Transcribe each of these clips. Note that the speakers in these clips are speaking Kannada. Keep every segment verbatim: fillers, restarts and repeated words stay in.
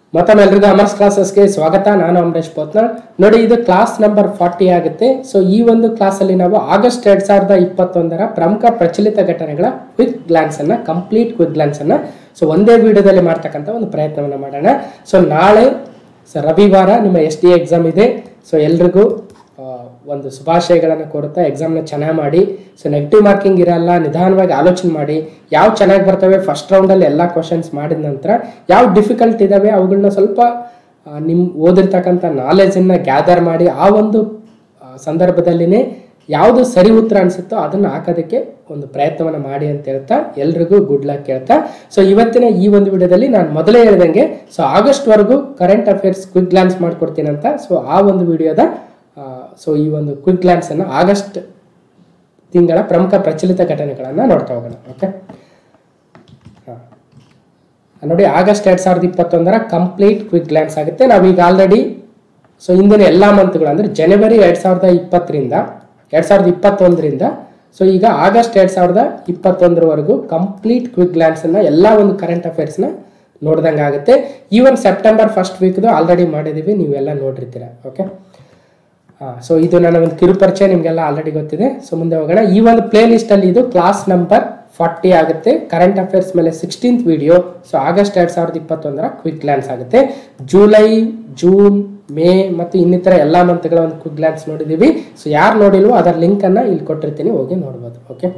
ಮತ್ತೊಮ್ಮೆ ಎಲ್ರಿಗೂ ಅಮರ್ಸ್ ಕ್ಲಾಸಸ್ಗೆ ಸ್ವಾಗತ. ನಾನು ಅಮರೇಶ್ ಪೋತ್ನಾಳ್. ನೋಡಿ, ಇದು ಕ್ಲಾಸ್ ನಂಬರ್ ಫಾರ್ಟಿ ಆಗುತ್ತೆ. ಸೊ ಈ ಒಂದು ಕ್ಲಾಸಲ್ಲಿ ನಾವು ಆಗಸ್ಟ್ ಎರಡ್ ಸಾವಿರದ ಇಪ್ಪತ್ತೊಂದರ ಪ್ರಮುಖ ಪ್ರಚಲಿತ ಘಟನೆಗಳ ಕ್ವಿಕ್ ಗ್ಲಾನ್ಸ್ ಅನ್ನ ಕಂಪ್ಲೀಟ್ ಕ್ವಿಕ್ ಗ್ಲಾನ್ಸ್ ಅನ್ನ ಸೊ ಒಂದೇ ವಿಡಿಯೋದಲ್ಲಿ ಮಾಡ್ತಕ್ಕಂಥ ಒಂದು ಪ್ರಯತ್ನವನ್ನು ಮಾಡೋಣ. ಸೊ ನಾಳೆ ಸೊ ರವಿವಾರ ನಿಮ್ಮ ಎಸ್ ಡಿ ಎಕ್ಸಾಮ್ ಇದೆ. ಸೊ ಎಲ್ರಿಗೂ ಒಂದು ಶುಭಾಶಯಗಳನ್ನು ಕೋರುತ್ತಾ ಎಕ್ಸಾಮ್ನ ಚೆನ್ನಾಗಿ ಮಾಡಿ. ಸೊ ನೆಗೆಟಿವ್ ಮಾರ್ಕಿಂಗ್ ಇರಲ್ಲ, ನಿಧಾನವಾಗಿ ಆಲೋಚನೆ ಮಾಡಿ. ಯಾವ ಚೆನ್ನಾಗಿ ಬರ್ತವೆ ಫಸ್ಟ್ ರೌಂಡಲ್ಲಿ ಎಲ್ಲ ಕ್ವಶನ್ಸ್ ಮಾಡಿದ ನಂತರ ಯಾವ ಡಿಫಿಕಲ್ಟ್ ಇದ್ದಾವೆ ಅವುಗಳನ್ನ ಸ್ವಲ್ಪ ನಿಮ್ಮ ಓದಿರ್ತಕ್ಕಂಥ ನಾಲೆಜನ್ನು ಗ್ಯಾದರ್ ಮಾಡಿ ಆ ಒಂದು ಸಂದರ್ಭದಲ್ಲಿನೇ ಯಾವುದು ಸರಿ ಉತ್ತರ ಅನಿಸುತ್ತೋ ಅದನ್ನು ಹಾಕೋದಕ್ಕೆ ಒಂದು ಪ್ರಯತ್ನವನ್ನು ಮಾಡಿ ಅಂತ ಹೇಳ್ತಾ ಎಲ್ರಿಗೂ ಗುಡ್ ಲಕ್ ಹೇಳ್ತಾ ಸೊ ಇವತ್ತಿನ ಈ ಒಂದು ವಿಡಿಯೋದಲ್ಲಿ ನಾನು ಮೊದಲೇ ಹೇಳ್ದಂಗೆ ಸೊ ಆಗಸ್ಟ್ವರೆಗೂ ಕರೆಂಟ್ ಅಫೇರ್ಸ್ ಕ್ವಿಕ್ ಗ್ಲಾನ್ಸ್ ಮಾಡಿಕೊಡ್ತೀನಿ ಅಂತ. ಸೊ ಆ ಒಂದು ವಿಡಿಯೋದ ಸೊ ಈ ಒಂದು ಕ್ವಿಕ್ ಗ್ಲಾನ್ಸ್ ಅನ್ನು ಆಗಸ್ಟ್ ತಿಂಗಳ ಪ್ರಮುಖ ಪ್ರಚಲಿತ ಘಟನೆಗಳನ್ನು ನೋಡ್ತಾ ಹೋಗೋಣ. ಓಕೆ, ನೋಡಿ, ಆಗಸ್ಟ್ ಎರಡ್ ಸಾವಿರದ ಇಪ್ಪತ್ತೊಂದರ ಕಂಪ್ಲೀಟ್ ಕ್ವಿಕ್ ಗ್ಲಾನ್ಸ್ ಆಗುತ್ತೆ. ನಾವೀಗ ಆಲ್ರೆಡಿ ಸೊ ಇಂದಿನ ಎಲ್ಲ ಮಂತ್ಗಳು ಅಂದರೆ ಜನವರಿ ಎರಡ್ ಸಾವಿರದ ಇಪ್ಪತ್ತರಿಂದ ಎರಡ್ ಸಾವಿರದ ಇಪ್ಪತ್ತೊಂದರಿಂದ ಸೊ ಈಗ ಆಗಸ್ಟ್ ಎರಡ್ ಸಾವಿರದ ಇಪ್ಪತ್ತೊಂದರವರೆಗೂ ಕಂಪ್ಲೀಟ್ ಕ್ವಿಕ್ ಗ್ಲಾನ್ಸ್ ಅನ್ನ ಎಲ್ಲ ಒಂದು ಕರೆಂಟ್ ಅಫೇರ್ಸ್ನ ನೋಡ್ದಂಗೆ ಆಗುತ್ತೆ. ಈವನ್ ಸೆಪ್ಟೆಂಬರ್ ಫಸ್ಟ್ ವೀಕ್ದು ಆಲ್ರೆಡಿ ಮಾಡಿದ್ದೀವಿ, ನೀವೆಲ್ಲ ನೋಡಿರ್ತೀರ. ಓಕೆ, ಸೊ ಇದು ನನ್ನ ಒಂದು ಕಿರುಪರಿಚಯ, ನಿಮಗೆಲ್ಲ ಆಲ್ರೆಡಿ ಗೊತ್ತಿದೆ. ಸೊ ಮುಂದೆ ಹೋಗೋಣ. ಈ ಒಂದು ಪ್ಲೇ ಲಿಸ್ಟ್ ಅಲ್ಲಿ ಇದು ಕ್ಲಾಸ್ ನಂಬರ್ ಫಾರ್ಟಿ ಆಗುತ್ತೆ. ಕರೆಂಟ್ ಅಫೇರ್ಸ್ ಮೇಲೆ ಸಿಕ್ಸ್ಟೀನ್ತ್ ವಿಡಿಯೋ. ಸೊ ಆಗಸ್ಟ್ ಎರಡ್ ಸಾವಿರದ ಇಪ್ಪತ್ತೊಂದರ ಕ್ವಿಕ್ ಗ್ಲಾನ್ಸ್ ಆಗುತ್ತೆ. ಜುಲೈ, ಜೂನ್, ಮೇ ಮತ್ತು ಇನ್ನಿತರ ಎಲ್ಲ ಮಂತ್ಗಳ ಒಂದು ಕ್ವಿಕ್ ಗ್ಲಾನ್ಸ್ ನೋಡಿದ್ದೀವಿ. ಸೊ ಯಾರು ನೋಡಿಲ್ವೋ ಅದರ ಲಿಂಕ್ ಅನ್ನ ಇಲ್ಲಿ ಕೊಟ್ಟಿರ್ತೀನಿ, ಹೋಗಿ ನೋಡ್ಬೋದು. ಓಕೆ,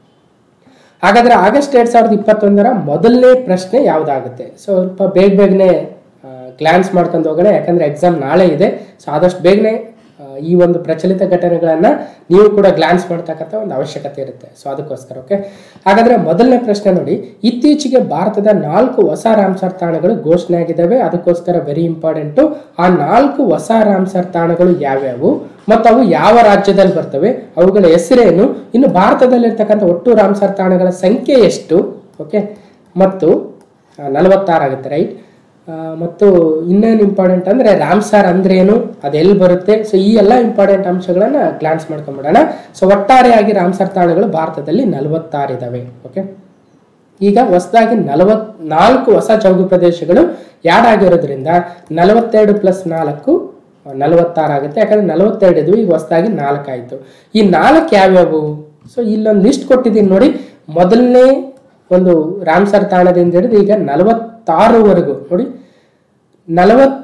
ಹಾಗಾದ್ರೆ ಆಗಸ್ಟ್ ಎರಡ್ ಸಾವಿರದ ಇಪ್ಪತ್ತೊಂದರ ಮೊದಲನೇ ಪ್ರಶ್ನೆ ಯಾವುದಾಗುತ್ತೆ? ಸೊ ಸ್ವಲ್ಪ ಬೇಗ ಬೇಗನೆ ಗ್ಲಾನ್ಸ್ ಮಾಡ್ಕೊಂಡು ಹೋಗೋಣ, ಯಾಕಂದ್ರೆ ಎಕ್ಸಾಮ್ ನಾಳೆ ಇದೆ. ಸೊ ಆದಷ್ಟು ಬೇಗನೆ ಈ ಒಂದು ಪ್ರಚಲಿತ ಘಟನೆಗಳನ್ನ ನೀವು ಕೂಡ ಗ್ಲಾನ್ಸ್ ಮಾಡ್ತಕ್ಕಂಥ ಒಂದು ಅವಶ್ಯಕತೆ ಇರುತ್ತೆ. ಸೊ ಅದಕ್ಕೋಸ್ಕರ ಓಕೆ, ಹಾಗಾದ್ರೆ ಮೊದಲನೇ ಪ್ರಶ್ನೆ ನೋಡಿ. ಇತ್ತೀಚೆಗೆ ಭಾರತದ ನಾಲ್ಕು ಹೊಸ ರಾಮ್ಸರ್ ತಾಣಗಳು ಘೋಷಣೆ ಆಗಿದ್ದಾವೆ. ಅದಕ್ಕೋಸ್ಕರ ವೆರಿ ಇಂಪಾರ್ಟೆಂಟು. ಆ ನಾಲ್ಕು ಹೊಸ ರಾಮ್ಸರ್ ತಾಣಗಳು ಯಾವ್ಯಾವು ಮತ್ತು ಅವು ಯಾವ ರಾಜ್ಯದಲ್ಲಿ ಬರ್ತವೆ, ಅವುಗಳ ಹೆಸರೇನು, ಇನ್ನು ಭಾರತದಲ್ಲಿರ್ತಕ್ಕಂಥ ಒಟ್ಟು ರಾಮ್ಸರ್ ತಾಣಗಳ ಸಂಖ್ಯೆ ಎಷ್ಟು, ಓಕೆ, ಮತ್ತು ನಲವತ್ತಾರು ಆಗುತ್ತೆ, ರೈಟ್. ಮತ್ತು ಇನ್ನೇನು ಇಂಪಾರ್ಟೆಂಟ್ ಅಂದರೆ ರಾಮ್ಸರ್ ಅಂದ್ರೇನು, ಅದೆಲ್ಲಿ ಬರುತ್ತೆ. ಸೊ ಈ ಎಲ್ಲ ಇಂಪಾರ್ಟೆಂಟ್ ಅಂಶಗಳನ್ನು ಗ್ಲಾನ್ಸ್ ಮಾಡ್ಕೊಂಡ್ಬಿಡೋಣ. ಸೊ ಒಟ್ಟಾರೆಯಾಗಿ ರಾಮ್ಸರ್ ತಾಣಗಳು ಭಾರತದಲ್ಲಿ ನಲವತ್ತಾರು ಇದಾವೆ. ಓಕೆ, ಈಗ ಹೊಸದಾಗಿ ನಲವತ್ ನಾಲ್ಕು ಹೊಸ ಚೌಗು ಪ್ರದೇಶಗಳು ಯಾಡ್ ಆಗಿರೋದ್ರಿಂದ ನಲವತ್ತೆರಡು ಪ್ಲಸ್ ನಾಲ್ಕು ನಲವತ್ತಾರು ಆಗುತ್ತೆ. ಯಾಕಂದ್ರೆ ನಲವತ್ತೆರಡು ಇದ್ವು, ಈಗ ಹೊಸದಾಗಿ ನಾಲ್ಕು ಆಯಿತು. ಈ ನಾಲ್ಕು ಯಾವ್ಯಾವು? ಸೊ ಇಲ್ಲೊಂದು ಲಿಸ್ಟ್ ಕೊಟ್ಟಿದ್ದೀನಿ ನೋಡಿ. ಮೊದಲನೇ ಒಂದು ರಾಮ್ಸರ್ ತಾಣದಿಂದ ಹಿಡಿದು ಈಗ ನಲವತ್ತಾರವರೆಗೂ ನೋಡಿ. ನಲವತ್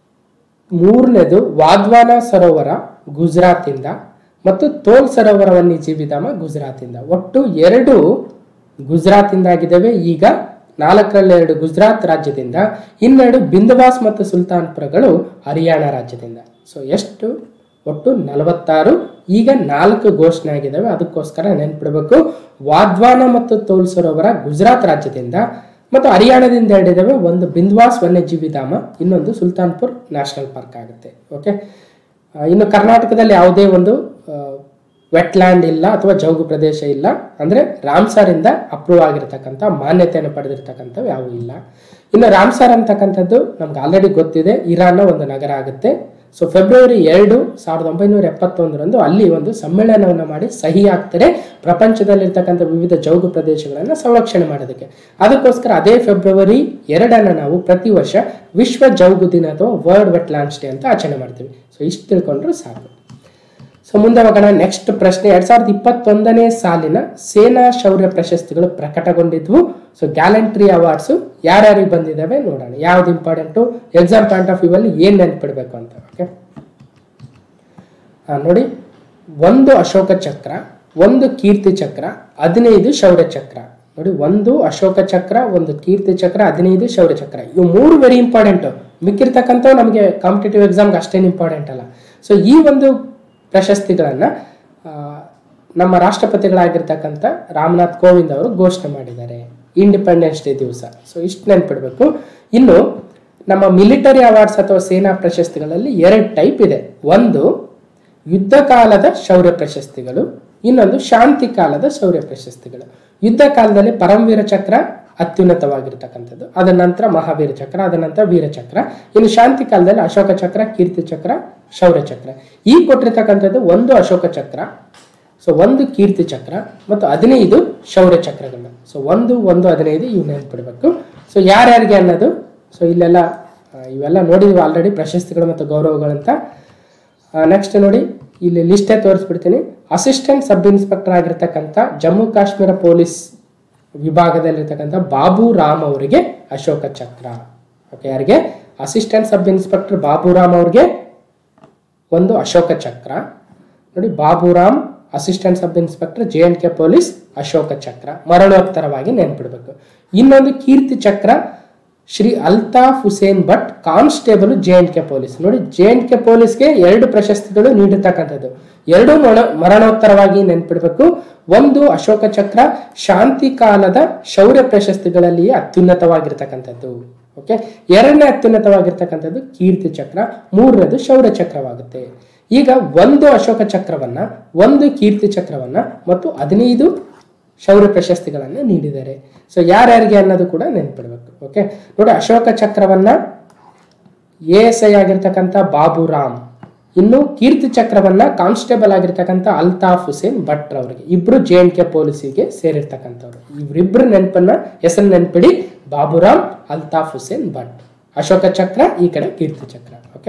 ಮೂರನೇದು ವಾಧ್ವಾನ ಸರೋವರ ಗುಜರಾತಿಂದ ಮತ್ತು ತೋಲ್ ಸರೋವರ ವನ್ಯಜೀವಿಧಾಮ ಗುಜರಾತಿಂದ. ಒಟ್ಟು ಎರಡು ಗುಜರಾತಿಂದ ಆಗಿದ್ದಾವೆ. ಈಗ ನಾಲ್ಕರಲ್ಲಿ ಎರಡು ಗುಜರಾತ್ ರಾಜ್ಯದಿಂದ, ಇನ್ನೆರಡು ಬಿಂದವಾಸ್ ಮತ್ತು ಸುಲ್ತಾನ್ಪುರಗಳು ಹರಿಯಾಣ ರಾಜ್ಯದಿಂದ. ಸೊ ಎಷ್ಟು? ಒಟ್ಟು ನಲವತ್ತಾರು. ಈಗ ನಾಲ್ಕು ಘೋಷಣೆ ಆಗಿದ್ದಾವೆ. ಅದಕ್ಕೋಸ್ಕರ ನೆನ್ಪಿಡಬೇಕು, ವಾಧ್ವಾನ ಮತ್ತು ತೋಲ್ ಸರೋವರ ಗುಜರಾತ್ ರಾಜ್ಯದಿಂದ ಮತ್ತು ಹರಿಯಾಣದಿಂದ ಎರಡಿದ್ದಾವೆ. ಒಂದು ಬಿಂದ್ವಾಸ್ ವನ್ಯಜೀವಿಧಾಮ, ಇನ್ನೊಂದು ಸುಲ್ತಾನ್ಪುರ್ ನ್ಯಾಷನಲ್ ಪಾರ್ಕ್ ಆಗುತ್ತೆ. ಓಕೆ, ಇನ್ನು ಕರ್ನಾಟಕದಲ್ಲಿ ಯಾವುದೇ ಒಂದು ವೆಟ್ಲ್ಯಾಂಡ್ ಇಲ್ಲ ಅಥವಾ ಜೌಗು ಪ್ರದೇಶ ಇಲ್ಲ, ಅಂದರೆ ರಾಮ್ಸರ್ ಇಂದ ಅಪ್ರೂವ್ ಆಗಿರ್ತಕ್ಕಂಥ ಮಾನ್ಯತೆಯನ್ನು ಪಡೆದಿರ್ತಕ್ಕಂಥವು ಯಾವುವು ಇಲ್ಲ. ಇನ್ನು ರಾಮ್ಸರ್ ಅಂತಕ್ಕಂಥದ್ದು ನಮ್ಗೆ ಆಲ್ರೆಡಿ ಗೊತ್ತಿದೆ, ಇರಾನ್ನ ಒಂದು ನಗರ ಆಗುತ್ತೆ. ಸೊ ಫೆಬ್ರವರಿ ಎರಡು ಸಾವಿರದ ಒಂಬೈನೂರ ಎಪ್ಪತ್ತೊಂದರಂದು ಅಲ್ಲಿ ಒಂದು ಸಮ್ಮೇಳನವನ್ನು ಮಾಡಿ ಸಹಿ ಆಗ್ತಾರೆ ಪ್ರಪಂಚದಲ್ಲಿರ್ತಕ್ಕಂಥ ವಿವಿಧ ಜೌಗು ಪ್ರದೇಶಗಳನ್ನು ಸಂರಕ್ಷಣೆ ಮಾಡೋದಕ್ಕೆ. ಅದಕ್ಕೋಸ್ಕರ ಅದೇ ಫೆಬ್ರವರಿ ಎರಡನ್ನು ನಾವು ಪ್ರತಿ ವರ್ಷ ವಿಶ್ವ ಜೌಗು ದಿನ ಅಥವಾ ವರ್ಲ್ಡ್ ವೆಟ್ಲ್ಯಾಂಡ್ಸ್ ಡೇ ಅಂತ ಆಚರಣೆ ಮಾಡ್ತೀವಿ. ಸೊ ಇಷ್ಟು ತಿಳ್ಕೊಂಡ್ರೆ ಸಾಕು. ಸೊ ಮುಂದೆ ಹೋಗೋಣ. ನೆಕ್ಸ್ಟ್ ಪ್ರಶ್ನೆ. ಎರಡ್ ಸಾವಿರದ ಇಪ್ಪತ್ತೊಂದನೇ ಸಾಲಿನ ಸೇನಾ ಶೌರ್ಯ ಪ್ರಶಸ್ತಿಗಳು ಪ್ರಕಟಗೊಂಡಿದ್ವು. ಸೊ ಗ್ಯಾಲೆಂಟ್ರಿ ಅವಾರ್ಡ್ಸ್ ಯಾರ್ಯಾರಿಗೆ ಬಂದಿದ್ದಾವೆ ನೋಡೋಣ. ಯಾವ್ದು important, exam point of view ಅಲ್ಲಿ ಏನ್ ನೆನ್ಪಿಡ್ಬೇಕು ಅಂತ. ಓಕೆ, ನೋಡಿ, ಒಂದು ಅಶೋಕ ಚಕ್ರ, ಒಂದು ಕೀರ್ತಿ ಚಕ್ರ, ಹದಿನೈದು ಶೌರ್ಯ ಚಕ್ರ. ನೋಡಿ, ಒಂದು ಅಶೋಕ ಚಕ್ರ, ಒಂದು ಕೀರ್ತಿ ಚಕ್ರ, ಹದಿನೈದು ಶೌರ್ಯ ಚಕ್ರ. ಇವು ಮೂರು ವೆರಿ ಇಂಪಾರ್ಟೆಂಟ್. ಮಿಕ್ಕಿರ್ತಕ್ಕಂಥ ನಮಗೆ ಕಾಂಪಿಟೇಟಿವ್ ಎಕ್ಸಾಮ್ಗೆ ಅಷ್ಟೇನು ಇಂಪಾರ್ಟೆಂಟ್ ಅಲ್ಲ. ಸೊ ಈ ಒಂದು ಪ್ರಶಸ್ತಿಗಳನ್ನು ನಮ್ಮ ರಾಷ್ಟ್ರಪತಿಗಳಾಗಿರ್ತಕ್ಕಂಥ ರಾಮನಾಥ್ ಕೋವಿಂದ್ ಅವರು ಘೋಷಣೆ ಮಾಡಿದ್ದಾರೆ ಇಂಡಿಪೆಂಡೆನ್ಸ್ ಡೇ ದಿವಸ. ಸೊ ಇಷ್ಟು ನೆನ್ಪಿಡ್ಬೇಕು. ಇನ್ನು ನಮ್ಮ ಮಿಲಿಟರಿ ಅವಾರ್ಡ್ಸ್ ಅಥವಾ ಸೇನಾ ಪ್ರಶಸ್ತಿಗಳಲ್ಲಿ ಎರಡು ಟೈಪ್ ಇದೆ. ಒಂದು ಯುದ್ಧ ಕಾಲದ ಶೌರ್ಯ ಪ್ರಶಸ್ತಿಗಳು, ಇನ್ನೊಂದು ಶಾಂತಿ ಕಾಲದ ಶೌರ್ಯ ಪ್ರಶಸ್ತಿಗಳು. ಯುದ್ಧ ಕಾಲದಲ್ಲಿ ಪರಮವೀರ ಚಕ್ರ ಅತ್ಯುನ್ನತವಾಗಿರ್ತಕ್ಕಂಥದ್ದು, ಅದ ನಂತರ ಮಹಾವೀರ ಚಕ್ರ, ಅದ ನಂತರ ವೀರ ಚಕ್ರ. ಇನ್ನು ಶಾಂತಿ ಕಾಲದಲ್ಲಿ ಅಶೋಕ ಚಕ್ರ, ಕೀರ್ತಿ ಚಕ್ರ, ಶೌರ್ಯ ಚಕ್ರ. ಈ ಕೊಟ್ಟಿರ್ತಕ್ಕಂಥದ್ದು ಒಂದು ಅಶೋಕ ಚಕ್ರ, ಸೊ ಒಂದು ಕೀರ್ತಿ ಚಕ್ರ ಮತ್ತು ಹದಿನೈದು ಶೌರ್ಯ ಚಕ್ರಗಳನ್ನ. ಸೊ ಒಂದು ಒಂದು ಹದಿನೈದು ಇವು ನೆನ್ಪಿಡ್ಬೇಕು. ಸೊ ಯಾರ್ಯಾರಿಗೆ ಅನ್ನೋದು ಸೊ ಇಲ್ಲೆಲ್ಲ ಇವೆಲ್ಲ ನೋಡಿದ್ವಿ ಆಲ್ರೆಡಿ, ಪ್ರಶಸ್ತಿಗಳು ಮತ್ತು ಗೌರವಗಳಂತ. ನೆಕ್ಸ್ಟ್ ನೋಡಿ, ಇಲ್ಲಿ ಲಿಸ್ಟೇ ತೋರಿಸ್ಬಿಡ್ತೀನಿ. ಅಸಿಸ್ಟೆಂಟ್ ಸಬ್ ಇನ್ಸ್ಪೆಕ್ಟರ್ ಆಗಿರ್ತಕ್ಕಂಥ ಜಮ್ಮು ಕಾಶ್ಮೀರ ಪೊಲೀಸ್ ವಿಭಾಗದಲ್ಲಿರ್ತಕ್ಕಂಥ ಬಾಬು ರಾಮ್ ಅವರಿಗೆ ಅಶೋಕ ಚಕ್ರ. ಓಕೆ, ಯಾರಿಗೆ? Assistant sub inspector Babu Ram ಅವ್ರಿಗೆ ಒಂದು ಅಶೋಕ ಚಕ್ರ ನೋಡಿ. Babu Ram assistant sub inspector J and K police, Ashoka Chakra ಮರಣೋತ್ತರವಾಗಿ ನೆನ್ಪಿಡ್ಬೇಕು. ಇನ್ನೊಂದು Kirti Chakra Shri Altaf Hussain Bhat constable J and K police. ನೋಡಿ, ಜೆ ಅಂಡ್ ಕೆ ಪೊಲೀಸ್ಗೆ ಎರಡು ಪ್ರಶಸ್ತಿಗಳು ನೀಡಿರ್ತಕ್ಕಂಥದ್ದು, ಎರಡು ಮರ ಮರಣೋತ್ತರವಾಗಿ ನೆನ್ಪಿಡ್ಬೇಕು. ಒಂದು ಅಶೋಕ ಚಕ್ರ ಶಾಂತಿ ಕಾಲದ ಶೌರ್ಯ ಪ್ರಶಸ್ತಿಗಳಲ್ಲಿ ಅತ್ಯುನ್ನತವಾಗಿರ್ತಕ್ಕಂಥದ್ದು. ಓಕೆ, ಎರಡನೇ ಅತ್ಯುನ್ನತವಾಗಿರ್ತಕ್ಕಂಥದ್ದು ಕೀರ್ತಿ ಚಕ್ರ, ಮೂರನೇದು ಶೌರ್ಯ ಚಕ್ರವಾಗುತ್ತೆ. ಈಗ ಒಂದು ಅಶೋಕ ಚಕ್ರವನ್ನ, ಒಂದು ಕೀರ್ತಿ ಚಕ್ರವನ್ನ ಮತ್ತು ಹದಿನೈದು ಶೌರ್ಯ ಪ್ರಶಸ್ತಿಗಳನ್ನ ನೀಡಿದ್ದಾರೆ. ಸೊ ಯಾರ್ಯಾರಿಗೆ ಅನ್ನೋದು ಕೂಡ ನೆನ್ಪಿಡ್ಬೇಕು. ಓಕೆ, ನೋಡಿ, ಅಶೋಕ ಚಕ್ರವನ್ನ ಎ ಎಸ್ ಐ ಆಗಿರ್ತಕ್ಕಂಥ ಬಾಬು ರಾಮ್, ಇನ್ನು ಕೀರ್ತಿ ಚಕ್ರವನ್ನ ಕಾನ್ಸ್ಟೇಬಲ್ ಆಗಿರ್ತಕ್ಕಂಥ ಅಲ್ತಾಫ್ ಹುಸೇನ್ ಭಟ್ ಅವರಿಗೆ, ಇಬ್ರು ಜೆ ಅಂಡ್ ಕೆ ಪೊಲೀಸಿಗೆ ಸೇರಿರ್ತಕ್ಕಂಥವ್ರು. ಇವರಿಬ್ರು ನೆನಪನ್ನ ಹೆಸರು ನೆನ್ಪಿಡಿ, ಬಾಬುರಾಮ್, ಅಲ್ತಾಫ್ ಹುಸೇನ್ ಭಟ್. ಅಶೋಕ ಚಕ್ರ ಈ ಕಡೆ, ಕೀರ್ತಿ ಚಕ್ರ. ಓಕೆ,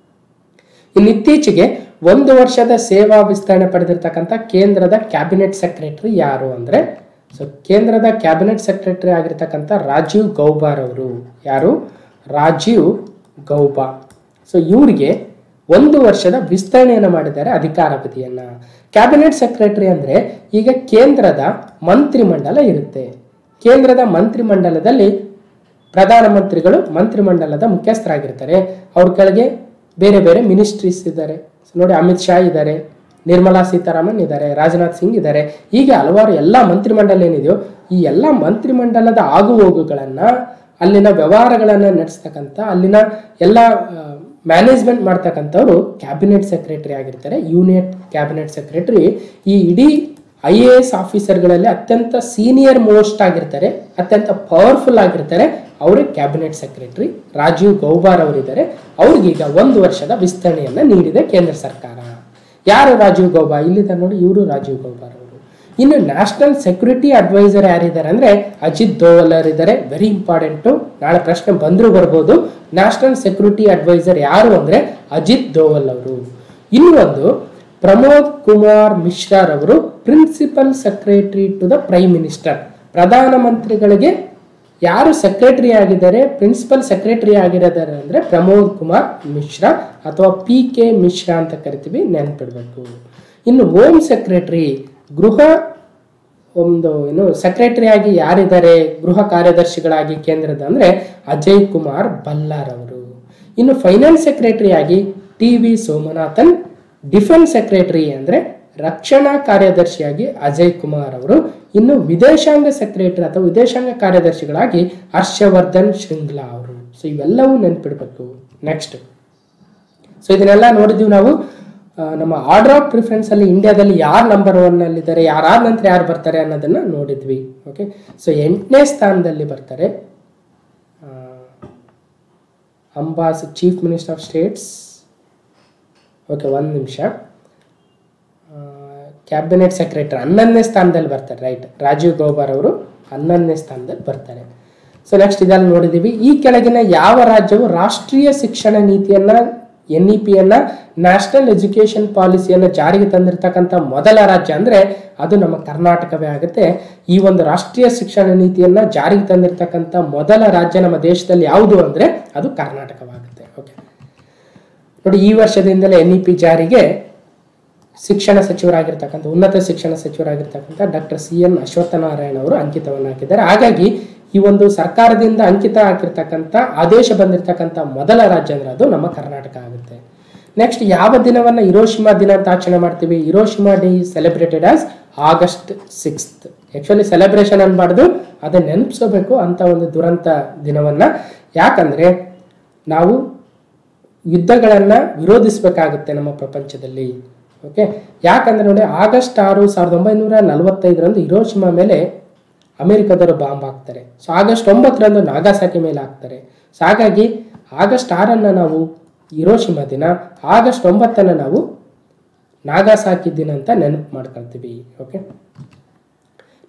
ಇನ್ನು ಇತ್ತೀಚೆಗೆ ಒಂದು ವರ್ಷದ ಸೇವಾ ವಿಸ್ತರಣೆ ಪಡೆದಿರ್ತಕ್ಕಂಥ ಕೇಂದ್ರದ ಕ್ಯಾಬಿನೆಟ್ ಸೆಕ್ರೆಟರಿ ಯಾರು ಅಂದ್ರೆ, ಸೊ ಕೇಂದ್ರದ ಕ್ಯಾಬಿನೆಟ್ ಸೆಕ್ರೆಟರಿ ಆಗಿರ್ತಕ್ಕಂಥ ರಾಜೀವ್ ಗೌಬಾರ್ ಅವರು. ಯಾರು? ರಾಜೀವ್ ಗೌಬಾ. ಸೊ ಇವರಿಗೆ ಒಂದು ವರ್ಷದ ವಿಸ್ತರಣೆಯನ್ನು ಮಾಡಿದ್ದಾರೆ ಅಧಿಕಾರಾವಧಿಯನ್ನ. ಕ್ಯಾಬಿನೆಟ್ ಸೆಕ್ರೆಟರಿ ಅಂದ್ರೆ ಈಗ ಕೇಂದ್ರದ ಮಂತ್ರಿಮಂಡಲ ಇರುತ್ತೆ. ಕೇಂದ್ರದ ಮಂತ್ರಿಮಂಡಲದಲ್ಲಿ ಪ್ರಧಾನಮಂತ್ರಿಗಳು ಮಂತ್ರಿಮಂಡಲದ ಮುಖ್ಯಸ್ಥರಾಗಿರ್ತಾರೆ. ಅವ್ರ ಕೆಳಗೆ ಬೇರೆ ಬೇರೆ ಮಿನಿಸ್ಟ್ರೀಸ್ ಇದ್ದಾರೆ. ನೋಡಿ, ಅಮಿತ್ ಶಾ ಇದ್ದಾರೆ, ನಿರ್ಮಲಾ ಸೀತಾರಾಮನ್ ಇದ್ದಾರೆ, ರಾಜನಾಥ್ ಸಿಂಗ್ ಇದ್ದಾರೆ. ಹೀಗೆ ಹಲವಾರು ಎಲ್ಲ ಮಂತ್ರಿಮಂಡಲ ಏನಿದೆಯೋ ಈ ಎಲ್ಲ ಮಂತ್ರಿಮಂಡಲದ ಆಗು ಹೋಗುಗಳನ್ನ, ಅಲ್ಲಿನ ವ್ಯವಹಾರಗಳನ್ನ ನಡೆಸ್ತಕ್ಕಂಥ, ಅಲ್ಲಿನ ಎಲ್ಲ ಮ್ಯಾನೇಜ್ಮೆಂಟ್ ಮಾಡ್ತಕ್ಕಂಥವ್ರು ಕ್ಯಾಬಿನೆಟ್ ಸೆಕ್ರೆಟರಿ ಆಗಿರ್ತಾರೆ. ಯೂನಿಯನ್ ಕ್ಯಾಬಿನೆಟ್ ಸೆಕ್ರೆಟರಿ ಈ ಇಡೀ ಐ ಎ ಎಸ್ ಆಫೀಸರ್ಗಳಲ್ಲಿ ಅತ್ಯಂತ ಸೀನಿಯರ್ ಮೋಸ್ಟ್ ಆಗಿರ್ತಾರೆ, ಅತ್ಯಂತ ಪವರ್ಫುಲ್ ಆಗಿರ್ತಾರೆ. ಅವರೇ ಕ್ಯಾಬಿನೆಟ್ ಸೆಕ್ರೆಟರಿ ರಾಜೀವ್ ಗೌಬಾರ್ ಅವರಿದ್ದಾರೆ. ಅವ್ರಿಗೀಗ ಒಂದು ವರ್ಷದ ವಿಸ್ತರಣೆಯನ್ನ ನೀಡಿದೆ ಕೇಂದ್ರ ಸರ್ಕಾರ. ಯಾರು ರಾಜೀವ್ ಗೌಬಾ? ಇಲ್ಲಿದ್ದಾರೆ ನೋಡಿ, ಇವರು ರಾಜೀವ್ ಗೌಬಾರ್ ಅವರು. ಇನ್ನು ನ್ಯಾಷನಲ್ ಸೆಕ್ಯೂರಿಟಿ ಅಡ್ವೈಸರ್ ಯಾರಿದ್ದಾರೆ ಅಂದ್ರೆ ಅಜಿತ್ ದೋವಲ್ ಇದ್ದಾರೆ. ವೆರಿ ಇಂಪಾರ್ಟೆಂಟು, ನಾಳೆ ಪ್ರಶ್ನೆ ಬಂದರೂ ಬರ್ಬೋದು. ನ್ಯಾಷನಲ್ ಸೆಕ್ಯೂರಿಟಿ ಅಡ್ವೈಸರ್ ಯಾರು ಅಂದ್ರೆ ಅಜಿತ್ ದೋವಲ್ ಅವರು. ಇನ್ನು ಒಂದು ಪ್ರಮೋದ್ ಕುಮಾರ್ ಮಿಶ್ರಾ ಅವರು principal secretary to the prime minister. ಪ್ರಧಾನಮಂತ್ರಿಗಳಿಗೆ ಯಾರು ಸೆಕ್ರೆಟರಿ ಆಗಿದ್ದಾರೆ, ಪ್ರಿನ್ಸಿಪಲ್ ಸೆಕ್ರೆಟರಿ ಆಗಿದ್ದಾರೆ ಅಂದ್ರೆ ಪ್ರಮೋದ್ ಕುಮಾರ್ ಮಿಶ್ರಾ ಅಥವಾ ಪಿ ಕೆ ಮಿಶ್ರಾ ಅಂತ ಕರಿತೀವಿ, ನೆನ್ಪಿಡ್ಬೇಕು. ಇನ್ನು ಹೋಮ್ ಸೆಕ್ರೆಟರಿ, ಗೃಹ ಒಂದು ಏನು ಸೆಕ್ರೆಟರಿ ಆಗಿ ಯಾರಿದ್ದಾರೆ, ಗೃಹ ಕಾರ್ಯದರ್ಶಿಗಳಾಗಿ ಕೇಂದ್ರದ ಅಂದ್ರೆ ಅಜಯ್ ಕುಮಾರ್ ಬಲ್ಲಾರ್ ಅವರು. ಇನ್ನು ಫೈನಾನ್ಸ್ ಸೆಕ್ರೆಟರಿ ಆಗಿ T V Somanathan. Defence secretary ಅಂದ್ರೆ ರಕ್ಷಣಾ ಕಾರ್ಯದರ್ಶಿಯಾಗಿ ಅಜಯ್ ಕುಮಾರ್ ಅವರು. ಇನ್ನು ವಿದೇಶಾಂಗ ಸೆಕ್ರೆಟರಿ ಅಥವಾ ವಿದೇಶಾಂಗ ಕಾರ್ಯದರ್ಶಿಗಳಾಗಿ ಹರ್ಷವರ್ಧನ್ ಶ್ರಿಂಗ್ಲಾ ಅವರು. ಸೊ ಇವೆಲ್ಲವೂ ನೆನ್ಪಿಡ್ಬೇಕು. ನೆಕ್ಸ್ಟ್, ಸೊ ಇದನ್ನೆಲ್ಲ ನೋಡಿದ್ವಿ ನಾವು. ನಮ್ಮ ಆರ್ಡರ್ ಆಫ್ ಪ್ರಿಫರೆನ್ಸ್ ಅಲ್ಲಿ ಇಂಡಿಯಾದಲ್ಲಿ ಯಾರು ನಂಬರ್ ಒನ್ ಅಲ್ಲಿ ಇದ್ದಾರೆ, ಯಾರಾದ ನಂತರ ಯಾರು ಬರ್ತಾರೆ ಅನ್ನೋದನ್ನ ನೋಡಿದ್ವಿ. ಓಕೆ, ಸೊ ಎಂಟನೇ ಸ್ಥಾನದಲ್ಲಿ ಬರ್ತಾರೆ ambassadors, chief minister of states. Okay, ಒಂದು ನಿಮಿಷ. ಕ್ಯಾಬಿನೆಟ್ ಸೆಕ್ರೆಟರಿ ಹನ್ನೊಂದನೇ ಸ್ಥಾನದಲ್ಲಿ ಬರ್ತಾರೆ. ರೈಟ್, ರಾಜೀವ್ ಗೌಬಾರ್ ಅವರು ಹನ್ನೊಂದನೇ ಸ್ಥಾನದಲ್ಲಿ ಬರ್ತಾರೆ. ಸೊ ನೆಕ್ಸ್ಟ್ ಇದನ್ನು ನೋಡಿದೀವಿ. ಈ ಕೆಳಗಿನ ಯಾವ ರಾಜ್ಯವು ರಾಷ್ಟ್ರೀಯ ಶಿಕ್ಷಣ ನೀತಿಯನ್ನ, ಎನ್ ಇ ಪಿಯನ್ನ, ನ್ಯಾಷನಲ್ ಎಜುಕೇಶನ್ ಪಾಲಿಸಿಯನ್ನ ಜಾರಿಗೆ ತಂದಿರತಕ್ಕಂಥ ಮೊದಲ ರಾಜ್ಯ ಅಂದ್ರೆ ಅದು ನಮ್ಮ ಕರ್ನಾಟಕವೇ ಆಗುತ್ತೆ. ಈ ಒಂದು ರಾಷ್ಟ್ರೀಯ ಶಿಕ್ಷಣ ನೀತಿಯನ್ನ ಜಾರಿಗೆ ತಂದಿರತಕ್ಕಂಥ ಮೊದಲ ರಾಜ್ಯ ನಮ್ಮ ದೇಶದಲ್ಲಿ ಯಾವುದು ಅಂದ್ರೆ ಅದು ಕರ್ನಾಟಕವಾಗುತ್ತೆ. ಓಕೆ ನೋಡಿ, ಈ ವರ್ಷದಿಂದಲೇ ಎನ್ ಇ ಪಿ ಜಾರಿಗೆ ಶಿಕ್ಷಣ ಸಚಿವರಾಗಿರ್ತಕ್ಕಂಥ, ಉನ್ನತ ಶಿಕ್ಷಣ ಸಚಿವರಾಗಿರ್ತಕ್ಕಂಥ ಡಾಕ್ಟರ್ ಸಿ ಎನ್ ಅಶ್ವತ್ಥನಾರಾಯಣ ಅವರು ಅಂಕಿತವನ್ನು ಹಾಕಿದ್ದಾರೆ. ಹಾಗಾಗಿ ಈ ಒಂದು ಸರ್ಕಾರದಿಂದ ಅಂಕಿತ ಹಾಕಿರ್ತಕ್ಕಂಥ ಆದೇಶ ಬಂದಿರತಕ್ಕಂಥ ಮೊದಲ ರಾಜ್ಯ ಅಂದ್ರೆ ಅದು ನಮ್ಮ ಕರ್ನಾಟಕ ಆಗುತ್ತೆ. ನೆಕ್ಸ್ಟ್, ಯಾವ ದಿನವನ್ನ ಹಿರೋಶಿಮಾ ದಿನ ಅಂತ ಆಚರಣೆ ಮಾಡ್ತೀವಿ? Hiroshima day is celebrated as August sixth. Actually celebration ಅನ್ಬಾರ್ದು, ಅದನ್ನ ನೆನಪಿಸಬೇಕು ಅಂತ ಒಂದು ದುರಂತ ದಿನವನ್ನ. ಯಾಕಂದ್ರೆ ನಾವು ಯುದ್ಧಗಳನ್ನ ವಿರೋಧಿಸಬೇಕಾಗುತ್ತೆ ನಮ್ಮ ಪ್ರಪಂಚದಲ್ಲಿ. ಓಕೆ, ಯಾಕಂದ್ರೆ ನೋಡಿ, ಆಗಸ್ಟ್ ಆರು ಸಾವಿರದ ಒಂಬೈನೂರ ನಲವತ್ತೈದರಂದು ಹಿರೋಶಿಮಾ ಮೇಲೆ ಅಮೆರಿಕದವರು ಬಾಂಬ್ ಹಾಕ್ತಾರೆ. ಸೊ ಆಗಸ್ಟ್ ಒಂಬತ್ತರಂದು ನಾಗಾಸಾಕಿ ಮೇಲೆ ಹಾಕ್ತಾರೆ. ಸೊ ಹಾಗಾಗಿ ಆಗಸ್ಟ್ ಆರನ್ನ ನಾವು ಹಿರೋಶಿಮಾ ದಿನ, ಆಗಸ್ಟ್ ಒಂಬತ್ತನ್ನ ನಾವು ನಾಗಾಸಾಕಿ ದಿನ ಅಂತ ನೆನಪು ಮಾಡ್ಕೊಳ್ತೀವಿ. ಓಕೆ,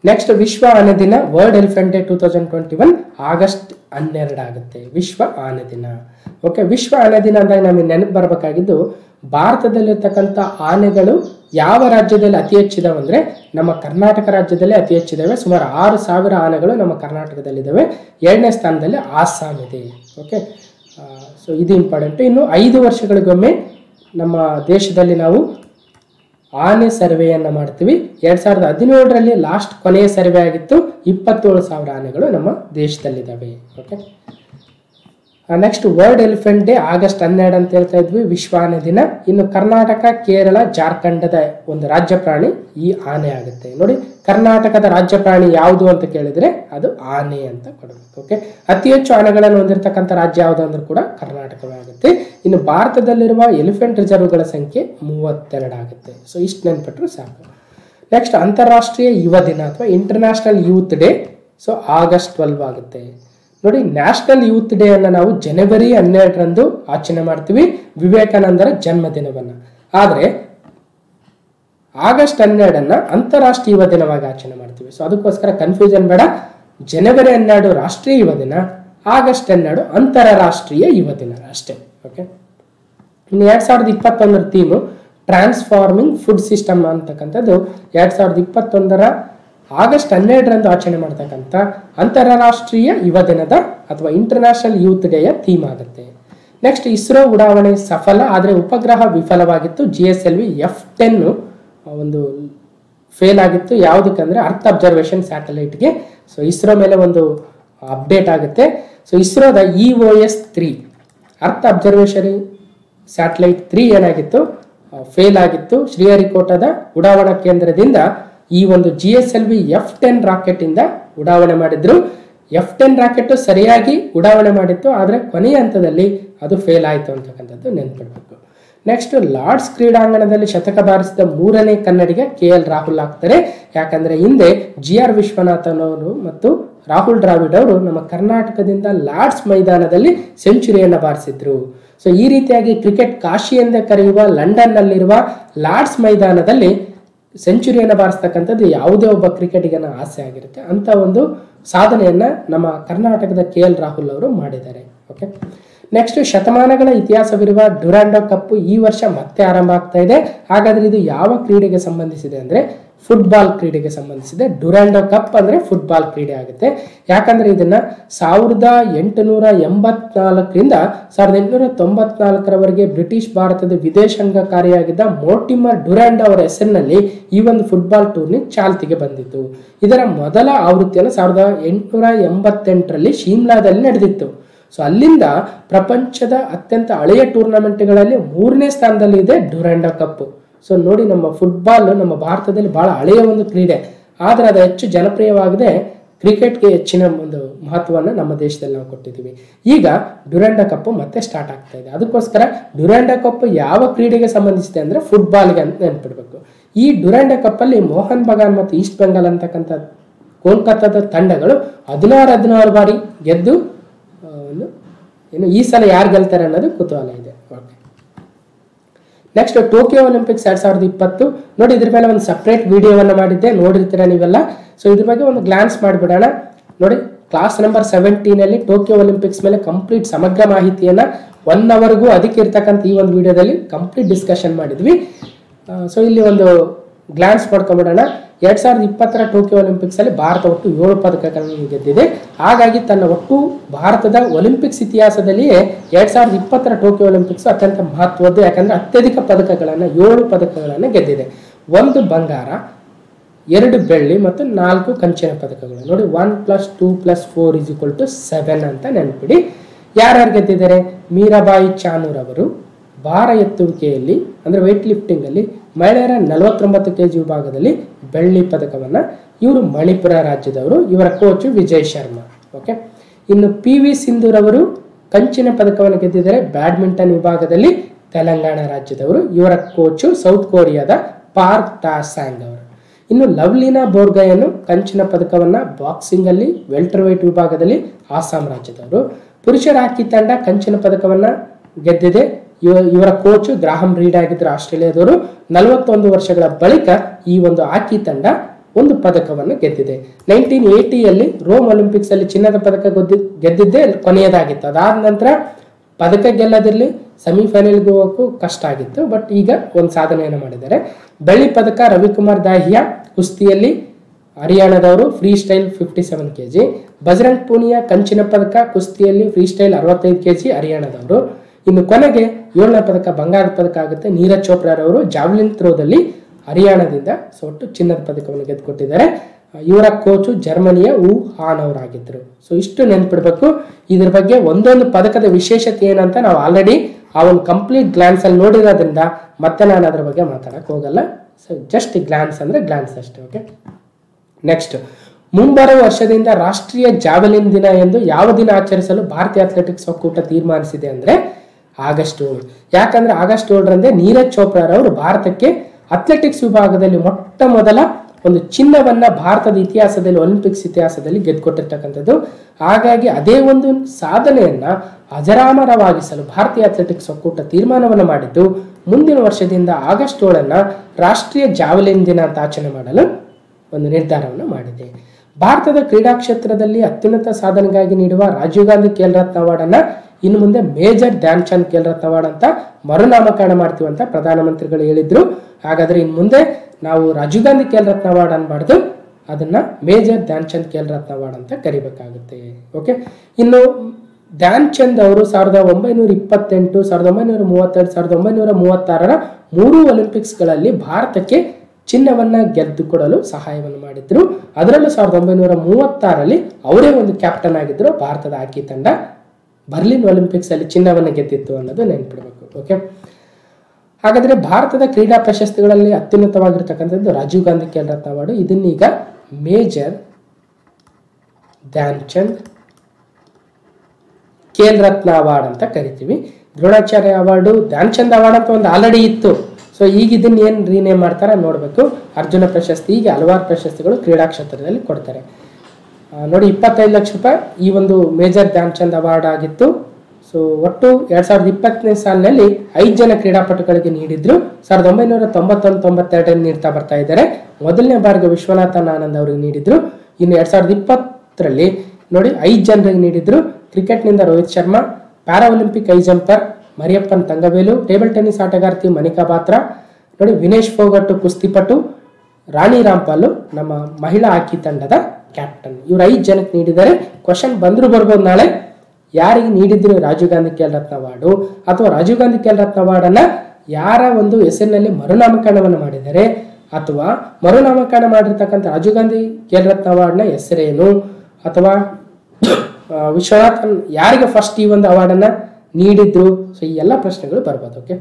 ನೆಕ್ಸ್ಟ್ ವಿಶ್ವ ಆನೆ ದಿನ world elephant day two thousand twenty one August ಹನ್ನೆರಡು ಆಗುತ್ತೆ ವಿಶ್ವ ಆನೆ ದಿನ. ಓಕೆ, ವಿಶ್ವ ಆನೆ ದಿನ ಅಂದಾಗ ನಮಗೆ ನೆನಪು ಬರಬೇಕಾಗಿದ್ದು ಭಾರತದಲ್ಲಿರ್ತಕ್ಕಂಥ ಆನೆಗಳು ಯಾವ ರಾಜ್ಯದಲ್ಲಿ ಅತಿ ಹೆಚ್ಚಿದಾವೆ ಅಂದರೆ ನಮ್ಮ ಕರ್ನಾಟಕ ರಾಜ್ಯದಲ್ಲಿ ಅತಿ ಹೆಚ್ಚಿದ್ದಾವೆ. ಸುಮಾರು ಆರು ಸಾವಿರ ಆನೆಗಳು ನಮ್ಮ ಕರ್ನಾಟಕದಲ್ಲಿದ್ದಾವೆ. ಎರಡನೇ ಸ್ಥಾನದಲ್ಲಿ ಆಸ್ಸಾಂ ಇದೆ. ಓಕೆ, ಸೊ ಇದು ಇಂಪಾರ್ಟೆಂಟ್. ಇನ್ನು ಐದು ವರ್ಷಗಳಿಗೊಮ್ಮೆ ನಮ್ಮ ದೇಶದಲ್ಲಿ ನಾವು ಆನೆ ಸರ್ವೆಯನ್ನು ಮಾಡ್ತೀವಿ. ಎರಡು ಸಾವಿರದ ಹದಿನೇಳರಲ್ಲಿ ಲಾಸ್ಟ್ ಕೊನೆಯ ಸರ್ವೆ ಆಗಿತ್ತು. ಇಪ್ಪತ್ತೇಳು ಸಾವಿರ ಆನೆಗಳು ನಮ್ಮ ದೇಶದಲ್ಲಿದ್ದಾವೆ. Okay, next world elephant day August ಹನ್ನೆರಡು ಅಂತ ಹೇಳ್ತಾ ಇದ್ವಿ, ವಿಶ್ವ ಆನೆ ದಿನ. ಇನ್ನು ಕರ್ನಾಟಕ, ಕೇರಳ, ಜಾರ್ಖಂಡದ ಒಂದು ರಾಜ್ಯ ಪ್ರಾಣಿ ಈ ಆನೆ ಆಗುತ್ತೆ. ನೋಡಿ, ಕರ್ನಾಟಕದ ರಾಜ್ಯ ಪ್ರಾಣಿ ಯಾವುದು ಅಂತ ಕೇಳಿದ್ರೆ ಅದು ಆನೆ ಅಂತ ಕೊಡಬೇಕು. ಓಕೆ, ಅತಿ ಹೆಚ್ಚು ಆನೆಗಳನ್ನು ಹೊಂದಿರತಕ್ಕಂಥ ರಾಜ್ಯ ಯಾವುದು ಅಂದ್ರೂ ಕೂಡ ಕರ್ನಾಟಕವೇ ಆಗುತ್ತೆ. ಇನ್ನು ಭಾರತದಲ್ಲಿರುವ ಎಲಿಫೆಂಟ್ ರಿಸರ್ವ್ಗಳ ಸಂಖ್ಯೆ ಮೂವತ್ತೆರಡು ಆಗುತ್ತೆ. ಸೊ ಇಷ್ಟು ನೆನ್ಪಿಟ್ರು ಸಾಕು. ನೆಕ್ಸ್ಟ್ ಅಂತಾರಾಷ್ಟ್ರೀಯ ಯುವ ದಿನ ಅಥವಾ international youth day. So August twelve ಆಗುತ್ತೆ. ನೋಡಿ, ನ್ಯಾಷನಲ್ ಯೂತ್ ಡೇ ಅನ್ನು ನಾವು ಜನವರಿ ಹನ್ನೆರಡರಂದು ಆಚರಣೆ ಮಾಡ್ತೀವಿ, ವಿವೇಕಾನಂದರ ಜನ್ಮದಿನವನ್ನು. ಆದರೆ ಆಗಸ್ಟ್ ಹನ್ನೆರಡನ್ನ ಅಂತಾರಾಷ್ಟ್ರೀಯ ಯುವ ದಿನವಾಗಿ ಆಚರಣೆ ಮಾಡ್ತೀವಿ. ಸೊ ಅದಕ್ಕೋಸ್ಕರ ಕನ್ಫ್ಯೂಷನ್ ಬೇಡ. ಜನವರಿ ಹನ್ನೆರಡು ರಾಷ್ಟ್ರೀಯ ಯುವ ದಿನ, ಆಗಸ್ಟ್ ಹನ್ನೆರಡು ಅಂತಾರಾಷ್ಟ್ರೀಯ ಯುವ ದಿನ ಅಷ್ಟೇ. ಓಕೆ, ಇನ್ನು ಎರಡ್ ಸಾವಿರದ ಇಪ್ಪತ್ತೊಂದರ ಥೀಮು ಟ್ರಾನ್ಸ್ಫಾರ್ಮಿಂಗ್ ಫುಡ್ ಸಿಸ್ಟಮ್ ಅಂತಕ್ಕಂಥದ್ದು ಎರಡ್ ಸಾವಿರದ ಇಪ್ಪತ್ತೊಂದರ ಆಗಸ್ಟ್ ಹನ್ನೆರಡರಂದು ಆಚರಣೆ ಮಾಡ್ತಕ್ಕಂಥ ಅಂತಾರಾಷ್ಟ್ರೀಯ ಯುವ ದಿನದ ಅಥವಾ ಇಂಟರ್ನ್ಯಾಷನಲ್ ಯೂತ್ ಡೇಯ ಥೀಮ್ ಆಗುತ್ತೆ. ನೆಕ್ಸ್ಟ್ ಇಸ್ರೋ ಉಡಾವಣೆ ಸಫಲ, ಆದರೆ ಉಪಗ್ರಹ ವಿಫಲವಾಗಿತ್ತು. G S L V F ten ಒಂದು ಫೇಲ್ ಆಗಿತ್ತು. ಯಾವುದಕ್ಕಂದ್ರೆ ಅರ್ತ್ ಅಬ್ಸರ್ವೇಷನ್ ಸ್ಯಾಟಲೈಟ್ಗೆ. ಸೊ ಇಸ್ರೋ ಮೇಲೆ ಒಂದು ಅಪ್ಡೇಟ್ ಆಗುತ್ತೆ. ಸೊ ಇಸ್ರೋದ E O S three earth observation satellite three ಏನಾಗಿತ್ತು, ಫೇಲ್ ಆಗಿತ್ತು. ಶ್ರೀಹರಿಕೋಟದ ಉಡಾವಣಾ ಕೇಂದ್ರದಿಂದ ಈ ಒಂದು G S L V F ten rocket ಇಂದ ಉಡಾವಣೆ ಮಾಡಿದ್ರು. ಎಫ್ ಟೆನ್ ರಾಕೆಟ್ ಸರಿಯಾಗಿ ಉಡಾವಣೆ ಮಾಡಿತ್ತು, ಆದರೆ ಕೊನೆಯ ಹಂತದಲ್ಲಿ ಅದು ಫೇಲ್ ಆಯಿತು ಅಂತಕ್ಕಂಥದ್ದು ನೆನ್ಪಿಡ್ಬೇಕು. ನೆಕ್ಸ್ಟ್ ಲಾರ್ಡ್ಸ್ ಕ್ರೀಡಾಂಗಣದಲ್ಲಿ ಶತಕ ಬಾರಿಸಿದ ಮೂರನೇ ಕನ್ನಡಿಗ ಕೆ ಎಲ್ ರಾಹುಲ್ ಆಗ್ತಾರೆ. ಯಾಕಂದ್ರೆ ಹಿಂದೆ ಜಿ ಆರ್ ವಿಶ್ವನಾಥನ್ ಅವರು ಮತ್ತು ರಾಹುಲ್ ದ್ರಾವಿಡ್ ಅವರು ನಮ್ಮ ಕರ್ನಾಟಕದಿಂದ ಲಾರ್ಡ್ಸ್ ಮೈದಾನದಲ್ಲಿ ಸೆಂಚುರಿಯನ್ನು ಬಾರಿಸಿದ್ರು. ಸೊ ಈ ರೀತಿಯಾಗಿ ಕ್ರಿಕೆಟ್ ಕಾಶಿ ಎಂದೇ ಕರೆಯುವ ಲಂಡನ್ ನಲ್ಲಿರುವ ಲಾರ್ಡ್ಸ್ ಮೈದಾನದಲ್ಲಿ ಸೆಂಚುರಿಯನ್ನು ಬಾರಿಸ್ತಕ್ಕಂಥದ್ದು ಯಾವುದೇ ಒಬ್ಬ ಕ್ರಿಕೆಟಿಗನ ಆಸೆ ಆಗಿರುತ್ತೆ. ಅಂತ ಒಂದು ಸಾಧನೆಯನ್ನ ನಮ್ಮ ಕರ್ನಾಟಕದ ಕೆ ಎಲ್ ರಾಹುಲ್ ಅವರು ಮಾಡಿದ್ದಾರೆ. ಓಕೆ, ನೆಕ್ಸ್ಟ್ ಶತಮಾನಗಳ ಇತಿಹಾಸವಿರುವ ಡ್ಯುರಾಂಡೋ ಕಪ್ ಈ ವರ್ಷ ಮತ್ತೆ ಆರಂಭ ಆಗ್ತಾ ಇದೆ. ಹಾಗಾದ್ರೆ ಇದು ಯಾವ ಕ್ರೀಡೆಗೆ ಸಂಬಂಧಿಸಿದೆ ಅಂದ್ರೆ ಫುಟ್ಬಾಲ್ ಕ್ರೀಡೆಗೆ ಸಂಬಂಧಿಸಿದೆ. ಡ್ಯುರಾಂಡೋ ಕಪ್ ಅಂದ್ರೆ ಫುಟ್ಬಾಲ್ ಕ್ರೀಡೆ ಆಗುತ್ತೆ. ಯಾಕಂದ್ರೆ ಇದನ್ನ ಸಾವಿರದ ಎಂಟುನೂರ ಎಂಬತ್ನಾಲ್ಕರಿಂದ ಸಾವಿರದ ಎಂಟುನೂರ ತೊಂಬತ್ನಾಲ್ಕರವರೆಗೆ ಬ್ರಿಟಿಷ್ ಭಾರತದ ವಿದೇಶಾಂಗಕಾರಿಯಾಗಿದ್ದ ಮೋರ್ಟಿಮರ್ ಡ್ಯುರಾಂಡೋ ಅವರ ಹೆಸರಿನಲ್ಲಿ ಈ ಒಂದು ಫುಟ್ಬಾಲ್ ಟೂರ್ನಿ ಚಾಲ್ತಿಗೆ ಬಂದಿತ್ತು. ಇದರ ಮೊದಲ ಆವೃತ್ತಿಯನ್ನು ಸಾವಿರದ ಎಂಟುನೂರ ಎಂಬತ್ತೆಂಟರಲ್ಲಿ ಶಿಮ್ಲಾದಲ್ಲಿ ನಡೆದಿತ್ತು. ಸೊ ಅಲ್ಲಿಂದ ಪ್ರಪಂಚದ ಅತ್ಯಂತ ಹಳೆಯ ಟೂರ್ನಮೆಂಟ್ಗಳಲ್ಲಿ ಮೂರನೇ ಸ್ಥಾನದಲ್ಲಿ ಇದೆ ಡ್ಯುರಾಂಡೋ ಕಪ್. ಸೊ ನೋಡಿ, ನಮ್ಮ ಫುಟ್ಬಾಲ್ ನಮ್ಮ ಭಾರತದಲ್ಲಿ ಬಹಳ ಹಳೆಯ ಒಂದು ಕ್ರೀಡೆ, ಆದರೆ ಅದು ಹೆಚ್ಚು ಜನಪ್ರಿಯವಾಗದೆ ಕ್ರಿಕೆಟ್ಗೆ ಹೆಚ್ಚಿನ ಒಂದು ಮಹತ್ವವನ್ನು ನಮ್ಮ ದೇಶದಲ್ಲಿ ನಾವು ಕೊಟ್ಟಿದ್ದೀವಿ. ಈಗ ಡ್ಯುರಾಂಡೋ ಕಪ್ ಮತ್ತೆ ಸ್ಟಾರ್ಟ್ ಆಗ್ತಾ ಇದೆ. ಅದಕ್ಕೋಸ್ಕರ ಡ್ಯುರಾಂಡೋ ಕಪ್ ಯಾವ ಕ್ರೀಡೆಗೆ ಸಂಬಂಧಿಸಿದೆ ಅಂದ್ರೆ ಫುಟ್ಬಾಲ್ಗೆ ಅಂತ ನೆನ್ಪಿಡ್ಬೇಕು. ಈ ಡ್ಯುರಾಂಡೋ ಕಪ್ ಅಲ್ಲಿ ಮೋಹನ್ ಬಗಾನ್ ಮತ್ತು ಈಸ್ಟ್ ಬೆಂಗಾಲ್ ಅಂತಕ್ಕಂಥ ಕೋಲ್ಕತ್ತಾದ ತಂಡಗಳು ಹದಿನಾರು ಹದಿನಾರು ಬಾರಿ ಗೆದ್ದು ಏನು ಈ ಸಲ ಯಾರು ಗೆಲ್ತಾರೆ ಅನ್ನೋದು ಕುತೂಹಲ ಇದೆ. ಓಕೆ, ನೆಕ್ಸ್ಟ್ ಟೋಕಿಯೋ ಒಲಿಂಪಿಕ್ಸ್ ಎರಡ್ ಸಾವಿರದ ಇಪ್ಪತ್ತು. ನೋಡಿ, ಇದ್ರ ಮೇಲೆ ಒಂದು ಸಪ್ರೇಟ್ ವಿಡಿಯೋವನ್ನು ಮಾಡಿದ್ದೆ, ನೋಡಿರ್ತೀರಾ ನೀವೆಲ್ಲ. ಸೊ ಇದ್ರ ಬಗ್ಗೆ ಒಂದು ಗ್ಲಾನ್ಸ್ ಮಾಡಿಬಿಡೋಣ. ನೋಡಿ, ಕ್ಲಾಸ್ ನಂಬರ್ ಸೆವೆಂಟೀನ್ ಅಲ್ಲಿ ಟೋಕಿಯೋ ಒಲಿಂಪಿಕ್ಸ್ ಮೇಲೆ ಕಂಪ್ಲೀಟ್ ಸಮಗ್ರ ಮಾಹಿತಿಯನ್ನ ಒನ್ ಅವರ್ಗೂ ಅದಕ್ಕೆ ಇರ್ತಕ್ಕಂಥ ಈ ಒಂದು ವಿಡಿಯೋದಲ್ಲಿ ಕಂಪ್ಲೀಟ್ ಡಿಸ್ಕಷನ್ ಮಾಡಿದ್ವಿ. ಸೊ ಇಲ್ಲಿ ಒಂದು ಗ್ಲಾನ್ಸ್ ಮಾಡ್ಕೊಂಡ್ಬಿಡೋಣ. ಎರಡ್ ಸಾವಿರದ ಇಪ್ಪತ್ತರ ಟೋಕಿಯೋ ಒಲಿಂಪಿಕ್ಸ್ ಅಲ್ಲಿ ಭಾರತ ಒಟ್ಟು ಏಳು ಪದಕಗಳನ್ನು ಗೆದ್ದಿದೆ. ಹಾಗಾಗಿ ತನ್ನ ಒಟ್ಟು ಭಾರತದ ಒಲಿಂಪಿಕ್ಸ್ ಇತಿಹಾಸದಲ್ಲಿಯೇ ಎರಡ್ ಸಾವಿರದ ಇಪ್ಪತ್ತರ ಟೋಕಿಯೋ ಒಲಿಂಪಿಕ್ಸ್ ಅತ್ಯಂತ ಮಹತ್ವದ್ದು. ಯಾಕಂದ್ರೆ ಅತ್ಯಧಿಕ ಪದಕಗಳನ್ನು ಏಳು ಪದಕಗಳನ್ನು ಗೆದ್ದಿದೆ. ಒಂದು ಬಂಗಾರ, ಎರಡು ಬೆಳ್ಳಿ ಮತ್ತು ನಾಲ್ಕು ಕಂಚಿನ ಪದಕಗಳು. ನೋಡಿ, one plus two plus four is equal to seven ಅಂತ ನೆನ್ಪಿಡಿ. ಯಾರ್ಯಾರು ಗೆದ್ದಿದ್ದಾರೆ? ಮೀರಾಬಾಯಿ ಚಾನೂರ್ ಅವರು ಭಾರ ಎತ್ತುವಿಕೆಯಲ್ಲಿ ಅಂದ್ರೆ weight ಲಿಫ್ಟಿಂಗ್ ಅಲ್ಲಿ ಮಹಿಳೆಯರ ನಲವತ್ತೊಂಬತ್ತು ಕೆಜಿ ವಿಭಾಗದಲ್ಲಿ ಬೆಳ್ಳಿ ಪದಕವನ್ನ, ಇವರು ಮಣಿಪುರ ರಾಜ್ಯದವರು, ಇವರ ಕೋಚ್ ವಿಜಯ್ ಶರ್ಮಾ. ಓಕೆ, ಇನ್ನು ಪಿ ವಿ ಸಿಂಧೂರ್ ಅವರು ಕಂಚಿನ ಪದಕವನ್ನು ಗೆದ್ದಿದ್ದಾರೆ ಬ್ಯಾಡ್ಮಿಂಟನ್ ವಿಭಾಗದಲ್ಲಿ, ತೆಲಂಗಾಣ ರಾಜ್ಯದವರು, ಇವರ ಕೋಚು ಸೌತ್ ಕೊರಿಯಾದ ಪಾರ್ಕ್ ಟಾ ಸ್ಯಾಂಗ್ ಅವರು. ಇನ್ನು ಲವ್ಲಿನಾ ಬೋರ್ಗಯನ್ನು ಕಂಚಿನ ಪದಕವನ್ನ ಬಾಕ್ಸಿಂಗ್ ಅಲ್ಲಿ ವೆಲ್ಟರ್ ವೇಟ್ ವಿಭಾಗದಲ್ಲಿ ಆಸಾಂ ರಾಜ್ಯದವರು. ಪುರುಷರ ಹಾಕಿ ತಂಡ ಕಂಚಿನ ಪದಕವನ್ನ ಗೆದ್ದಿದೆ, ಇವರ ಕೋಚ್ ಗ್ರಾಹಂ ರೀಡ್ ಆಗಿದ್ರು ಆಸ್ಟ್ರೇಲಿಯಾದವರು. ನಲವತ್ತೊಂದು ವರ್ಷಗಳ ಬಳಿಕ ಈ ಒಂದು ಹಾಕಿ ತಂಡ ಒಂದು ಪದಕವನ್ನು ಗೆದ್ದಿದೆ. ನೈನ್ಟೀನ್ ಏಯ್ಟಿಯಲ್ಲಿ ರೋಮ್ ಒಲಿಂಪಿಕ್ಸ್ ಅಲ್ಲಿ ಚಿನ್ನದ ಪದಕ ಗೆದ್ದಿ ಗೆದ್ದಿದ್ದೇ ಕೊನೆಯದಾಗಿತ್ತು. ಅದಾದ ನಂತರ ಪದಕ ಗೆಲ್ಲದಿರಲಿ ಸೆಮಿಫೈನಲ್ಗೆ ಹೋಗೋಕ್ಕೂ ಕಷ್ಟ ಆಗಿತ್ತು. ಬಟ್ ಈಗ ಒಂದು ಸಾಧನೆಯನ್ನು ಮಾಡಿದ್ದಾರೆ. ಬೆಳ್ಳಿ ಪದಕ ರವಿಕುಮಾರ್ ದಾಹಿಯಾ ಕುಸ್ತಿಯಲ್ಲಿ ಹರಿಯಾಣದವರು, freestyle fifty seven K G. Bajrang Punia ಕಂಚಿನ ಪದಕ ಕುಸ್ತಿಯಲ್ಲಿ ಫ್ರೀ ಸ್ಟೈಲ್ ಅರವತ್ತೈದು ಕೆ ಜಿ ಹರಿಯಾಣದವರು. ಇನ್ನು ಕೊನೆಗೆ ಏಳನೇ ಪದಕ ಬಂಗಾರದ ಪದಕ ಆಗುತ್ತೆ. ನೀರಜ್ ಚೋಪ್ರಾರವರು ಜಾವ್ಲಿನ್ ಥ್ರೋದಲ್ಲಿ ಹರಿಯಾಣದಿಂದ ಸೊ ಒಟ್ಟು ಚಿನ್ನದ ಪದಕವನ್ನು ಗೆದ್ದುಕೊಟ್ಟಿದ್ದಾರೆ. ಇವರ ಕೋಚು ಜರ್ಮನಿಯ ವು ಹಾನ್ ಅವರಾಗಿದ್ದರು. ಸೊ ಇಷ್ಟು ನೆನ್ಪಿಡ್ಬೇಕು. ಇದ್ರ ಬಗ್ಗೆ ಒಂದೊಂದು ಪದಕದ ವಿಶೇಷತೆ ಏನಂತ ನಾವು ಆಲ್ರೆಡಿ ಆ ಒಂದು ಕಂಪ್ಲೀಟ್ ಗ್ಲಾನ್ಸ್ ಅಲ್ಲಿ ನೋಡಿರೋದ್ರಿಂದ ಮತ್ತೆ ನಾನು ಅದ್ರ ಬಗ್ಗೆ ಮಾತಾಡಕ್ ಹೋಗಲ್ಲ. ಸೊ ಜಸ್ಟ್ ಗ್ಲಾನ್ಸ್ ಅಂದ್ರೆ ಗ್ಲಾನ್ಸ್ ಅಷ್ಟೇ. ಓಕೆ, ನೆಕ್ಸ್ಟ್, ಮುಂಬರುವ ವರ್ಷದಿಂದ ರಾಷ್ಟ್ರೀಯ ಜಾವೆಲಿನ್ ದಿನ ಎಂದು ಯಾವ ದಿನ ಆಚರಿಸಲು ಭಾರತೀಯ ಅಥ್ಲೆಟಿಕ್ಸ್ ಒಕ್ಕೂಟ ತೀರ್ಮಾನಿಸಿದೆ ಅಂದ್ರೆ ಆಗಸ್ಟ್ ಏಳು. ಯಾಕಂದ್ರೆ ಆಗಸ್ಟ್ ಏಳರಂದೇ ನೀರಜ್ ಚೋಪ್ರಾರವರು ಭಾರತಕ್ಕೆ ಅಥ್ಲೆಟಿಕ್ಸ್ ವಿಭಾಗದಲ್ಲಿ ಮೊಟ್ಟ ಮೊದಲ ಒಂದು ಚಿನ್ನವನ್ನ ಭಾರತದ ಇತಿಹಾಸದಲ್ಲಿ, ಒಲಿಂಪಿಕ್ಸ್ ಇತಿಹಾಸದಲ್ಲಿ ಗೆದ್ದುಕೊಟ್ಟಿರ್ತಕ್ಕಂಥದ್ದು. ಹಾಗಾಗಿ ಅದೇ ಒಂದು ಸಾಧನೆಯನ್ನ ಅಜರಾಮರವಾಗಿಸಲು ಭಾರತೀಯ ಅಥ್ಲೆಟಿಕ್ಸ್ ಒಕ್ಕೂಟ ತೀರ್ಮಾನವನ್ನು ಮಾಡಿದ್ದು ಮುಂದಿನ ವರ್ಷದಿಂದ ಆಗಸ್ಟ್ ಏಳನ್ನ ರಾಷ್ಟ್ರೀಯ ಜಾವೆಲಿನ್ ದಿನ ಅಂತ ಆಚರಣೆ ಮಾಡಲು ಒಂದು ನಿರ್ಧಾರವನ್ನು ಮಾಡಿದೆ. ಭಾರತದ ಕ್ರೀಡಾ ಕ್ಷೇತ್ರದಲ್ಲಿ ಅತ್ಯುನ್ನತ ಸಾಧನೆಗಾಗಿ ನೀಡುವ ರಾಜೀವ್ ಗಾಂಧಿ ಖೇಲ್ ರತ್ನ ಅವಾರ್ಡ್ ಅನ್ನ ಇನ್ನು ಮುಂದೆ ಮೇಜರ್ ಧ್ಯಾನ್ ಚಂದ್ ಖೇಲ್ ರತ್ನ ಅವಾರ್ಡ್ ಅಂತ ಮರುನಾಮಕರಣ ಮಾಡ್ತೀವಿ ಅಂತ ಪ್ರಧಾನಮಂತ್ರಿಗಳು ಹೇಳಿದ್ರು. ಹಾಗಾದ್ರೆ ಇನ್ನು ಮುಂದೆ ನಾವು ರಾಜೀವ್ ಗಾಂಧಿ ಖೇಲ್ ರತ್ನ ಅವಾರ್ಡ್ ಅನ್ಬಾರ್ದು, ಅದನ್ನ ಮೇಜರ್ ಧ್ಯಾನ್ ಚಂದ್ ಖೇಲ್ ರತ್ನ ಅವಾರ್ಡ್ ಅಂತ ಕರಿಬೇಕಾಗುತ್ತೆ. ಓಕೆ, ಇನ್ನು ಧ್ಯಾನ್ ಚಂದ್ ಅವರು ಸಾವಿರದ ಒಂಬೈನೂರ ಇಪ್ಪತ್ತೆಂಟು ಸಾವಿರದ ಒಂಬೈನೂರ ಮೂವತ್ತೆರಡು ಸಾವಿರದ ಒಂಬೈನೂರ ಮೂವತ್ತಾರರ ಮೂರು ಒಲಿಂಪಿಕ್ಸ್ಗಳಲ್ಲಿ ಭಾರತಕ್ಕೆ ಚಿನ್ನವನ್ನ ಗೆದ್ದುಕೊಡಲು ಸಹಾಯವನ್ನು ಮಾಡಿದ್ರು. ಅದರಲ್ಲೂ ಸಾವಿರದ ಒಂಬೈನೂರ ಮೂವತ್ತಾರಲ್ಲಿ ಅವರೇ ಒಂದು ಕ್ಯಾಪ್ಟನ್ ಆಗಿದ್ರು. ಭಾರತದ ಹಾಕಿ ತಂಡ ಬರ್ಲಿನ್ ಒಲಿಂಪಿಕ್ಸ್ ಅಲ್ಲಿ ಚಿನ್ನವನ್ನು ಗೆದ್ದಿತ್ತು ಅನ್ನೋದು ನೆನ್ಪಿಡ್ಬೇಕು. ಓಕೆ, ಹಾಗಾದ್ರೆ ಭಾರತದ ಕ್ರೀಡಾ ಪ್ರಶಸ್ತಿಗಳಲ್ಲಿ ಅತ್ಯುನ್ನತವಾಗಿರ್ತಕ್ಕಂಥದ್ದು ರಾಜೀವ್ ಗಾಂಧಿ ಖೇಲ್ ರತ್ನ ಅವಾರ್ಡ್. ಇದನ್ನೀಗ ಮೇಜರ್ ಧ್ಯಾನ್ ಚಂದ್ ಖೇಲ್ ರತ್ನ ಅವಾರ್ಡ್ ಅಂತ ಕರಿತೀವಿ. ದ್ರೋಣಾಚಾರ್ಯ ಅವಾರ್ಡು, ಧ್ಯಾನ್ ಚಂದ್ ಅವಾರ್ಡ್ ಅಂತ ಒಂದು ಆಲ್ರೆಡಿ ಇತ್ತು. ಸೊ ಈಗ ಇದನ್ನ ಏನ್ ರೀನೇಮ್ ಮಾಡ್ತಾರ ನೋಡ್ಬೇಕು. ಅರ್ಜುನ ಪ್ರಶಸ್ತಿ, ಹೀಗೆ ಹಲವಾರು ಪ್ರಶಸ್ತಿಗಳು ಕ್ರೀಡಾ ಕ್ಷೇತ್ರದಲ್ಲಿ ಕೊಡ್ತಾರೆ. ನೋಡಿ, ಇಪ್ಪತ್ತೈದು ಲಕ್ಷ ರೂಪಾಯಿ ಈ ಒಂದು ಮೇಜರ್ ಧ್ಯಾನ್ ಚಂದ್ ಅವಾರ್ಡ್ ಆಗಿತ್ತು. ಸೊ ಒಟ್ಟು ಎರಡ್ ಸಾವಿರದ ಇಪ್ಪತ್ತನೇ ಸಾಲಿನಲ್ಲಿ ಐದು ಜನ ಕ್ರೀಡಾಪಟುಗಳಿಗೆ ನೀಡಿದ್ರು. ಸಾವಿರದ ಒಂಬೈನೂರ ತೊಂಬತ್ತೊಂದು ತೊಂಬತ್ತೆರಡರಲ್ಲಿ ನೀಡ್ತಾ ಬರ್ತಾ ಇದ್ದಾರೆ. ಮೊದಲನೇ ಬಾರಿಗೆ ವಿಶ್ವನಾಥನ್ ಆನಂದ್ ಅವರಿಗೆ ನೀಡಿದ್ರು. ಇನ್ನು ಎರಡ್ ಸಾವಿರದ ಇಪ್ಪತ್ತರಲ್ಲಿ ನೋಡಿ ಐದು ಜನರಿಗೆ ನೀಡಿದ್ರು. ಕ್ರಿಕೆಟ್ನಿಂದ Rohit Sharma, para Olympic high jumper Mariyappan Thangavelu, table tennis ಆಟಗಾರ್ತಿ ಮನಿಕಾ ಬಾತ್ರಾ, ನೋಡಿ ವಿನೇಶ್ ಫೋಗಟ್ ಕುಸ್ತಿಪಟು, ರಾಣಿ ರಾಂಪಾಲ್ ನಮ್ಮ ಮಹಿಳಾ ಹಾಕಿ ತಂಡದ ಕ್ಯಾಪ್ಟನ್. ಇವ್ರು ಐದು ಜನಕ್ಕೆ ನೀಡಿದ್ದಾರೆ. ಕ್ವಶನ್ ಬಂದ್ರು ಬರ್ಬೋದು ನಾಳೆ, ಯಾರಿಗೆ ನೀಡಿದ್ರು ರಾಜೀವ್ ಗಾಂಧಿ ಖೇಲ್ ರತ್ನ ಅವಾರ್ಡು, ಅಥವಾ ರಾಜೀವ್ ಗಾಂಧಿ ಖೇಲ್ ರತ್ನ ಅವಾರ್ಡ್ ಅನ್ನ ಯಾರ ಒಂದು ಹೆಸರಿನಲ್ಲಿ ಮರುನಾಮಕರಣವನ್ನು ಮಾಡಿದ್ದಾರೆ, ಅಥವಾ ಮರುನಾಮಕರಣ ಮಾಡಿರ್ತಕ್ಕಂಥ ರಾಜೀವ್ ಗಾಂಧಿ ಖೇಲ್ ರತ್ನ ಅವಾರ್ಡ್ನ ಹೆಸರೇನು, ಅಥವಾ ವಿಶ್ವನಾಥನ್ ಯಾರಿಗೆ ಫಸ್ಟ್ ಈ ಒಂದು ಅವಾರ್ಡ್ ಅನ್ನ ನೀಡಿದ್ರು. ಸೊ ಈ ಎಲ್ಲ ಪ್ರಶ್ನೆಗಳು ಬರ್ಬೋದು. ಓಕೆ,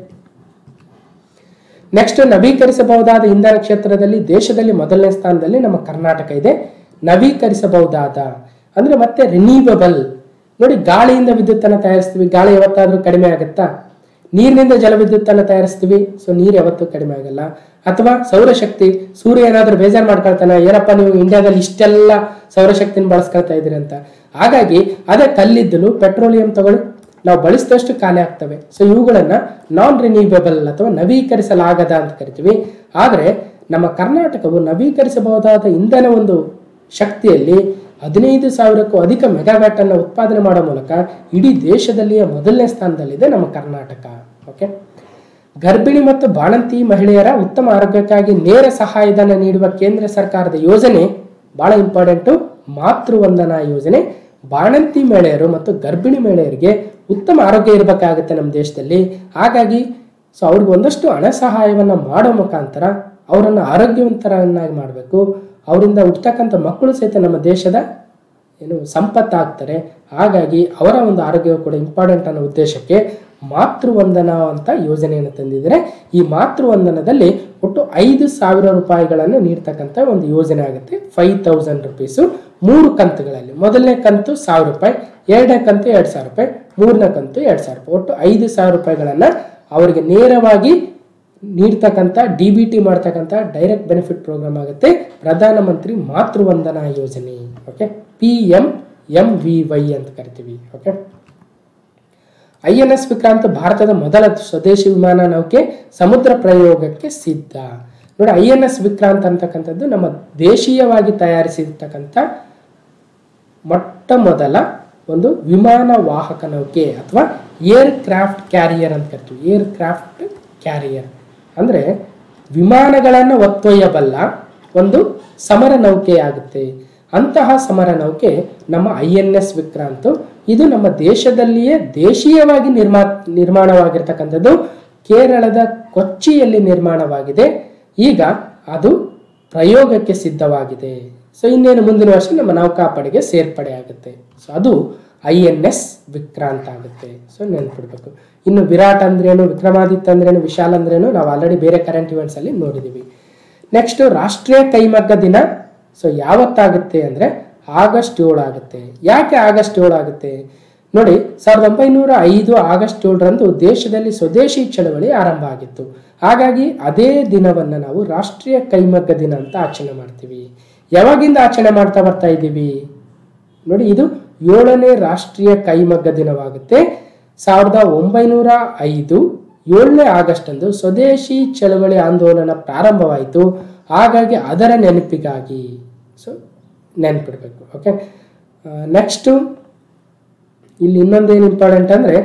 ನೆಕ್ಸ್ಟ್, ನವೀಕರಿಸಬಹುದಾದ ಇಂಧನ ಕ್ಷೇತ್ರದಲ್ಲಿ ದೇಶದಲ್ಲಿ ಮೊದಲನೇ ಸ್ಥಾನದಲ್ಲಿ ನಮ್ಮ ಕರ್ನಾಟಕ ಇದೆ. ನವೀಕರಿಸಬಹುದಾದ ಅಂದ್ರೆ ಮತ್ತೆ ರಿನ್ಯೂವಬಲ್. ನೋಡಿ, ಗಾಳಿಯಿಂದ ವಿದ್ಯುತ್ ಅನ್ನು ತಯಾರಿಸ್ತೀವಿ, ಗಾಳಿ ಯಾವತ್ತಾದ್ರೂ ಕಡಿಮೆ ಆಗುತ್ತಾ? ನೀರಿನಿಂದ ಜಲವಿದ್ಯುತ್ ಅನ್ನು ತಯಾರಿಸ್ತೀವಿ, ಸೊ ನೀರು ಯಾವತ್ತೂ ಕಡಿಮೆ ಆಗಲ್ಲ. ಅಥವಾ ಸೌರಶಕ್ತಿ, ಸೂರ್ಯ ಏನಾದ್ರೂ ಬೇಜಾರು ಮಾಡ್ಕೊಳ್ತಾನ, ಏನಪ್ಪ ನೀವು ಇಂಡಿಯಾದಲ್ಲಿ ಇಷ್ಟೆಲ್ಲ ಸೌರಶಕ್ತಿನ ಬಳಸ್ಕೊಳ್ತಾ ಇದ್ರಿ ಅಂತ. ಹಾಗಾಗಿ ಅದೇ ಕಲ್ಲಿದ್ದಲು, ಪೆಟ್ರೋಲಿಯಂ ತಗೊಳ್ಳಿ, ನಾವು ಬಳಸಿದಷ್ಟು ಖಾಲಿ ಆಗ್ತವೆ. ಸೊ ಇವುಗಳನ್ನ ನಾನ್ ರಿನ್ಯೂವೇಬಲ್ ಅಥವಾ ನವೀಕರಿಸಲಾಗದ ಅಂತ ಕರಿತೀವಿ. ಆದ್ರೆ ನಮ್ಮ ಕರ್ನಾಟಕವು ನವೀಕರಿಸಬಹುದಾದ ಇಂಧನ ಒಂದು ಶಕ್ತಿಯಲ್ಲಿ ಹದಿನೈದು ಸಾವಿರಕ್ಕೂ ಅಧಿಕ ಮೆಗಾವ್ಯಾಟ್ ಅನ್ನು ಉತ್ಪಾದನೆ ಮಾಡೋ ಮೂಲಕ ಇಡೀ ದೇಶದಲ್ಲಿಯೇ ಮೊದಲನೇ ಸ್ಥಾನದಲ್ಲಿದೆ ನಮ್ಮ ಕರ್ನಾಟಕ. ಓಕೆ, ಗರ್ಭಿಣಿ ಮತ್ತು ಬಾಣಂತಿ ಮಹಿಳೆಯರ ಉತ್ತಮ ಆರೋಗ್ಯಕ್ಕಾಗಿ ನೇರ ಸಹಾಯಧನ ನೀಡುವ ಕೇಂದ್ರ ಸರ್ಕಾರದ ಯೋಜನೆ ಬಹಳ ಇಂಪಾರ್ಟೆಂಟು, ಮಾತೃವಂದನಾ ಯೋಜನೆ. ಬಾಣಂತಿ ಮಹಿಳೆಯರು ಮತ್ತು ಗರ್ಭಿಣಿ ಮಹಿಳೆಯರಿಗೆ ಉತ್ತಮ ಆರೋಗ್ಯ ಇರಬೇಕಾಗುತ್ತೆ ನಮ್ಮ ದೇಶದಲ್ಲಿ. ಹಾಗಾಗಿ ಸೊ ಅವ್ರಿಗೆ ಒಂದಷ್ಟು ಹಣ ಸಹಾಯವನ್ನು ಮಾಡೋ ಮುಖಾಂತರ ಅವರನ್ನು ಆರೋಗ್ಯವಂತರನ್ನಾಗಿ ಮಾಡಬೇಕು. ಅವರಿಂದ ಹುಟ್ಟತಕ್ಕಂಥ ಮಕ್ಕಳು ಸಹಿತ ನಮ್ಮ ದೇಶದ ಏನು ಸಂಪತ್ತಾಗ್ತಾರೆ. ಹಾಗಾಗಿ ಅವರ ಒಂದು ಆರೋಗ್ಯವು ಕೂಡ ಇಂಪಾರ್ಟೆಂಟ್ ಅನ್ನೋ ಉದ್ದೇಶಕ್ಕೆ ಮಾತೃವಂದನಾ ಅಂತ ಯೋಜನೆಯನ್ನು ತಂದಿದ್ದಾರೆ. ಈ ಮಾತೃವಂದನದಲ್ಲಿ ಒಟ್ಟು ಐದು ಸಾವಿರ ರೂಪಾಯಿಗಳನ್ನು ನೀಡ್ತಕ್ಕಂಥ ಒಂದು ಯೋಜನೆ ಆಗುತ್ತೆ. ಫೈವ್ ತೌಸಂಡ್ ರುಪೀಸು ಮೂರು ಕಂತುಗಳಲ್ಲಿ. ಮೊದಲನೇ ಕಂತು ಸಾವಿರ ರೂಪಾಯಿ, ಎರಡನೇ ಕಂತು ಎರಡ್ ಸಾವಿರ ರೂಪಾಯಿ, ಮೂರನೇ ಕಂತು ಎರಡ್ ಸಾವಿರ ರೂಪಾಯಿ, ಒಟ್ಟು ಐದು ಸಾವಿರ ರೂಪಾಯಿಗಳನ್ನ ಅವರಿಗೆ ನೇರವಾಗಿ ನೀಡ್ತಕ್ಕಂಥ ಡಿ ಬಿ ಟಿ ಮಾಡ್ತಕ್ಕಂಥ ಡೈರೆಕ್ಟ್ ಬೆನಿಫಿಟ್ ಪ್ರೋಗ್ರಾಮ್ ಆಗುತ್ತೆ ಪ್ರಧಾನಮಂತ್ರಿ ಮಾತೃವಂದನಾ ಯೋಜನೆ. Okay, P M M V Y ಅಂತ ಕರಿತೀವಿ. Okay, I N S Vikrant ಭಾರತದ ಮೊದಲ ಸ್ವದೇಶಿ ವಿಮಾನ ನೌಕೆ ಸಮುದ್ರ ಪ್ರಯೋಗಕ್ಕೆ ಸಿದ್ಧ. ನೋಡಿ, ಐ ಎನ್ ಎಸ್ ವಿಕ್ರಾಂತ್ ಅಂತಕ್ಕಂಥದ್ದು ನಮ್ಮ ದೇಶೀಯವಾಗಿ ತಯಾರಿಸಿರ್ತಕ್ಕಂಥ ಮೊಟ್ಟ ಮೊದಲ ಒಂದು ವಿಮಾನ ವಾಹಕ ನೌಕೆ ಅಥವಾ ಏರ್ ಕ್ರಾಫ್ಟ್ ಕ್ಯಾರಿಯರ್ ಅಂತ ಕರಿತೀವಿ. ಏರ್ ಕ್ರಾಫ್ಟ್ ಕ್ಯಾರಿಯರ್ ಅಂದರೆ ವಿಮಾನಗಳನ್ನು ಹೊತ್ತೊಯ್ಯಬಲ್ಲ ಒಂದು ಸಮರ ನೌಕೆ ಆಗುತ್ತೆ. ಅಂತಹ ಸಮರ ನೌಕೆ ನಮ್ಮ ಐ ಎನ್ ಎಸ್ ವಿಕ್ರಾಂತ್. ಇದು ನಮ್ಮ ದೇಶದಲ್ಲಿಯೇ ದೇಶೀಯವಾಗಿ ನಿರ್ಮಾ ನಿರ್ಮಾಣವಾಗಿರ್ತಕ್ಕಂಥದ್ದು ಕೇರಳದ ಕೊಚ್ಚಿಯಲ್ಲಿ ನಿರ್ಮಾಣವಾಗಿದೆ. ಈಗ ಅದು ಪ್ರಯೋಗಕ್ಕೆ ಸಿದ್ಧವಾಗಿದೆ. ಸೊ ಇನ್ನೇನು ಮುಂದಿನ ವರ್ಷ ನಮ್ಮ ನೌಕಾಪಡೆಗೆ ಸೇರ್ಪಡೆ ಆಗುತ್ತೆ. ಸೊ ಅದು ಐ ಎನ್ ಎಸ್ ವಿಕ್ರಾಂತ್ ಆಗುತ್ತೆ. ಸೊ ನೆನ್ಪಿಡ್ಬೇಕು. ಇನ್ನು ವಿರಾಟ್ ಅಂದ್ರೇನು, ವಿಕ್ರಮಾದಿತ್ಯ ಅಂದ್ರೇನು, ವಿಶಾಲ್ ಅಂದ್ರೇನು ನಾವು ಆಲ್ರೆಡಿ ಬೇರೆ ಕರೆಂಟ್ ಇವೆಂಟ್ಸ್ ಅಲ್ಲಿ ನೋಡಿದೀವಿ. ನೆಕ್ಸ್ಟ್ ರಾಷ್ಟ್ರೀಯ ಕೈಮಗ್ಗ ದಿನ ಸೊ ಯಾವತ್ತಾಗುತ್ತೆ ಅಂದರೆ ಆಗಸ್ಟ್ ಏಳು ಆಗುತ್ತೆ. ಯಾಕೆ ಆಗಸ್ಟ್ ಏಳು ಆಗುತ್ತೆ ನೋಡಿ, ಸಾವಿರದ ಒಂಬೈನೂರ ಐದು ಆಗಸ್ಟ್ ಏಳರಂದು ದೇಶದಲ್ಲಿ ಸ್ವದೇಶಿ ಚಳವಳಿ ಆರಂಭ ಆಗಿತ್ತು. ಹಾಗಾಗಿ ಅದೇ ದಿನವನ್ನು ನಾವು ರಾಷ್ಟ್ರೀಯ ಕೈಮಗ್ಗ ದಿನ ಅಂತ ಆಚರಣೆ ಮಾಡ್ತೀವಿ. ಯಾವಾಗಿಂದ ಆಚರಣೆ ಮಾಡ್ತಾ ಬರ್ತಾ ಇದ್ದೀವಿ ನೋಡಿ, ಇದು ಏಳನೇ ರಾಷ್ಟ್ರೀಯ ಕೈಮಗ್ಗ ದಿನವಾಗುತ್ತೆ. ಸಾವಿರದ ಒಂಬೈನೂರ ಐದು ಏಳನೇ ಆಗಸ್ಟ್ ಅಂದು ಸ್ವದೇಶಿ ಚಳವಳಿ ಆಂದೋಲನ ಪ್ರಾರಂಭವಾಯಿತು. ಹಾಗಾಗಿ ಅದರ ನೆನಪಿಗಾಗಿ ಸೊ ನೆನಪಿಡ್ಬೇಕು. ಓಕೆ, ನೆಕ್ಸ್ಟು ಇಲ್ಲಿ ಇನ್ನೊಂದೇನು ಇಂಪಾರ್ಟೆಂಟ್ ಅಂದರೆ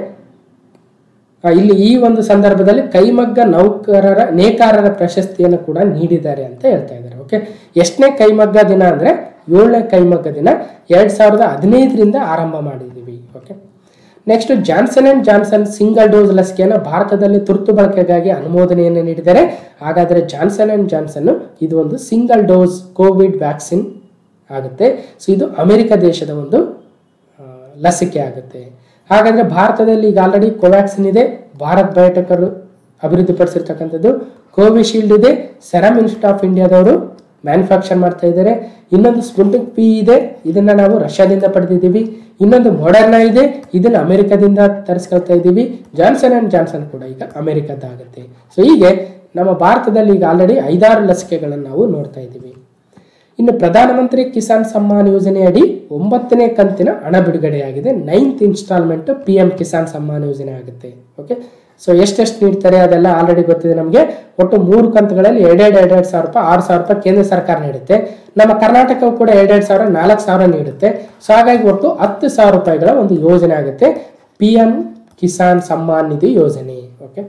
ಇಲ್ಲಿ ಈ ಒಂದು ಸಂದರ್ಭದಲ್ಲಿ ಕೈಮಗ್ಗ ನೌಕರರ ನೇಕಾರರ ಪ್ರಶಸ್ತಿಯನ್ನು ಕೂಡ ನೀಡಿದ್ದಾರೆ ಅಂತ ಹೇಳ್ತಾ ಇದ್ದಾರೆ. ಓಕೆ, ಎಷ್ಟನೇ ಕೈಮಗ್ಗ ದಿನ ಅಂದರೆ ಏಳನೇ ಕೈಮಗ್ಗ ದಿನ ಎರಡು ಸಾವಿರದ ಹದಿನೈದರಿಂದ ಆರಂಭ ಮಾಡಿದ್ದೀವಿ. Okay, next Johnson and Johnson single dose ಲಸಿಕೆಯನ್ನು ಭಾರತದಲ್ಲಿ ತುರ್ತು ಬಳಕೆಗಾಗಿ ಅನುಮೋದನೆಯನ್ನು ನೀಡಿದ್ದಾರೆ. ಹಾಗಾದರೆ ಜಾನ್ಸನ್ ಅಂಡ್ ಜಾನ್ಸನ್ ಇದು ಒಂದು ಸಿಂಗಲ್ ಡೋಸ್ ಕೋವಿಡ್ ವ್ಯಾಕ್ಸಿನ್ ಆಗುತ್ತೆ. ಸೊ ಇದು ಅಮೆರಿಕ ದೇಶದ ಒಂದು ಲಸಿಕೆ ಆಗುತ್ತೆ. ಹಾಗಾದರೆ ಭಾರತದಲ್ಲಿ ಈಗ ಆಲ್ರೆಡಿ ಕೋವ್ಯಾಕ್ಸಿನ್ ಇದೆ, ಭಾರತ್ ಬಯೋಟೆಕರು ಅಭಿವೃದ್ಧಿಪಡಿಸಿರ್ತಕ್ಕಂಥದ್ದು, ಕೋವಿಶೀಲ್ಡ್ ಇದೆ, ಸೆರಮ್ ಇನ್ಸ್ಟಿಟ್ಯೂಟ್ ಆಫ್ ಇಂಡಿಯಾದವರು ಮ್ಯಾನುಫ್ಯಾಕ್ಚರ್ ಮಾಡ್ತಾ ಇದ್ದಾರೆ. ಇನ್ನೊಂದು ಸ್ಪುಟ್ನಿಕ್ ಪಿ ಇದೆ, ಇದನ್ನ ನಾವು ರಷ್ಯಾದಿಂದ ಪಡೆದಿದ್ದೀವಿ. ಇನ್ನೊಂದು ಮೊಡರ್ನಾ ಇದೆ, ಇದನ್ನ ಅಮೆರಿಕದಿಂದ ತರಿಸ್ಕೊಳ್ತಾ ಇದ್ದೀವಿ. ಜಾನ್ಸನ್ ಅಂಡ್ ಜಾನ್ಸನ್ ಕೂಡ ಈಗ ಅಮೆರಿಕದ್ದಾಗುತ್ತೆ. ಸೊ ಹೀಗೆ ನಮ್ಮ ಭಾರತದಲ್ಲಿ ಈಗ ಆಲ್ರೆಡಿ ಐದಾರು ಲಸಿಕೆಗಳನ್ನು ನಾವು ನೋಡ್ತಾ ಇದ್ದೀವಿ. ಇನ್ನು ಪ್ರಧಾನಮಂತ್ರಿ ಕಿಸಾನ್ ಸಮ್ಮಾನ್ ಯೋಜನೆ ಅಡಿ ಒಂಬತ್ತನೇ ಕಂತಿನ ಹಣ ಬಿಡುಗಡೆಯಾಗಿದೆ. Ninth instalment P M Kisan Samman ಯೋಜನೆ ಆಗುತ್ತೆ. ಓಕೆ, ಸೊ ಎಷ್ಟೆಷ್ಟು ನೀಡ್ತಾರೆ ಅದೆಲ್ಲ ಆಲ್ರೆಡಿ ಗೊತ್ತಿದೆ ನಮಗೆ. ಒಟ್ಟು ಮೂರು ಕಂತುಗಳಲ್ಲಿ ಎರಡೆರಡು ಎರಡೆರಡು ಸಾವಿರ ರೂಪಾಯಿ ಆರು ಸಾವಿರ ರೂಪಾಯಿ ಕೇಂದ್ರ ಸರ್ಕಾರ ನೀಡುತ್ತೆ. ನಮ್ಮ ಕರ್ನಾಟಕವು ಕೂಡ ಎರಡೆರಡು ಸಾವಿರ ನಾಲ್ಕು ಸಾವಿರ ನೀಡುತ್ತೆ. ಸೊ ಹಾಗಾಗಿ ಒಟ್ಟು ಹತ್ತು ಸಾವಿರ ರೂಪಾಯಿಗಳ ಒಂದು ಯೋಜನೆ ಆಗುತ್ತೆ ಪಿ ಎಂ ಕಿಸಾನ್ ಸಮ್ಮಾನ್ ನಿಧಿ ಯೋಜನೆ. ಓಕೆ,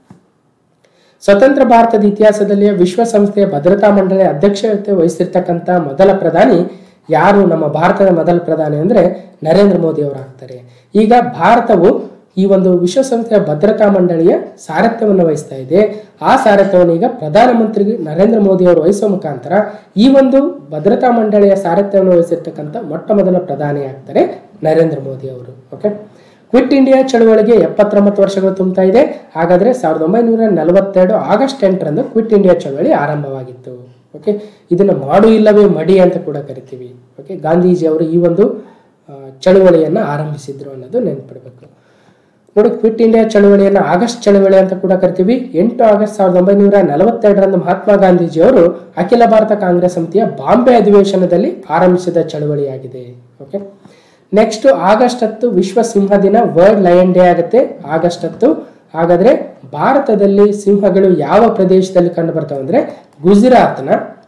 ಸ್ವತಂತ್ರ ಭಾರತದ ಇತಿಹಾಸದಲ್ಲಿ ವಿಶ್ವಸಂಸ್ಥೆಯ ಭದ್ರತಾ ಮಂಡಳಿಯ ಅಧ್ಯಕ್ಷತೆ ವಹಿಸಿರ್ತಕ್ಕಂಥ ಮೊದಲ ಪ್ರಧಾನಿ ಯಾರು? ನಮ್ಮ ಭಾರತದ ಮೊದಲ ಪ್ರಧಾನಿ ಅಂದರೆ ನರೇಂದ್ರ ಮೋದಿ ಅವರು ಆಗ್ತಾರೆ. ಈಗ ಭಾರತವು ಈ ಒಂದು ವಿಶ್ವಸಂಸ್ಥೆಯ ಭದ್ರತಾ ಮಂಡಳಿಯ ಸಾರಥ್ಯವನ್ನು ವಹಿಸ್ತಾ ಇದೆ. ಆ ಸಾರಥ್ಯವನ್ನು ಈಗ ಪ್ರಧಾನಮಂತ್ರಿ ನರೇಂದ್ರ ಮೋದಿ ಅವರು ವಹಿಸುವ ಮುಖಾಂತರ ಈ ಒಂದು ಭದ್ರತಾ ಮಂಡಳಿಯ ಸಾರಥ್ಯವನ್ನು ವಹಿಸಿರ್ತಕ್ಕಂಥ ಮೊಟ್ಟ ಮೊದಲ ಪ್ರಧಾನಿ ಆಗ್ತಾರೆ ನರೇಂದ್ರ ಮೋದಿ ಅವರು. ಓಕೆ, ಕ್ವಿಟ್ ಇಂಡಿಯಾ ಚಳವಳಿಗೆ ಎಪ್ಪತ್ತೊಂಬತ್ತು ವರ್ಷಗಳು ತುಂಬುತ್ತಾ ಇದೆ. ಹಾಗಾದರೆ ಸಾವಿರದ ಒಂಬೈನೂರ ನಲವತ್ತೆರಡು ಆಗಸ್ಟ್ ಎಂಟರಂದು ಕ್ವಿಟ್ ಇಂಡಿಯಾ ಚಳವಳಿ ಆರಂಭವಾಗಿತ್ತು. ಓಕೆ, ಇದನ್ನು ಮಾಡು ಇಲ್ಲವೇ ಮಡಿ ಅಂತ ಕೂಡ ಕರಿತೀವಿ. ಓಕೆ, ಗಾಂಧೀಜಿ ಅವರು ಈ ಒಂದು ಚಳವಳಿಯನ್ನು ಆರಂಭಿಸಿದ್ರು ಅನ್ನೋದು ನೆನಪಿಡಬೇಕು. ನೋಡಿ, ಕ್ವಿಟ್ ಇಂಡಿಯಾ ಚಳವಳಿಯನ್ನು ಆಗಸ್ಟ್ ಚಳವಳಿ ಅಂತ ಕೂಡ ಕರಿತೀವಿ. ಎಂಟು ಆಗಸ್ಟ್ ಸಾವಿರದ ಒಂಬೈನೂರ ನಲವತ್ತೆರಡರಂದು ಮಹಾತ್ಮ ಗಾಂಧೀಜಿ ಅವರು ಅಖಿಲ ಭಾರತ ಕಾಂಗ್ರೆಸ್ ಸಮಿತಿಯ ಬಾಂಬೆ ಅಧಿವೇಶನದಲ್ಲಿ ಆರಂಭಿಸಿದ ಚಳವಳಿಯಾಗಿದೆ. ಓಕೆ, ನೆಕ್ಸ್ಟ್ ಆಗಸ್ಟ್ ಹತ್ತು ವಿಶ್ವ ಸಿಂಹ ದಿನ, ವರ್ಲ್ಡ್ ಲಯನ್ ಡೇ ಆಗುತ್ತೆ ಆಗಸ್ಟ್ ಹತ್ತು. ಹಾಗಾದ್ರೆ ಭಾರತದಲ್ಲಿ ಸಿಂಹಗಳು ಯಾವ ಪ್ರದೇಶದಲ್ಲಿ ಕಂಡು ಬರ್ತವೆ ಅಂದ್ರೆ ಗುಜರಾತ್ನ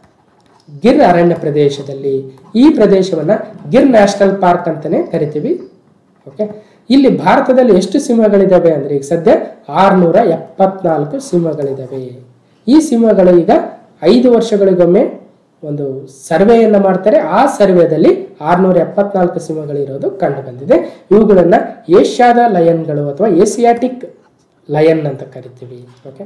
ಗಿರ್ ಅರಣ್ಯ ಪ್ರದೇಶದಲ್ಲಿ. ಈ ಪ್ರದೇಶವನ್ನ ಗಿರ್ ನ್ಯಾಷನಲ್ ಪಾರ್ಕ್ ಅಂತಾನೆ ಕರಿತೀವಿ. ಓಕೆ, ಇಲ್ಲಿ ಭಾರತದಲ್ಲಿ ಎಷ್ಟು ಸಿಂಹಗಳಿದಾವೆ ಅಂದ್ರೆ ಈಗ ಸದ್ಯ ಆರ್ನೂರ ಎಪ್ಪತ್ನಾಲ್ಕು ಸಿಂಹಗಳಿದಾವೆ. ಈ ಸಿಂಹಗಳು ಈಗ ಐದು ವರ್ಷಗಳಿಗೊಮ್ಮೆ ಒಂದು ಸರ್ವೆಯನ್ನು ಮಾಡ್ತಾರೆ. ಆ ಸರ್ವೆದಲ್ಲಿ ಆರ್ನೂರ ಎಪ್ಪತ್ನಾಲ್ಕು ಸಿಂಹಗಳಿರೋದು ಕಂಡು ಬಂದಿದೆ. ಇವುಗಳನ್ನ ಏಷ್ಯಾದ ಲಯನ್ಗಳು ಅಥವಾ ಏಸಿಯಾಟಿಕ್ ಲಯನ್ ಅಂತ ಕರಿತೀವಿ. ಓಕೆ,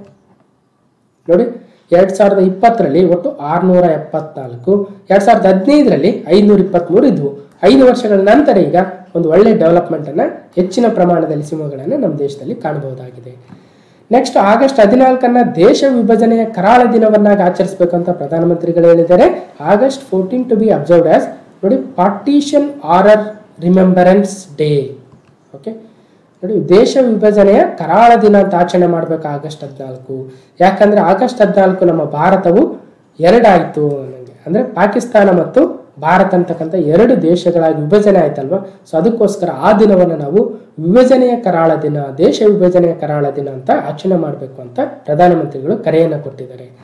ನೋಡಿ, ಎರಡ್ ಸಾವಿರದ ಇಪ್ಪತ್ತರಲ್ಲಿ ಒಟ್ಟು ಆರ್ನೂರ ಎಪ್ಪತ್ನಾಲ್ಕು, ಎರಡ್ ಸಾವಿರದ ಹದಿನೈದರಲ್ಲಿ ಐನೂರ ಇಪ್ಪತ್ಮೂರು ಇದ್ವು. ಐದು ವರ್ಷಗಳ ನಂತರ ಈಗ ಒಂದು ಒಳ್ಳೆ ಡೆವಲಪ್ಮೆಂಟ್ ಅನ್ನ ಹೆಚ್ಚಿನ ಪ್ರಮಾಣದಲ್ಲಿ ಸಿಂಹಗಳನ್ನು ನಮ್ಮ ದೇಶದಲ್ಲಿ ಕಾಣಬಹುದಾಗಿದೆ. ನೆಕ್ಸ್ಟ್ ಆಗಸ್ಟ್ ಹದಿನಾಲ್ಕನ್ನ ದೇಶ ವಿಭಜನೆಯ ಕರಾಳ ದಿನವನ್ನಾಗಿ ಆಚರಿಸಬೇಕಂತ ಪ್ರಧಾನಮಂತ್ರಿಗಳು ಹೇಳಿದ್ದಾರೆ. August fourteen to be observed as ನೋಡಿ partition horror remembrance day. Okay, ನೋಡಿ, ದೇಶ ವಿಭಜನೆಯ ಕರಾಳ ದಿನ ಅಂತ ಆಚರಣೆ ಮಾಡಬೇಕು ಆಗಸ್ಟ್ ಹದಿನಾಲ್ಕು. ಯಾಕಂದ್ರೆ ಆಗಸ್ಟ್ ಹದಿನಾಲ್ಕು ನಮ್ಮ ಭಾರತವು ಎರಡಾಯಿತು ನನಗೆ ಅಂದ್ರೆ ಪಾಕಿಸ್ತಾನ ಮತ್ತು ಭಾರತ ಅಂತಕ್ಕಂಥ ಎರಡು ದೇಶಗಳಾಗಿ ವಿಭಜನೆ ಆಯ್ತಲ್ವಾ. ಸೊ ಅದಕ್ಕೋಸ್ಕರ ಆ ದಿನವನ್ನು ನಾವು ವಿಭಜನೆಯ ಕರಾಳ ದಿನ, ದೇಶ ವಿಭಜನೆಯ ಕರಾಳ ದಿನ ಅಂತ ಆಚರಣೆ ಮಾಡಬೇಕು ಅಂತ ಪ್ರಧಾನಮಂತ್ರಿಗಳು ಕರೆಯನ್ನು ಕೊಟ್ಟಿದ್ದಾರೆ.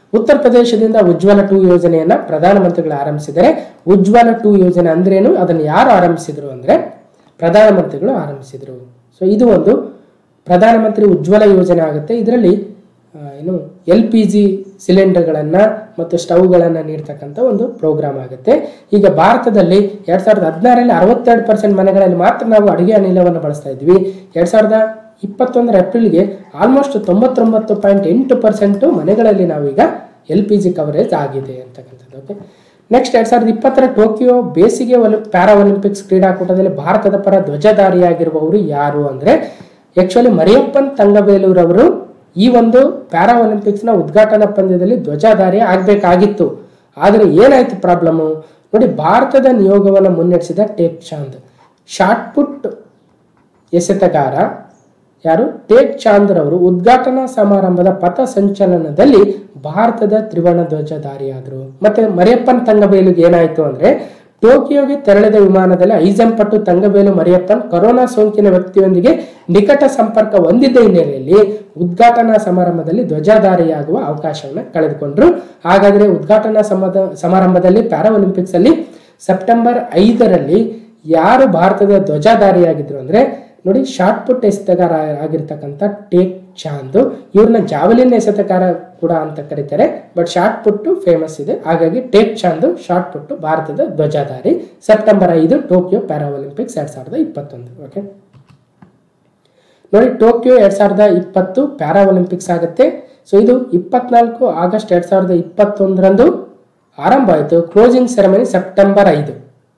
ಉತ್ತರ ಪ್ರದೇಶದಿಂದ ಉಜ್ವಲ ಟೂ ಯೋಜನೆಯನ್ನ ಪ್ರಧಾನಮಂತ್ರಿಗಳು ಆರಂಭಿಸಿದರೆ. ಉಜ್ವಲ ಟೂ ಯೋಜನೆ ಅಂದ್ರೇನು, ಅದನ್ನು ಯಾರು ಆರಂಭಿಸಿದ್ರು ಅಂದ್ರೆ ಪ್ರಧಾನಮಂತ್ರಿಗಳು ಆರಂಭಿಸಿದ್ರು. ಸೊ ಇದು ಒಂದು ಪ್ರಧಾನಮಂತ್ರಿ ಉಜ್ವಲ ಯೋಜನೆ ಆಗುತ್ತೆ. ಇದರಲ್ಲಿ ಏನು ಎಲ್ ಪಿ ಜಿ ಸಿಲಿಂಡರ್ಗಳನ್ನು ಮತ್ತು ಸ್ಟವ್ಗಳನ್ನು ನೀಡ್ತಕ್ಕಂಥ ಒಂದು ಪ್ರೋಗ್ರಾಮ್ ಆಗುತ್ತೆ. ಈಗ ಭಾರತದಲ್ಲಿ ಎರಡ್ ಸಾವಿರದ ಹದಿನಾರರಲ್ಲಿ ಅರವತ್ತೆರಡು ಪರ್ಸೆಂಟ್ ಮನೆಗಳಲ್ಲಿ ಮಾತ್ರ ನಾವು ಅಡುಗೆ ಅನಿಲವನ್ನು ಬಳಸ್ತಾ ಇದ್ವಿ. ಎರಡ್ ಸಾವಿರದ ಇಪ್ಪತ್ತೊಂದರ ಏಪ್ರಿಲ್ಗೆ ಆಲ್ಮೋಸ್ಟ್ ತೊಂಬತ್ತೊಂಬತ್ತು ಪಾಯಿಂಟ್ ಎಂಟು ಪರ್ಸೆಂಟು ಮನೆಗಳಲ್ಲಿ ನಾವೀಗ ಎಲ್ ಪಿ ಜಿ ಕವರೇಜ್ ಆಗಿದೆ ಅಂತಕ್ಕಂಥದ್ದು. ಓಕೆ, ನೆಕ್ಸ್ಟ್ ಎರಡ್ ಸಾವಿರದ ಇಪ್ಪತ್ತರ ಟೋಕಿಯೋ ಬೇಸಿಗೆ ಒಲಿ ಪ್ಯಾರಾ ಒಲಿಂಪಿಕ್ಸ್ ಕ್ರೀಡಾಕೂಟದಲ್ಲಿ ಭಾರತದ ಪರ ಧ್ವಜಧಾರಿಯಾಗಿರುವವರು ಯಾರು ಅಂದರೆ ಆಕ್ಚುಲಿ ಮರಿಯಪ್ಪನ್ ತಂಗಬೇಲೂರವರು ಈ ಒಂದು ಪ್ಯಾರಾ ಒಲಿಂಪಿಕ್ಸ್ನ ಉದ್ಘಾಟನಾ ಪಂದ್ಯದಲ್ಲಿ ಧ್ವಜಧಾರಿ ಆಗಬೇಕಾಗಿತ್ತು. ಆದರೆ ಏನಾಯ್ತು ಪ್ರಾಬ್ಲಮ್ಮು ನೋಡಿ, ಭಾರತದ ನಿಯೋಗವನ್ನು ಮುನ್ನಡೆಸಿದ ಟೇಕ್ ಚಾಂದ್, ಶಾರ್ಟ್ ಪುಟ್ ಎಸೆತಗಾರ ಯಾರು ಟೇಕ್ ಚಾಂದ್ ರವರು ಉದ್ಘಾಟನಾ ಸಮಾರಂಭದ ಪಥ ಸಂಚಲನದಲ್ಲಿ ಭಾರತದ ತ್ರಿವರ್ಣ ಧ್ವಜಧಾರಿಯಾದರು. ಮತ್ತೆ ಮರಿಯಪ್ಪನ್ ತಂಗಬೇಲುಗೆ ಏನಾಯಿತು ಅಂದ್ರೆ ಟೋಕಿಯೋಗೆ ತೆರಳಿದ ವಿಮಾನದಲ್ಲಿ ಐಜಂಪಟ್ಟು ತಂಗಬೇಲು ಮರಿಯಪ್ಪನ್ ಕೊರೋನಾ ಸೋಂಕಿನ ವ್ಯಕ್ತಿಯೊಂದಿಗೆ ನಿಕಟ ಸಂಪರ್ಕ ಹೊಂದಿದ್ದ ಹಿನ್ನೆಲೆಯಲ್ಲಿ ಉದ್ಘಾಟನಾ ಸಮಾರಂಭದಲ್ಲಿ ಧ್ವಜಧಾರಿಯಾಗುವ ಅವಕಾಶವನ್ನು ಕಳೆದುಕೊಂಡ್ರು. ಹಾಗಾದ್ರೆ ಉದ್ಘಾಟನಾ ಸಮಾರಂಭದಲ್ಲಿ ಪ್ಯಾರಾ ಒಲಿಂಪಿಕ್ಸ್ ಅಲ್ಲಿ ಸೆಪ್ಟೆಂಬರ್ ಐದರಲ್ಲಿ ಯಾರು ಭಾರತದ ಧ್ವಜಧಾರಿಯಾಗಿದ್ರು ಅಂದ್ರೆ ನೋಡಿ, ಶಾರ್ಟ್ ಪುಟ್ ಎಸೆತಗಾರ ಆಗಿರ್ತಕ್ಕಂಥ ಟೇಕ್ ಚಾಂದ್, ಇವ್ರನ್ನ ಜಾವೆಲಿನ್ ಎಸೆತಗಾರ ಕೂಡ ಅಂತ ಕರೀತಾರೆ, ಬಟ್ ಶಾರ್ಟ್ ಪುಟ್ಟು ಫೇಮಸ್ ಇದೆ. ಹಾಗಾಗಿ ಟೇಕ್ ಚಾಂದ್ ಶಾರ್ಟ್ ಪುಟ್ಟು ಭಾರತದ ಧ್ವಜಧಾರಿ. ಸೆಪ್ಟೆಂಬರ್ ಐದು ಟೋಕಿಯೋ ಪ್ಯಾರಾ ಒಲಿಂಪಿಕ್ಸ್ ಎರಡ್ ಸಾವಿರದ ಇಪ್ಪತ್ತೊಂದು. ಓಕೆ ನೋಡಿ, ಟೋಕಿಯೋ ಎರಡ್ ಸಾವಿರದ ಇಪ್ಪತ್ತು ಪ್ಯಾರಾ ಒಲಿಂಪಿಕ್ಸ್ ಆಗುತ್ತೆ. ಸೊ ಇದು ಇಪ್ಪತ್ನಾಲ್ಕು ಆಗಸ್ಟ್ ಎರಡ್ ಸಾವಿರದ ಇಪ್ಪತ್ತೊಂದರಂದು ಆರಂಭ ಆಯಿತು. ಕ್ಲೋಸಿಂಗ್ ಸೆರೆಮನಿ ಸೆಪ್ಟೆಂಬರ್ ಐದು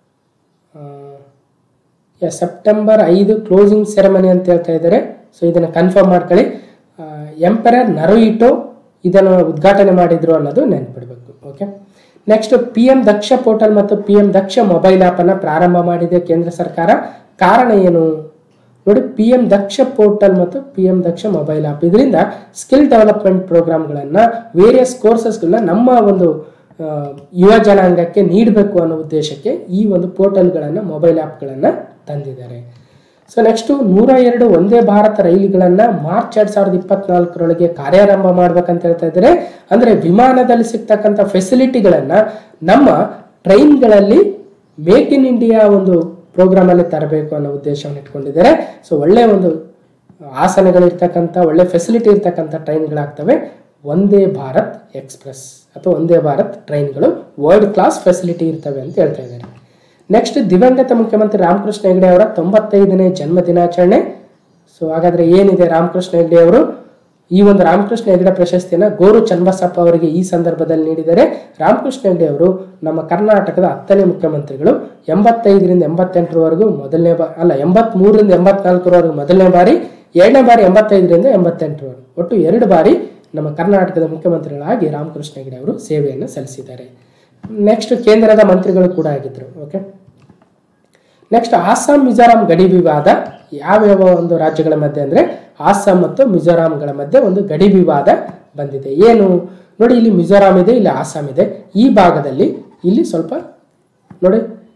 ಸೆಪ್ಟೆಂಬರ್ ಐದು ಕ್ಲೋಸಿಂಗ್ ಸೆರೆಮನಿ ಅಂತ ಹೇಳ್ತಾ ಇದ್ದಾರೆ. ಸೊ ಇದನ್ನು ಕನ್ಫರ್ಮ್ ಮಾಡ್ಕೊಳ್ಳಿ. ಎಂಪರರ್ ನರುಹಿಟೋ ಇದನ್ನು ಉದ್ಘಾಟನೆ ಮಾಡಿದ್ರು ಅನ್ನೋದು ನೆನ್ಪಿಡ್ಬೇಕು. Okay, next P M Daksh portal ಮತ್ತು P M Daksh mobile app ಅನ್ನು ಪ್ರಾರಂಭ ಮಾಡಿದೆ ಕೇಂದ್ರ ಸರ್ಕಾರ. ಕಾರಣ ಏನು ನೋಡಿ, ಪಿ ಎಂ ದಕ್ಷ ಪೋರ್ಟಲ್ ಮತ್ತು P M Daksh mobile app ಇದರಿಂದ ಸ್ಕಿಲ್ ಡೆವಲಪ್ಮೆಂಟ್ ಪ್ರೋಗ್ರಾಮ್ಗಳನ್ನು, ವೇರಿಯಸ್ ಕೋರ್ಸಸ್ಗಳನ್ನ ನಮ್ಮ ಒಂದು ಯುವ ಜನಾಂಗಕ್ಕೆ ನೀಡಬೇಕು ಅನ್ನೋ ಉದ್ದೇಶಕ್ಕೆ ಈ ಒಂದು ಪೋರ್ಟಲ್ಗಳನ್ನು, ಮೊಬೈಲ್ ಆ್ಯಪ್ಗಳನ್ನು ತಂದಿದ್ದಾರೆ. ಸೊ ನೆಕ್ಸ್ಟು ನೂರ ಎರಡು ಒಂದೇ ಭಾರತ ರೈಲುಗಳನ್ನು ಮಾರ್ಚ್ ಎರಡ್ ಸಾವಿರದ ಇಪ್ಪತ್ನಾಲ್ಕರೊಳಗೆ ಕಾರ್ಯಾರಂಭ ಮಾಡ್ಬೇಕಂತ ಹೇಳ್ತಾ ಇದ್ದಾರೆ. ಅಂದರೆ ವಿಮಾನದಲ್ಲಿ ಸಿಗ್ತಕ್ಕಂಥ ಫೆಸಿಲಿಟಿಗಳನ್ನು ನಮ್ಮ ಟ್ರೈನ್ಗಳಲ್ಲಿ ಮೇಕ್ ಇನ್ ಇಂಡಿಯಾ ಒಂದು ಪ್ರೋಗ್ರಾಮಲ್ಲಿ ತರಬೇಕು ಅನ್ನೋ ಉದ್ದೇಶವನ್ನು ಇಟ್ಕೊಂಡಿದ್ದಾರೆ. ಸೊ ಒಳ್ಳೆಯ ಒಂದು ಆಸನಗಳಿರ್ತಕ್ಕಂಥ, ಒಳ್ಳೆ ಫೆಸಿಲಿಟಿ ಇರ್ತಕ್ಕಂಥ ಟ್ರೈನ್ಗಳಾಗ್ತವೆ. ಒಂದೇ ಭಾರತ್ ಎಕ್ಸ್ಪ್ರೆಸ್ ಅಥವಾ ಒಂದೇ ಭಾರತ್ ಟ್ರೈನ್ಗಳು ವರ್ಲ್ಡ್ ಕ್ಲಾಸ್ ಫೆಸಿಲಿಟಿ ಇರ್ತವೆ ಅಂತ ಹೇಳ್ತಾ ಇದ್ದಾರೆ. ನೆಕ್ಸ್ಟ್ ದಿವಂಗತ ಮುಖ್ಯಮಂತ್ರಿ ರಾಮಕೃಷ್ಣ ಹೆಗಡೆ ಅವರ ತೊಂಬತ್ತೈದನೇ ಜನ್ಮ ದಿನಾಚರಣೆ. ಸೊ ಹಾಗಾದ್ರೆ ಏನಿದೆ ರಾಮಕೃಷ್ಣ ಹೆಗಡೆ ಅವರು, ಈ ಒಂದು ರಾಮಕೃಷ್ಣ ಹೆಗಡೆ ಪ್ರಶಸ್ತಿಯನ್ನು ಗೋರು ಚನ್ನಬಸಪ್ಪ ಅವರಿಗೆ ಈ ಸಂದರ್ಭದಲ್ಲಿ ನೀಡಿದ್ದಾರೆ. ರಾಮಕೃಷ್ಣ ಹೆಗಡೆ ಅವರು ನಮ್ಮ ಕರ್ನಾಟಕದ ಹತ್ತನೇ ಮುಖ್ಯಮಂತ್ರಿಗಳು. ಎಂಬತ್ತೈದರಿಂದ ಎಂಬತ್ತೆಂಟರವರೆಗೂ ಮೊದಲನೇ ಬಾರಿ ಅಲ್ಲ ಎಂಬತ್ ಮೂರರಿಂದ ಎಂಬತ್ನಾಲ್ಕರವರೆಗೂ ಮೊದಲನೇ ಬಾರಿ, ಎರಡನೇ ಬಾರಿ ಎಂಬತ್ತೈದರಿಂದ ಎಂಬತ್ತೆಂಟರವರೆಗೂ, ಒಟ್ಟು ಎರಡು ಬಾರಿ ನಮ್ಮ ಕರ್ನಾಟಕದ ಮುಖ್ಯಮಂತ್ರಿಗಳಾಗಿ ರಾಮಕೃಷ್ಣ ಹೆಗಡೆ ಅವರು ಸೇವೆಯನ್ನು ಸಲ್ಲಿಸಿದ್ದಾರೆ. ನೆಕ್ಸ್ಟ್ ಕೇಂದ್ರದ ಮಂತ್ರಿಗಳು ಕೂಡ ಆಗಿದ್ರು. ಓಕೆ, ನೆಕ್ಸ್ಟ್ ಆಸ್ಸಾಂ ಮಿಜೋರಾಂ ಗಡಿ ವಿವಾದ ಯಾವ್ಯಾವ ಒಂದು ರಾಜ್ಯಗಳ ಮಧ್ಯೆ ಅಂದರೆ ಆಸ್ಸಾಂ ಮತ್ತು ಮಿಜೋರಾಂಗಳ ಮಧ್ಯೆ ಒಂದು ಗಡಿ ವಿವಾದ ಬಂದಿದೆ. ಏನು ನೋಡಿ, ಇಲ್ಲಿ ಮಿಜೋರಾಂ ಇದೆ, ಇಲ್ಲಿ ಆಸ್ಸಾಂ ಇದೆ. ಈ ಭಾಗದಲ್ಲಿ ಇಲ್ಲಿ ಸ್ವಲ್ಪ ನೋಡಿ,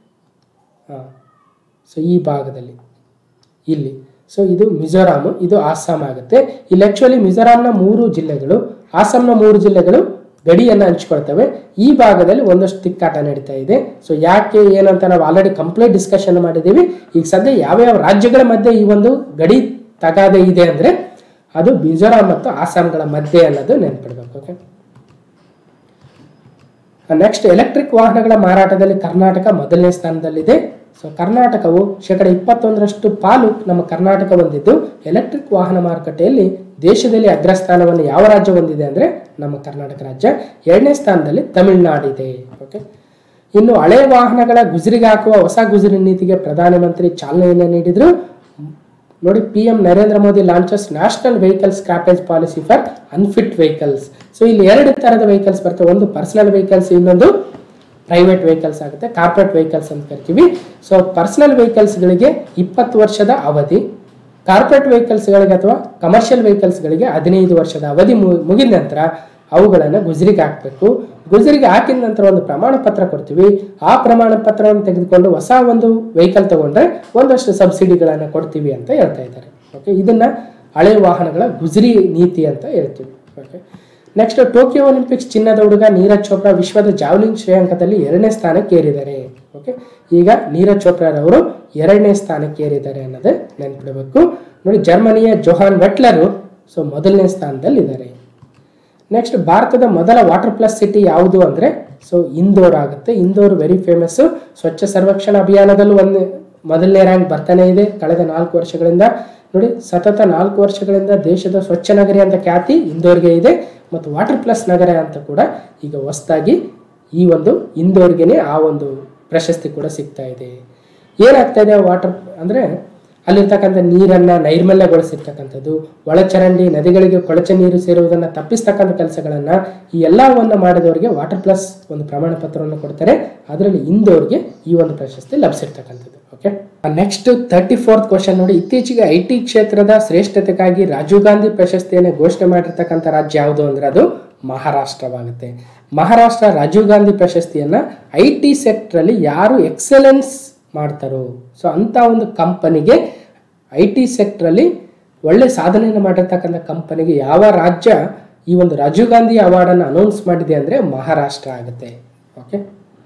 ಹಾಂ, ಸೊ ಈ ಭಾಗದಲ್ಲಿ ಇಲ್ಲಿ, ಸೊ ಇದು ಮಿಜೋರಾಮ್, ಇದು ಆಸ್ಸಾಂ ಆಗುತ್ತೆ. ಇಲ್ಲಿ ಆಕ್ಚುಲಿ ಮಿಜೋರಾಂನ ಮೂರು ಜಿಲ್ಲೆಗಳು, ಆಸ್ಸಾಂನ ಮೂರು ಜಿಲ್ಲೆಗಳು ಗಡಿಯನ್ನು ಹಂಚ್ಕೊಳ್ತವೆ. ಈ ಭಾಗದಲ್ಲಿ ಒಂದಷ್ಟು ತಿಕ್ಕಾಟ ನಡೀತಾ ಇದೆ. ಸೊ ಯಾಕೆ ಏನಂತ ನಾವು ಆಲ್ರೆಡಿ ಕಂಪ್ಲೀಟ್ ಡಿಸ್ಕಷನ್ ಮಾಡಿದ್ದೀವಿ. ಈಗ ಸದ್ಯ ಯಾವ್ಯಾವ ರಾಜ್ಯಗಳ ಮಧ್ಯೆ ಈ ಒಂದು ಗಡಿ ತಗಾದೆ ಇದೆ ಅಂದರೆ ಅದು ಮಿಜೋರಾಂ ಮತ್ತು ಆಸ್ಸಾಂಗಳ ಮಧ್ಯೆ ಅನ್ನೋದು ನೆನ್ಪಿಡ್ಬೇಕು. ಓಕೆ, ನೆಕ್ಸ್ಟ್ ಎಲೆಕ್ಟ್ರಿಕ್ ವಾಹನಗಳ ಮಾರಾಟದಲ್ಲಿ ಕರ್ನಾಟಕ ಮೊದಲನೇ ಸ್ಥಾನದಲ್ಲಿದೆ. ಸೊ ಕರ್ನಾಟಕವು ಶೇಕಡ ಇಪ್ಪತ್ತೊಂದರಷ್ಟು ಪಾಲು ನಮ್ಮ ಕರ್ನಾಟಕ ಹೊಂದಿದ್ದು, ಎಲೆಕ್ಟ್ರಿಕ್ ವಾಹನ ಮಾರುಕಟ್ಟೆಯಲ್ಲಿ ದೇಶದಲ್ಲಿ ಅಗ್ರಸ್ಥಾನವನ್ನು ಯಾವ ರಾಜ್ಯ ಹೊಂದಿದೆ ಅಂದರೆ ನಮ್ಮ ಕರ್ನಾಟಕ ರಾಜ್ಯ. ಎರಡನೇ ಸ್ಥಾನದಲ್ಲಿ ತಮಿಳುನಾಡಿದೆ. ಓಕೆ, ಇನ್ನು ಹಳೆ ವಾಹನಗಳ ಗುಜರಿಗೆ ಹಾಕುವ ಹೊಸ ಗುಜರಿ ನೀತಿಗೆ ಪ್ರಧಾನಮಂತ್ರಿ ಚಾಲನೆಯನ್ನು ನೀಡಿದರು. ನೋಡಿ, P M Narendra Modi launches national vehicle scrappage policy for unfit vehicles. So ಇಲ್ಲಿ ಎರಡು ಥರದ ವೆಹಿಕಲ್ಸ್ ಬರ್ತವೆ, ಒಂದು ಪರ್ಸನಲ್ ವೆಹಿಕಲ್ಸ್, ಇನ್ನೊಂದು ಪ್ರೈವೇಟ್ ವೆಹಿಕಲ್ಸ್ ಆಗುತ್ತೆ, ಕಾರ್ಪೊರೇಟ್ ವೆಹಿಕಲ್ಸ್ ಅಂತ ಕರಿತೀವಿ. ಸೊ ಪರ್ಸನಲ್ ವೆಹಿಕಲ್ಸ್ಗಳಿಗೆ ಇಪ್ಪತ್ತು ವರ್ಷದ ಅವಧಿ, ಕಾರ್ಪೊರೇಟ್ ವೆಹಿಕಲ್ಸ್ಗಳಿಗೆ ಅಥವಾ ಕಮರ್ಷಿಯಲ್ ವೆಹಿಕಲ್ಸ್ಗಳಿಗೆ ಹದಿನೈದು ವರ್ಷದ ಅವಧಿ ಮುಗಿದ ನಂತರ ಅವುಗಳನ್ನು ಗುಜರಿಗೆ ಹಾಕಬೇಕು. ಗುಜರಿಗೆ ಹಾಕಿದ ನಂತರ ಒಂದು ಪ್ರಮಾಣ ಪತ್ರ ಕೊಡ್ತೀವಿ. ಆ ಪ್ರಮಾಣ ಪತ್ರವನ್ನು ತೆಗೆದುಕೊಂಡು ಹೊಸ ಒಂದು ವೆಹಿಕಲ್ ತಗೊಂಡ್ರೆ ಒಂದಷ್ಟು ಸಬ್ಸಿಡಿಗಳನ್ನು ಕೊಡ್ತೀವಿ ಅಂತ ಹೇಳ್ತಾ ಇದ್ದಾರೆ. ಓಕೆ, ಇದನ್ನ ಹಳೆ ವಾಹನಗಳ ಗುಜರಿ ನೀತಿ ಅಂತ ಹೇಳ್ತೀವಿ. ಓಕೆ, ನೆಕ್ಸ್ಟ್ ಟೋಕಿಯೋ ಒಲಿಂಪಿಕ್ಸ್ ಚಿನ್ನದ ಹುಡುಗ ನೀರಜ್ ಚೋಪ್ರಾ ವಿಶ್ವದ ಜಾವ್ಲಿನ್ ಶ್ರೇಯಾಂಕದಲ್ಲಿ ಎರಡನೇ ಸ್ಥಾನಕ್ಕೆ ಏರಿದ್ದಾರೆ. ಓಕೆ, ಈಗ ನೀರಜ್ ಚೋಪ್ರಾರವರು ಎರಡನೇ ಸ್ಥಾನಕ್ಕೆ ಏರಿದ್ದಾರೆ ಅನ್ನೋದೇ ನೆನ್ಪಿಡಬೇಕು. ನೋಡಿ, ಜರ್ಮನಿಯ ಜೋಹಾನ್ ವೆಟ್ಲರು ಸೊ ಮೊದಲನೇ ಸ್ಥಾನದಲ್ಲಿ ಇದ್ದಾರೆ. ನೆಕ್ಸ್ಟ್ ಭಾರತದ ಮೊದಲ ವಾಟರ್ ಪ್ಲಸ್ ಸಿಟಿ ಯಾವುದು ಅಂದರೆ ಸೊ ಇಂದೋರ್ ಆಗುತ್ತೆ. Indore very famous. ಸ್ವಚ್ಛ ಸರ್ವೇಕ್ಷಣ ಅಭಿಯಾನದಲ್ಲೂ ಒಂದು ಮೊದಲನೇ ರ್ಯಾಂಕ್ ಬರ್ತಾನೆ ಇದೆ ಕಳೆದ ನಾಲ್ಕು ವರ್ಷಗಳಿಂದ. ನೋಡಿ, ಸತತ ನಾಲ್ಕು ವರ್ಷಗಳಿಂದ ದೇಶದ ಸ್ವಚ್ಛ ನಗರಿ ಅಂತ ಖ್ಯಾತಿ ಇಂದೋರ್ಗೆ ಇದೆ ಮತ್ತು ವಾಟರ್ ಪ್ಲಸ್ ನಗರ ಅಂತ ಕೂಡ ಈಗ ಹೊಸದಾಗಿ ಈ ಒಂದು ಇಂದೋರ್ಗೆ ಆ ಒಂದು ಪ್ರಶಸ್ತಿ ಕೂಡ ಸಿಗ್ತಾ ಇದೆ. ಏನಾಗ್ತಾ ಇದೆ ವಾಟರ್ ಅಂದರೆ ಅಲ್ಲಿರ್ತಕ್ಕಂಥ ನೀರನ್ನು ನೈರ್ಮಲ್ಯಗೊಳಿಸಿರ್ತಕ್ಕಂಥದ್ದು, ಒಳಚರಂಡಿ ನದಿಗಳಿಗೆ ಕೊಳಚೆ ನೀರು ಸೇರುವುದನ್ನು ತಪ್ಪಿಸ್ತಕ್ಕಂಥ ಕೆಲಸಗಳನ್ನು ಈ ಎಲ್ಲವನ್ನು ಮಾಡಿದವರಿಗೆ ವಾಟರ್ ಪ್ಲಸ್ ಒಂದು ಪ್ರಮಾಣ ಪತ್ರವನ್ನು ಕೊಡ್ತಾರೆ. ಅದರಲ್ಲಿ ಇಂದೋರ್ಗೆ ಈ ಒಂದು ಪ್ರಶಸ್ತಿ ಲಭಿಸಿರ್ತಕ್ಕಂಥದ್ದು. Okay, next thirty fourth question ನೋಡಿ, ಇತ್ತೀಚೆಗೆ ಐ ಟಿ ಕ್ಷೇತ್ರದ ಶ್ರೇಷ್ಠತೆಗಾಗಿ ರಾಜೀವ್ ಗಾಂಧಿ ಪ್ರಶಸ್ತಿಯನ್ನು ಘೋಷಣೆ ಮಾಡಿರ್ತಕ್ಕಂಥ ರಾಜ್ಯ ಯಾವುದು ಅಂದರೆ ಅದು ಮಹಾರಾಷ್ಟ್ರವಾಗುತ್ತೆ. ಮಹಾರಾಷ್ಟ್ರ ರಾಜೀವ್ ಗಾಂಧಿ ಪ್ರಶಸ್ತಿಯನ್ನು ಐ ಟಿ ಸೆಕ್ಟ್ರಲ್ಲಿ ಯಾರು ಎಕ್ಸಲೆನ್ಸ್ ಮಾಡ್ತಾರೋ ಸೊ ಅಂಥ ಒಂದು ಕಂಪನಿಗೆ, ಐ ಟಿ ಸೆಕ್ಟ್ರಲ್ಲಿ ಒಳ್ಳೆ ಸಾಧನೆಯನ್ನು ಮಾಡಿರ್ತಕ್ಕಂಥ ಕಂಪನಿಗೆ ಯಾವ ರಾಜ್ಯ ಈ ಒಂದು ರಾಜೀವ್ ಗಾಂಧಿ ಅವಾರ್ಡನ್ನು ಅನೌನ್ಸ್ ಮಾಡಿದೆ ಅಂದರೆ ಮಹಾರಾಷ್ಟ್ರ ಆಗುತ್ತೆ. ಓಕೆ,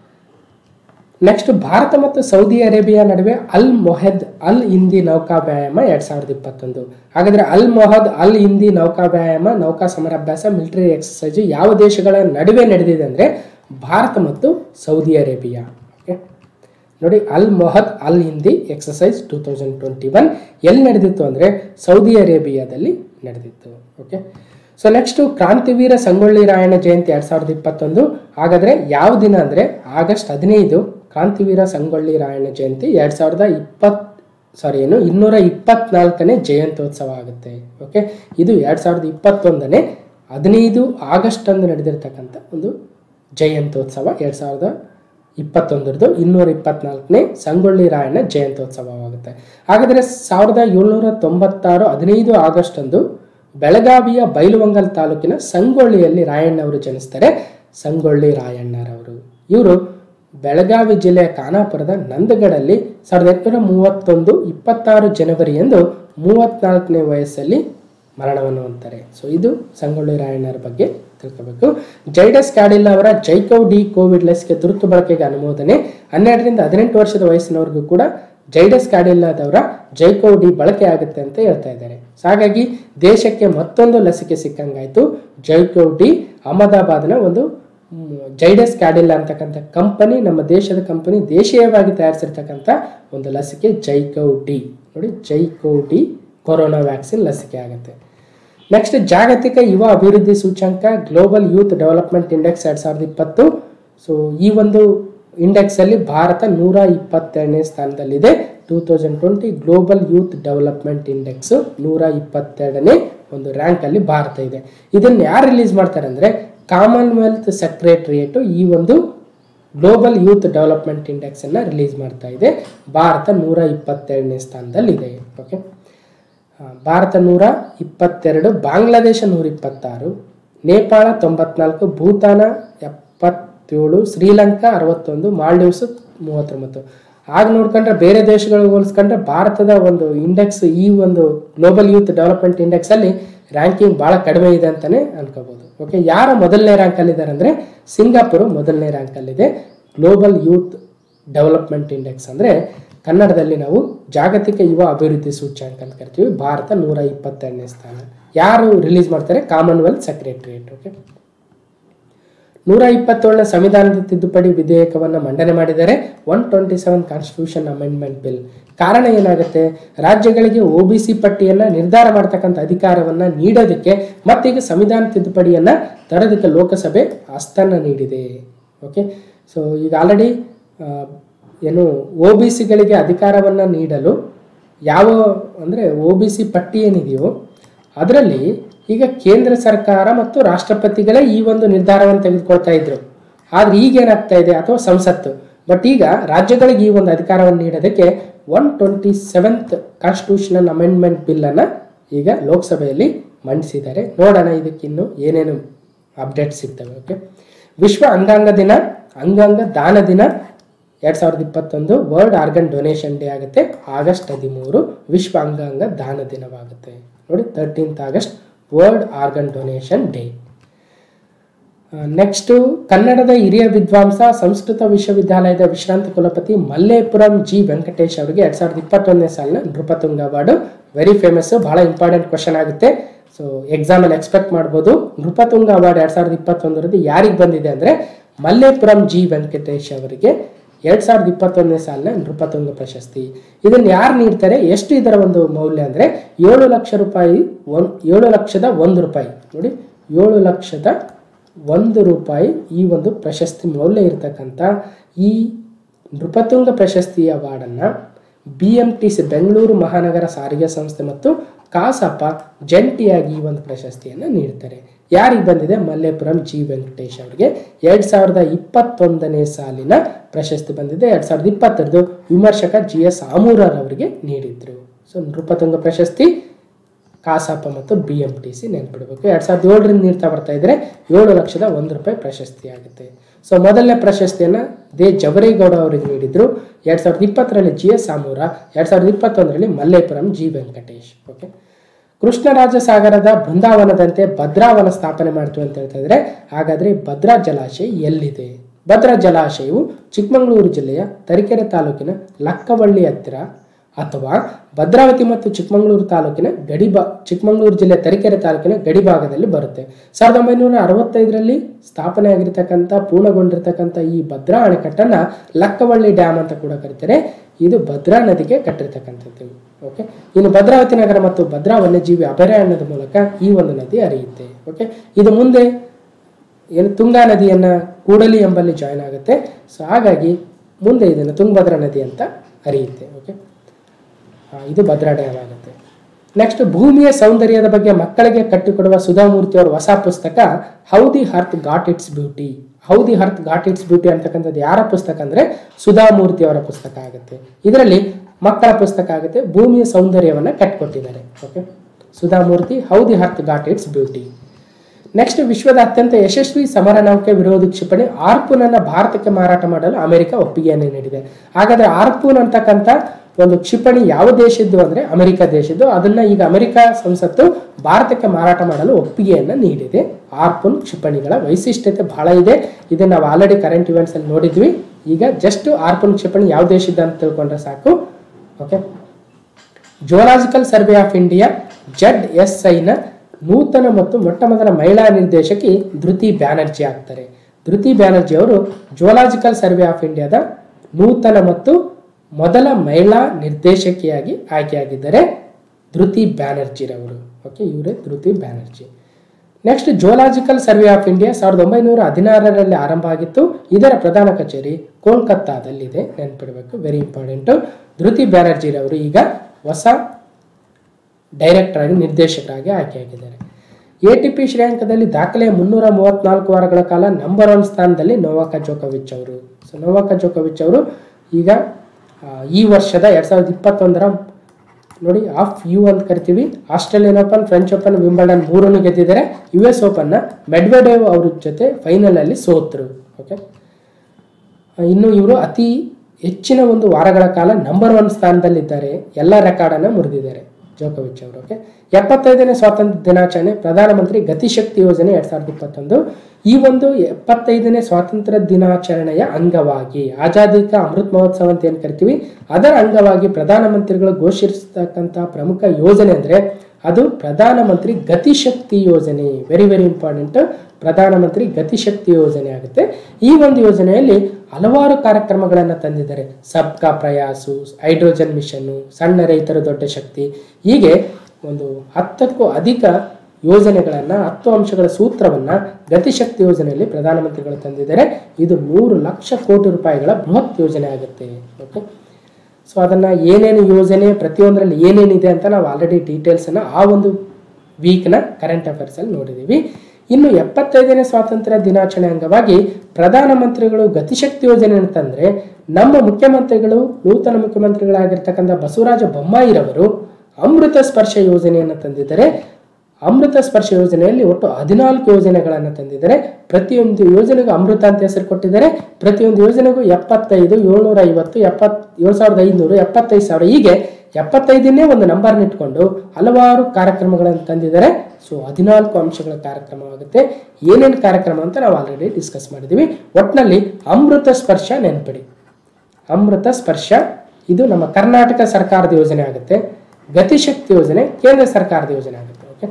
ನೆಕ್ಸ್ಟ್ ಭಾರತ ಮತ್ತು ಸೌದಿ ಅರೇಬಿಯಾ ನಡುವೆ ಅಲ್ ಮೊಹದ್ ಅಲ್ ಹಿಂದಿ ನೌಕಾ ವ್ಯಾಯಾಮ ಎರಡ್ ಸಾವಿರದ ಇಪ್ಪತ್ತೊಂದು. ಹಾಗಾದ್ರೆ ಅಲ್ ಮೊಹದ್ ಅಲ್ ಹಿಂದಿ ನೌಕಾ ವ್ಯಾಯಾಮ ನೌಕಾ ಸಮರಾಭ್ಯಾಸ ಮಿಲಿಟರಿ ಎಕ್ಸರ್ಸೈಜ್ ಯಾವ ದೇಶಗಳ ನಡುವೆ ನಡೆದಿದೆ ಅಂದರೆ ಭಾರತ ಮತ್ತು ಸೌದಿ ಅರೇಬಿಯಾ. ಓಕೆ, ನೋಡಿ, Al Mohed Al Hindi exercise two thousand twenty one ಎಲ್ಲಿ ನಡೆದಿತ್ತು ಅಂದರೆ ಸೌದಿ ಅರೇಬಿಯಾದಲ್ಲಿ ನಡೆದಿತ್ತು. Okay, so next Krantiveera Sangolli Rayanna Jayanti ಎರಡ್ ಸಾವಿರದ ಇಪ್ಪತ್ತೊಂದು. ಹಾಗಾದರೆ ಯಾವ ದಿನ ಅಂದರೆ ಆಗಸ್ಟ್ ಹದಿನೈದು ಕ್ರಾಂತಿವೀರ ಸಂಗೊಳ್ಳಿ ರಾಯಣ್ಣ ಜಯಂತಿ ಎರಡ್ ಸಾವಿರದ ಇಪ್ಪತ್ ಸಾರಿ ಏನು ಇನ್ನೂರ ಇಪ್ಪತ್ನಾಲ್ಕನೇ ಜಯಂತ್ಯೋತ್ಸವ ಆಗುತ್ತೆ. ಓಕೆ, ಇದು ಎರಡ್ ಸಾವಿರದ ಇಪ್ಪತ್ತೊಂದನೇ ಹದಿನೈದು ಆಗಸ್ಟ್ ಅಂದು ನಡೆದಿರ್ತಕ್ಕಂಥ ಒಂದು ಜಯಂತ್ಯೋತ್ಸವ ಎರಡ್ ಸಾವಿರದ ಇಪ್ಪತ್ತೊಂದರದು ಇನ್ನೂರ ಇಪ್ಪತ್ನಾಲ್ಕನೇ ಸಂಗೊಳ್ಳಿ ರಾಯಣ್ಣ ಜಯಂತ್ಯೋತ್ಸವವಾಗುತ್ತೆ. ಹಾಗಾದರೆ ಸಾವಿರದ ಏಳ್ನೂರ ತೊಂಬತ್ತಾರು ಹದಿನೈದು ಆಗಸ್ಟ್ ಅಂದು ಬೆಳಗಾವಿಯ ಬೈಲುವಂಗಲ್ ತಾಲೂಕಿನ ಸಂಗೊಳ್ಳಿಯಲ್ಲಿ ರಾಯಣ್ಣವರು ಜನಿಸ್ತಾರೆ. ಸಂಗೊಳ್ಳಿ ರಾಯಣ್ಣರವರು ಇವರು ಬೆಳಗಾವಿ ಜಿಲ್ಲೆಯ ಖಾನಾಪುರದ ನಂದಗಡಲ್ಲಿ ಸಾವಿರದ ಎಂಟುನೂರ ಮೂವತ್ತೊಂದು ಇಪ್ಪತ್ತಾರು ಜನವರಿ ಎಂದು ಮೂವತ್ನಾಲ್ಕನೇ ವಯಸ್ಸಲ್ಲಿ ಮರಣವನ್ನು ಹೊಂದ್ತಾರೆ. ಸೊ ಇದು ಸಂಗೊಳ್ಳಿ ರಾಯಣ್ಣರ ಬಗ್ಗೆ ತಿಳ್ಕೋಬೇಕು. ಜೈಡಸ್ ಕ್ಯಾಡಿಲ್ಲಾ ಅವರ ಜೈಕೋವ್ ಡಿ ಕೋವಿಡ್ ಲಸಿಕೆ ತುರ್ತು ಬಳಕೆಗೆ ಅನುಮೋದನೆ. ಹನ್ನೆರಡರಿಂದ ಹದಿನೆಂಟು ವರ್ಷದ ವಯಸ್ಸಿನವರೆಗೂ ಕೂಡ ಜೈಡಸ್ ಕ್ಯಾಡಿಲ್ಲಾದವರ ಜೈಕೋವ್ ಡಿ ಬಳಕೆ ಆಗುತ್ತೆ ಅಂತ ಹೇಳ್ತಾ ಇದ್ದಾರೆ. ಸೊ ಹಾಗಾಗಿ ದೇಶಕ್ಕೆ ಮತ್ತೊಂದು ಲಸಿಕೆ ಸಿಕ್ಕಂಗಾಯ್ತು. ಜೈಕೋವ್ ಡಿ ಅಹಮದಾಬಾದ್ನ ಒಂದು ಜೈಡಸ್ ಕ್ಯಾಡಿಲ್ಲಾ ಅಂತಕ್ಕಂಥ ಕಂಪನಿ, ನಮ್ಮ ದೇಶದ ಕಂಪನಿ ದೇಶೀಯವಾಗಿ ತಯಾರಿಸಿರ್ತಕ್ಕಂಥ ಒಂದು ಲಸಿಕೆ ಜೈಕೋವ್ ಡಿ. ನೋಡಿ, ಜೈಕೋವ್ ಡಿ ಕೊರೋನಾ ವ್ಯಾಕ್ಸಿನ್ ಲಸಿಕೆ ಆಗುತ್ತೆ. ನೆಕ್ಸ್ಟ್ ಜಾಗತಿಕ ಯುವ ಅಭಿವೃದ್ಧಿ ಸೂಚ್ಯಂಕ ಗ್ಲೋಬಲ್ ಯೂತ್ ಡೆವಲಪ್ಮೆಂಟ್ ಇಂಡೆಕ್ಸ್ ಎರಡ್ ಸಾವಿರದ ಇಪ್ಪತ್ತು. ಸೊ ಈ ಒಂದು ಇಂಡೆಕ್ಸ್ ಅಲ್ಲಿ ಭಾರತ ನೂರ ಇಪ್ಪತ್ತೆರಡನೇ ಸ್ಥಾನದಲ್ಲಿದೆ. Two thousand twenty global youth development index ನೂರ ಇಪ್ಪತ್ತೆರಡನೇ ಒಂದು ರ್ಯಾಂಕ್ ಅಲ್ಲಿ ಭಾರತ ಇದೆ. ಇದನ್ನು ಯಾರು ರಿಲೀಸ್ ಮಾಡ್ತಾರೆ ಅಂದರೆ ಕಾಮನ್ವೆಲ್ತ್ ಸೆಕ್ರೆಟರಿಯೇಟ್ ಈ ಒಂದು ಗ್ಲೋಬಲ್ ಯೂತ್ ಡೆವಲಪ್ಮೆಂಟ್ ಇಂಡೆಕ್ಸ್ ಅನ್ನ ರಿಲೀಸ್ ಮಾಡ್ತಾ ಇದೆ. ಭಾರತ ನೂರ ಇಪ್ಪತ್ತೆರಡನೇ ಸ್ಥಾನದಲ್ಲಿದೆ. ಓಕೆ, ಭಾರತ ನೂರ ಇಪ್ಪತ್ತೆರಡು, ಬಾಂಗ್ಲಾದೇಶ ನೂರ ಇಪ್ಪತ್ತಾರು, ನೇಪಾಳ ತೊಂಬತ್ನಾಲ್ಕು, ಭೂತಾನ ಎಪ್ಪತ್ತೇಳು, ಶ್ರೀಲಂಕಾ ಅರವತ್ತೊಂದು, ಮಾಲ್ಡೀವ್ಸ್ ಮೂವತ್ತೊಂಬತ್ತು. ಆಗ ನೋಡ್ಕೊಂಡ್ರೆ ಬೇರೆ ದೇಶಗಳಿಗೆ ಹೋಲಿಸ್ಕೊಂಡ್ರೆ ಭಾರತದ ಒಂದು ಇಂಡೆಕ್ಸ್ ಈ ಒಂದು ಗ್ಲೋಬಲ್ ಯೂತ್ ಡೆವಲಪ್ಮೆಂಟ್ ಇಂಡೆಕ್ಸ್ ಅಲ್ಲಿ ರ್ಯಾಂಕಿಂಗ್ ಭಾಳ ಕಡಿಮೆ ಇದೆ ಅಂತಾನೆ ಅನ್ಕೋಬಹುದು. ಓಕೆ, ಯಾರು ಮೊದಲನೇ ರ್ಯಾಂಕಲ್ಲಿದ್ದಾರೆ ಅಂದರೆ ಸಿಂಗಾಪುರ್ ಮೊದಲನೇ ರ್ಯಾಂಕಲ್ಲಿದೆ. ಗ್ಲೋಬಲ್ ಯೂತ್ ಡೆವಲಪ್ಮೆಂಟ್ ಇಂಡೆಕ್ಸ್ ಅಂದರೆ ಕನ್ನಡದಲ್ಲಿ ನಾವು ಜಾಗತಿಕ ಯುವ ಅಭಿವೃದ್ಧಿ ಸೂಚ್ಯಂಕ ಅಂತ ಕರಿತೀವಿ. ಭಾರತ ನೂರ ಇಪ್ಪತ್ತೆರಡನೇ ಸ್ಥಾನ. ಯಾರು ರಿಲೀಸ್ ಮಾಡ್ತಾರೆ? Commonwealth secretariat. ಓಕೆ, ನೂರ ಇಪ್ಪತ್ತೇಳನೇ ಸಂವಿಧಾನದ ತಿದ್ದುಪಡಿ ವಿಧೇಯಕವನ್ನು ಮಂಡನೆ ಮಾಡಿದ್ದಾರೆ. One twenty seven constitution amendment bill. ಕಾರಣ ಏನಾಗುತ್ತೆ? ರಾಜ್ಯಗಳಿಗೆ ಒ ಬಿ ಸಿ ಪಟ್ಟಿಯನ್ನು ನಿರ್ಧಾರ ಮಾಡ್ತಕ್ಕಂಥ ಅಧಿಕಾರವನ್ನು ನೀಡೋದಕ್ಕೆ ಮತ್ತೀಗ ಸಂವಿಧಾನ ತಿದ್ದುಪಡಿಯನ್ನು ತರೋದಕ್ಕೆ ಲೋಕಸಭೆ ಆಸ್ಥಾನ ನೀಡಿದೆ. ಓಕೆ, ಸೊ ಈಗ ಆಲ್ರೆಡಿ ಏನು ಒ ಬಿ ಸಿಗಳಿಗೆ ಅಧಿಕಾರವನ್ನು ನೀಡಲು ಯಾವ ಅಂದರೆ ಒ ಬಿ ಸಿ ಪಟ್ಟಿ ಏನಿದೆಯೋ ಅದರಲ್ಲಿ ಈಗ ಕೇಂದ್ರ ಸರ್ಕಾರ ಮತ್ತು ರಾಷ್ಟ್ರಪತಿಗಳೇ ಈ ಒಂದು ನಿರ್ಧಾರವನ್ನು ತೆಗೆದುಕೊಳ್ತಾ ಇದ್ರು. ಆದ್ರೆ ಈಗ ಏನಾಗ್ತಾ ಇದೆ, ಅಥವಾ ಸಂಸತ್ತು, ಬಟ್ ಈಗ ರಾಜ್ಯಗಳಿಗೆ ಈ ಒಂದು ಅಧಿಕಾರವನ್ನು ನೀಡೋದಕ್ಕೆ one twenty seventh constitutional amendment bill ಅನ್ನ ಈಗ ಲೋಕಸಭೆಯಲ್ಲಿ ಮಂಡಿಸಿದ್ದಾರೆ. ನೋಡೋಣ ಇದಕ್ಕಿನ್ನು ಏನೇನು ಅಪ್ಡೇಟ್ ಸಿಗ್ತವೆ. ಓಕೆ, ವಿಶ್ವ ಅಂಗಾಂಗ ದಿನ, ಅಂಗಾಂಗ ದಾನ ದಿನ ಎರಡ್ ಸಾವಿರದ ಇಪ್ಪತ್ತೊಂದು ವರ್ಲ್ಡ್ ಆರ್ಗನ್ ಡೊನೇಷನ್ ಡೇ ಆಗುತ್ತೆ. ಆಗಸ್ಟ್ ಹದಿಮೂರು ವಿಶ್ವ ಅಂಗಾಂಗ ದಾನ ದಿನವಾಗುತ್ತೆ. ನೋಡಿ, thirteenth August world organ donation day. Next ಕನ್ನಡದ ಹಿರಿಯ ವಿದ್ವಾಂಸ ಸಂಸ್ಕೃತ ವಿಶ್ವವಿದ್ಯಾಲಯದ ವಿಶ್ರಾಂತ ಕುಲಪತಿ ಮಲ್ಲೇಪುರಂ ಜಿ ವೆಂಕಟೇಶ್ ಅವರಿಗೆ ಎರಡ್ ಸಾವಿರದ ಇಪ್ಪತ್ತೊಂದನೇ ಸಾಲಿನ ನೃಪತುಂಗ ಅವಾರ್ಡು. ವೆರಿ ಫೇಮಸ್, ಬಹಳ ಇಂಪಾರ್ಟೆಂಟ್ ಕ್ವಶನ್ ಆಗುತ್ತೆ. ಸೊ ಎಕ್ಸಾಮಲ್ಲಿ ಎಕ್ಸ್ಪೆಕ್ಟ್ ಮಾಡ್ಬೋದು. ನೃಪತುಂಗ ಅವಾರ್ಡ್ ಎರಡ್ ಸಾವಿರದ ಇಪ್ಪತ್ತೊಂದರದ್ದು ಯಾರಿಗೆ ಬಂದಿದೆ ಅಂದರೆ ಮಲ್ಲೇಪುರಂ ಜಿ ವೆಂಕಟೇಶ್ ಅವರಿಗೆ ಎರಡ್ ಸಾವಿರದ ಇಪ್ಪತ್ತೊಂದನೇ ಸಾಲಿನ ನೃಪತುಂಗ ಪ್ರಶಸ್ತಿ. ಇದನ್ನು ಯಾರು ನೀಡ್ತಾರೆ, ಎಷ್ಟು ಇದರ ಒಂದು ಮೌಲ್ಯ ಅಂದರೆ ಏಳು ಲಕ್ಷ ರೂಪಾಯಿ ಒಂದು ಏಳು ಲಕ್ಷದ ಒಂದು ರೂಪಾಯಿ ನೋಡಿ ಏಳು ಲಕ್ಷದ ಒಂದು ರೂಪಾಯಿ ಈ ಒಂದು ಪ್ರಶಸ್ತಿ ಮೌಲ್ಯ ಇರತಕ್ಕಂಥ ಈ ನೃಪತುಂಗ ಪ್ರಶಸ್ತಿ ಅವಾರ್ಡನ್ನು B M T C Bengaluru Mahanagara Sarige ಸಂಸ್ಥೆ ಮತ್ತು ಕಾಸಪ ಜಂಟಿಯಾಗಿ ಈ ಒಂದು ಪ್ರಶಸ್ತಿಯನ್ನು ನೀಡ್ತಾರೆ. ಯಾರಿಗೆ ಬಂದಿದೆ, ಮಲ್ಲೇಪುರಂ ಜಿ ವೆಂಕಟೇಶ್ ಅವರಿಗೆ ಎರಡು ಸಾವಿರದ ಇಪ್ಪತ್ತೊಂದನೇ ಸಾಲಿನ ಪ್ರಶಸ್ತಿ ಬಂದಿದೆ. ಎರಡು ಸಾವಿರದ ಇಪ್ಪತ್ತರದ್ದು ವಿಮರ್ಶಕ ಜಿ ಎಸ್ ಆಮೂರರ್ ಅವರಿಗೆ ನೀಡಿದ್ರು. ಸೊ ನೃಪತುಂಗ ಪ್ರಶಸ್ತಿ ಕಾಸಪ ಮತ್ತು ಬಿ ಎಂ ಟಿ ಸಿ ನೆನ್ಪಿಡಬೇಕು. ಎರಡು ಸಾವಿರದ ಏಳರಿಂದ ನೀಡ್ತಾ ಬರ್ತಾ ಇದ್ರೆ ಏಳು ಲಕ್ಷದ ಒಂದು ರೂಪಾಯಿ ಪ್ರಶಸ್ತಿ ಆಗುತ್ತೆ. ಸೊ ಮೊದಲನೇ ಪ್ರಶಸ್ತಿಯನ್ನು ದೇ ಜವರೇಗೌಡ ಅವರಿಗೆ ನೀಡಿದ್ರು. ಎರಡು ಸಾವಿರದ ಇಪ್ಪತ್ತರಲ್ಲಿ ಜಿ ಎಸ್ ಆಮೂರ, ಎರಡು ಸಾವಿರದ ಇಪ್ಪತ್ತೊಂದರಲ್ಲಿ ಮಲ್ಲೇಪುರಂ ಜಿ ವೆಂಕಟೇಶ್. ಓಕೆ, ಕೃಷ್ಣರಾಜ ಸಾಗರದ ಬೃಂದಾವನದಂತೆ ಭದ್ರಾವನ ಸ್ಥಾಪನೆ ಮಾಡ್ತೀವಿ ಅಂತ ಹೇಳ್ತಾ ಇದ್ರೆ, ಹಾಗಾದರೆ ಭದ್ರಾ ಜಲಾಶಯ ಎಲ್ಲಿದೆ? ಭದ್ರಾ ಜಲಾಶಯವು ಚಿಕ್ಕಮಗಳೂರು ಜಿಲ್ಲೆಯ ತರೀಕೆರೆ ತಾಲೂಕಿನ ಲಕ್ಕವಳ್ಳಿ ಹತ್ತಿರ ಅಥವಾ ಭದ್ರಾವತಿ ಮತ್ತು ಚಿಕ್ಕಮಗಳೂರು ತಾಲೂಕಿನ ಗಡಿಭಾ ಚಿಕ್ಕಮಗಳೂರು ಜಿಲ್ಲೆ ತರೀಕೆರೆ ತಾಲೂಕಿನ ಗಡಿಭಾಗದಲ್ಲಿ ಬರುತ್ತೆ. ಸಾವಿರದ ಒಂಬೈನೂರ ಅರವತ್ತೈದರಲ್ಲಿ ಸ್ಥಾಪನೆ ಆಗಿರ್ತಕ್ಕಂಥ ಪೂರ್ಣಗೊಂಡಿರ್ತಕ್ಕಂಥ ಈ ಭದ್ರಾ ಅಣೆಕಟ್ಟನ್ನು ಲಕ್ಕವಳ್ಳಿ ಡ್ಯಾಮ್ ಅಂತ ಕೂಡ ಕರೀತಾರೆ. ಇದು ಭದ್ರಾ ನದಿಗೆ ಕಟ್ಟಿರ್ತಕ್ಕಂಥದ್ದು. ಓಕೆ, ಇನ್ನು ಭದ್ರಾವತಿ ನಗರ ಮತ್ತು ಭದ್ರಾ ವನ್ಯಜೀವಿ ಅಭಯಾರಣ್ಯದ ಮೂಲಕ ಈ ಒಂದು ನದಿ ಹರಿಯುತ್ತೆ. ಓಕೆ, ಇದು ಮುಂದೆ ಏನು ತುಂಗಾ ನದಿಯನ್ನು ಕೂಡಲಿ ಎಂಬಲ್ಲಿ ಜಾಯ್ನ್ ಆಗುತ್ತೆ. ಸೊ ಹಾಗಾಗಿ ಮುಂದೆ ಇದನ್ನು ತುಂಗಭದ್ರಾ ನದಿ ಅಂತ ಹರಿಯುತ್ತೆ. ಓಕೆ, ಇದು ಭದ್ರಾ ಡ್ಯಾಮ್ ಆಗುತ್ತೆ. ನೆಕ್ಸ್ಟ್, ಭೂಮಿಯ ಸೌಂದರ್ಯದ ಬಗ್ಗೆ ಮಕ್ಕಳಿಗೆ ಕಟ್ಟಿಕೊಡುವ ಸುಧಾಮೂರ್ತಿ ಅವರ ಹೊಸ ಪುಸ್ತಕ how the earth got its beauty. How the earth got its beauty ಅಂತಕ್ಕಂಥದ್ದು ಯಾರ ಪುಸ್ತಕ ಅಂದರೆ ಸುಧಾಮೂರ್ತಿ ಅವರ ಪುಸ್ತಕ ಆಗುತ್ತೆ. ಇದರಲ್ಲಿ ಮಕ್ಕಳ ಪುಸ್ತಕ ಆಗುತ್ತೆ. ಭೂಮಿಯ ಸೌಂದರ್ಯವನ್ನು ಕಟ್ಟಿಕೊಟ್ಟಿದ್ದಾರೆ. Okay, Sudha Murty how the earth got its beauty. Next, ವಿಶ್ವದ ಅತ್ಯಂತ ಯಶಸ್ವಿ ಸಮರ ನೌಕೆ ವಿರೋಧಿ ಕ್ಷಿಪಣಿ ಆರ್ಪೂನ್ ಅನ್ನು ಭಾರತಕ್ಕೆ ಮಾರಾಟ ಮಾಡಲು ಅಮೆರಿಕ ಒಪ್ಪಿಗೆಯನ್ನು ನೀಡಿದೆ. ಹಾಗಾದರೆ ಆರ್ಪೂನ್ ಅಂತಕ್ಕಂಥ ಒಂದು ಕ್ಷಿಪಣಿ ಯಾವ ದೇಶದ್ದು ಅಂದರೆ ಅಮೆರಿಕ ದೇಶದ್ದು. ಅದನ್ನ ಈಗ ಅಮೆರಿಕ ಸಂಸತ್ತು ಭಾರತಕ್ಕೆ ಮಾರಾಟ ಮಾಡಲು ಒಪ್ಪಿಗೆಯನ್ನು ನೀಡಿದೆ. ಆರ್ಪೂನ್ ಕ್ಷಿಪಣಿಗಳ ವೈಶಿಷ್ಟ್ಯತೆ ಬಹಳ ಇದೆ. ಇದನ್ನು ನಾವು ಆಲ್ರೆಡಿ ಕರೆಂಟ್ ಇವೆಂಟ್ಸ್ ಅಲ್ಲಿ ನೋಡಿದ್ವಿ. ಈಗ ಜಸ್ಟ್ ಆರ್ಪೂನ್ ಕ್ಷಿಪಣಿ ಯಾವ ದೇಶದ್ದು ಅಂತ ತಿಳ್ಕೊಂಡ್ರೆ ಸಾಕು. Okay, geological survey of India Z S ಐನ ನೂತನ ಮತ್ತು ಮೊಟ್ಟ ಮೊದಲ ಮಹಿಳಾ ನಿರ್ದೇಶಕಿ ಧೃತಿ ಬ್ಯಾನರ್ಜಿ ಆಗ್ತಾರೆ. ಧೃತಿ ಬ್ಯಾನರ್ಜಿ ಅವರು ಜಿಯೋಲಾಜಿಕಲ್ ಸರ್ವೆ ಆಫ್ ಇಂಡಿಯಾದ ನೂತನ ಮತ್ತು ಮೊದಲ ಮಹಿಳಾ ನಿರ್ದೇಶಕಿಯಾಗಿ ಆಯ್ಕೆಯಾಗಿದ್ದಾರೆ ಧೃತಿ ಬ್ಯಾನರ್ಜಿರವರು. ಓಕೆ, ಇವರೇ Dhriti Banerjee. Next, geological survey of India ಸಾವಿರದ ಒಂಬೈನೂರ ಹದಿನಾರರಲ್ಲಿ ಆರಂಭ ಆಗಿತ್ತು. ಇದರ ಪ್ರಧಾನ ಕಚೇರಿ ಕೋಲ್ಕತ್ತಾದಲ್ಲಿದೆ, ನೆನ್ಪಿಡಬೇಕು, ವೆರಿ ಇಂಪಾರ್ಟೆಂಟು. ಧೃತಿ ಬ್ಯಾನರ್ಜಿರವರು ಈಗ ಹೊಸ ಡೈರೆಕ್ಟರ್ ಆಗಿ ನಿರ್ದೇಶಕರಾಗಿ ಆಯ್ಕೆಯಾಗಿದ್ದಾರೆ. ಎ ಟಿ ಪಿ ಶ್ರೇಯಾಂಕದಲ್ಲಿ ದಾಖಲೆಯ ಮುನ್ನೂರ ಮೂವತ್ನಾಲ್ಕು ವಾರಗಳ ಕಾಲ ನಂಬರ್ ಒನ್ ಸ್ಥಾನದಲ್ಲಿ ನೊವಾಕ್ ಜೋಕೋವಿಚ್ ಅವರು. ಸೊ ನೊವಾಕ್ ಜೋಕೋವಿಚ್ ಅವರು ಈಗ ಈ ವರ್ಷದ ಎರಡ್ ಸಾವಿರದ ಇಪ್ಪತ್ತೊಂದರ ನೋಡಿ ಆಫ್ ಯು ಅಂತ ಕರಿತೀವಿ. Australian open, French open, Wimbledon ಮೂರನ್ನು ಗೆದ್ದಿದ್ದಾರೆ. ಯು ಎಸ್ ಓಪನ್ನ ಮೆಡ್ವೆಡೇವ್ ಅವ್ರ ಜೊತೆ ಫೈನಲ್ ಅಲ್ಲಿ ಸೋತರು. ಓಕೆ, ಇನ್ನು ಇವರು ಅತಿ ಹೆಚ್ಚಿನ ಒಂದು ವಾರಗಳ ಕಾಲ ನಂಬರ್ ಒನ್ ಸ್ಥಾನದಲ್ಲಿದ್ದಾರೆ. ಎಲ್ಲ ರೆಕಾರ್ಡನ್ನು ಮುರಿದಿದ್ದಾರೆ ಜೋಕೋವಿಚ್ ಅವರು. ಓಕೆ, ಎಪ್ಪತ್ತೈದನೇ ಸ್ವಾತಂತ್ರ್ಯ ದಿನಾಚರಣೆ ಪ್ರಧಾನಮಂತ್ರಿ ಗತಿಶಕ್ತಿ ಯೋಜನೆ ಎರಡ್ ಸಾವಿರದ ಇಪ್ಪತ್ತೊಂದು. ಈ ಒಂದು ಎಪ್ಪತ್ತೈದನೇ ಸ್ವಾತಂತ್ರ್ಯ ದಿನಾಚರಣೆಯ ಅಂಗವಾಗಿ ಆಜಾದಿ ಕಾ ಅಮೃತ್ ಮಹೋತ್ಸವ ಅಂತ ಏನು ಕರಿತೀವಿ, ಅದರ ಅಂಗವಾಗಿ ಪ್ರಧಾನಮಂತ್ರಿಗಳು ಘೋಷಿಸತಕ್ಕಂಥ ಪ್ರಮುಖ ಯೋಜನೆ ಅಂದರೆ ಅದು ಪ್ರಧಾನಮಂತ್ರಿ ಗತಿಶಕ್ತಿ ಯೋಜನೆ. ವೆರಿ ವೆರಿ ಇಂಪಾರ್ಟೆಂಟ್, ಪ್ರಧಾನಮಂತ್ರಿ ಗತಿಶಕ್ತಿ ಯೋಜನೆ ಆಗುತ್ತೆ. ಈ ಒಂದು ಯೋಜನೆಯಲ್ಲಿ ಹಲವಾರು ಕಾರ್ಯಕ್ರಮಗಳನ್ನು ತಂದಿದ್ದಾರೆ. ಸಬ್ಕಾ ಪ್ರಯಾಸು, ಹೈಡ್ರೋಜನ್ ಮಿಷನ್ನು, ಸಣ್ಣ ರೈತರು ದೊಡ್ಡ ಶಕ್ತಿ, ಹೀಗೆ ಒಂದು ಹತ್ತಕ್ಕೂ ಅಧಿಕ ಯೋಜನೆಗಳನ್ನು, ಹತ್ತು ಅಂಶಗಳ ಸೂತ್ರವನ್ನು ಗತಿಶಕ್ತಿ ಯೋಜನೆಯಲ್ಲಿ ಪ್ರಧಾನಮಂತ್ರಿಗಳು ತಂದಿದ್ದಾರೆ. ಇದು ನೂರು ಲಕ್ಷ ಕೋಟಿ ರೂಪಾಯಿಗಳ ಬೃಹತ್ ಯೋಜನೆ ಆಗುತ್ತೆ. ಓಕೆ, ಸೊ ಅದನ್ನು ಏನೇನು ಯೋಜನೆ ಪ್ರತಿಯೊಂದರಲ್ಲಿ ಏನೇನಿದೆ ಅಂತ ನಾವು ಆಲ್ರೆಡಿ ಡೀಟೇಲ್ಸನ್ನು ಆ ಒಂದು ವೀಕ್ನ ಕರೆಂಟ್ ಅಫೇರ್ಸಲ್ಲಿ ನೋಡಿದ್ದೀವಿ. ಇನ್ನು ಎಪ್ಪತ್ತೈದನೇ ಸ್ವಾತಂತ್ರ್ಯ ದಿನಾಚರಣೆ ಅಂಗವಾಗಿ ಪ್ರಧಾನಮಂತ್ರಿಗಳು ಗತಿಶಕ್ತಿ ಯೋಜನೆ ಅಂತಂದರೆ ನಮ್ಮ ಮುಖ್ಯಮಂತ್ರಿಗಳು ನೂತನ ಮುಖ್ಯಮಂತ್ರಿಗಳಾಗಿರ್ತಕ್ಕಂಥ ಬಸವರಾಜ ಬೊಮ್ಮಾಯಿರವರು ಅಮೃತ ಸ್ಪರ್ಶ ಯೋಜನೆಯನ್ನು ತಂದಿದ್ದಾರೆ. ಅಮೃತ ಸ್ಪರ್ಶ ಯೋಜನೆಯಲ್ಲಿ ಒಟ್ಟು ಹದಿನಾಲ್ಕು ಯೋಜನೆಗಳನ್ನು ತಂದಿದ್ದಾರೆ. ಪ್ರತಿಯೊಂದು ಯೋಜನೆಗೂ ಅಮೃತ ಅಂತ ಹೆಸರು ಕೊಟ್ಟಿದ್ದಾರೆ. ಪ್ರತಿಯೊಂದು ಯೋಜನೆಗೂ ಎಪ್ಪತ್ತೈದು ಏಳ್ನೂರ ಐವತ್ತು ಎಪ್ಪತ್ ಏಳು ಸಾವಿರದ ಐನೂರು ಎಪ್ಪತ್ತೈದು ಸಾವಿರ ಹೀಗೆ ಎಪ್ಪತ್ತೈದನ್ನೇ ಒಂದು ನಂಬರ್ನ ಇಟ್ಕೊಂಡು ಹಲವಾರು ಕಾರ್ಯಕ್ರಮಗಳನ್ನು ತಂದಿದ್ದಾರೆ. ಸೊ ಹದಿನಾಲ್ಕು ಅಂಶಗಳ ಕಾರ್ಯಕ್ರಮವಾಗುತ್ತೆ. ಏನೇನು ಕಾರ್ಯಕ್ರಮ ಅಂತ ನಾವು ಆಲ್ರೆಡಿ ಡಿಸ್ಕಸ್ ಮಾಡಿದ್ದೀವಿ. ಒಟ್ಟಿನಲ್ಲಿ ಅಮೃತ ಸ್ಪರ್ಶ ನೆನಪಿಡಿ. ಅಮೃತ ಸ್ಪರ್ಶ ಇದು ನಮ್ಮ ಕರ್ನಾಟಕ ಸರ್ಕಾರದ ಯೋಜನೆ ಆಗುತ್ತೆ. ಗತಿಶಕ್ತಿ ಯೋಜನೆ ಕೇಂದ್ರ ಸರ್ಕಾರದ ಯೋಜನೆ ಆಗುತ್ತೆ. ಓಕೆ,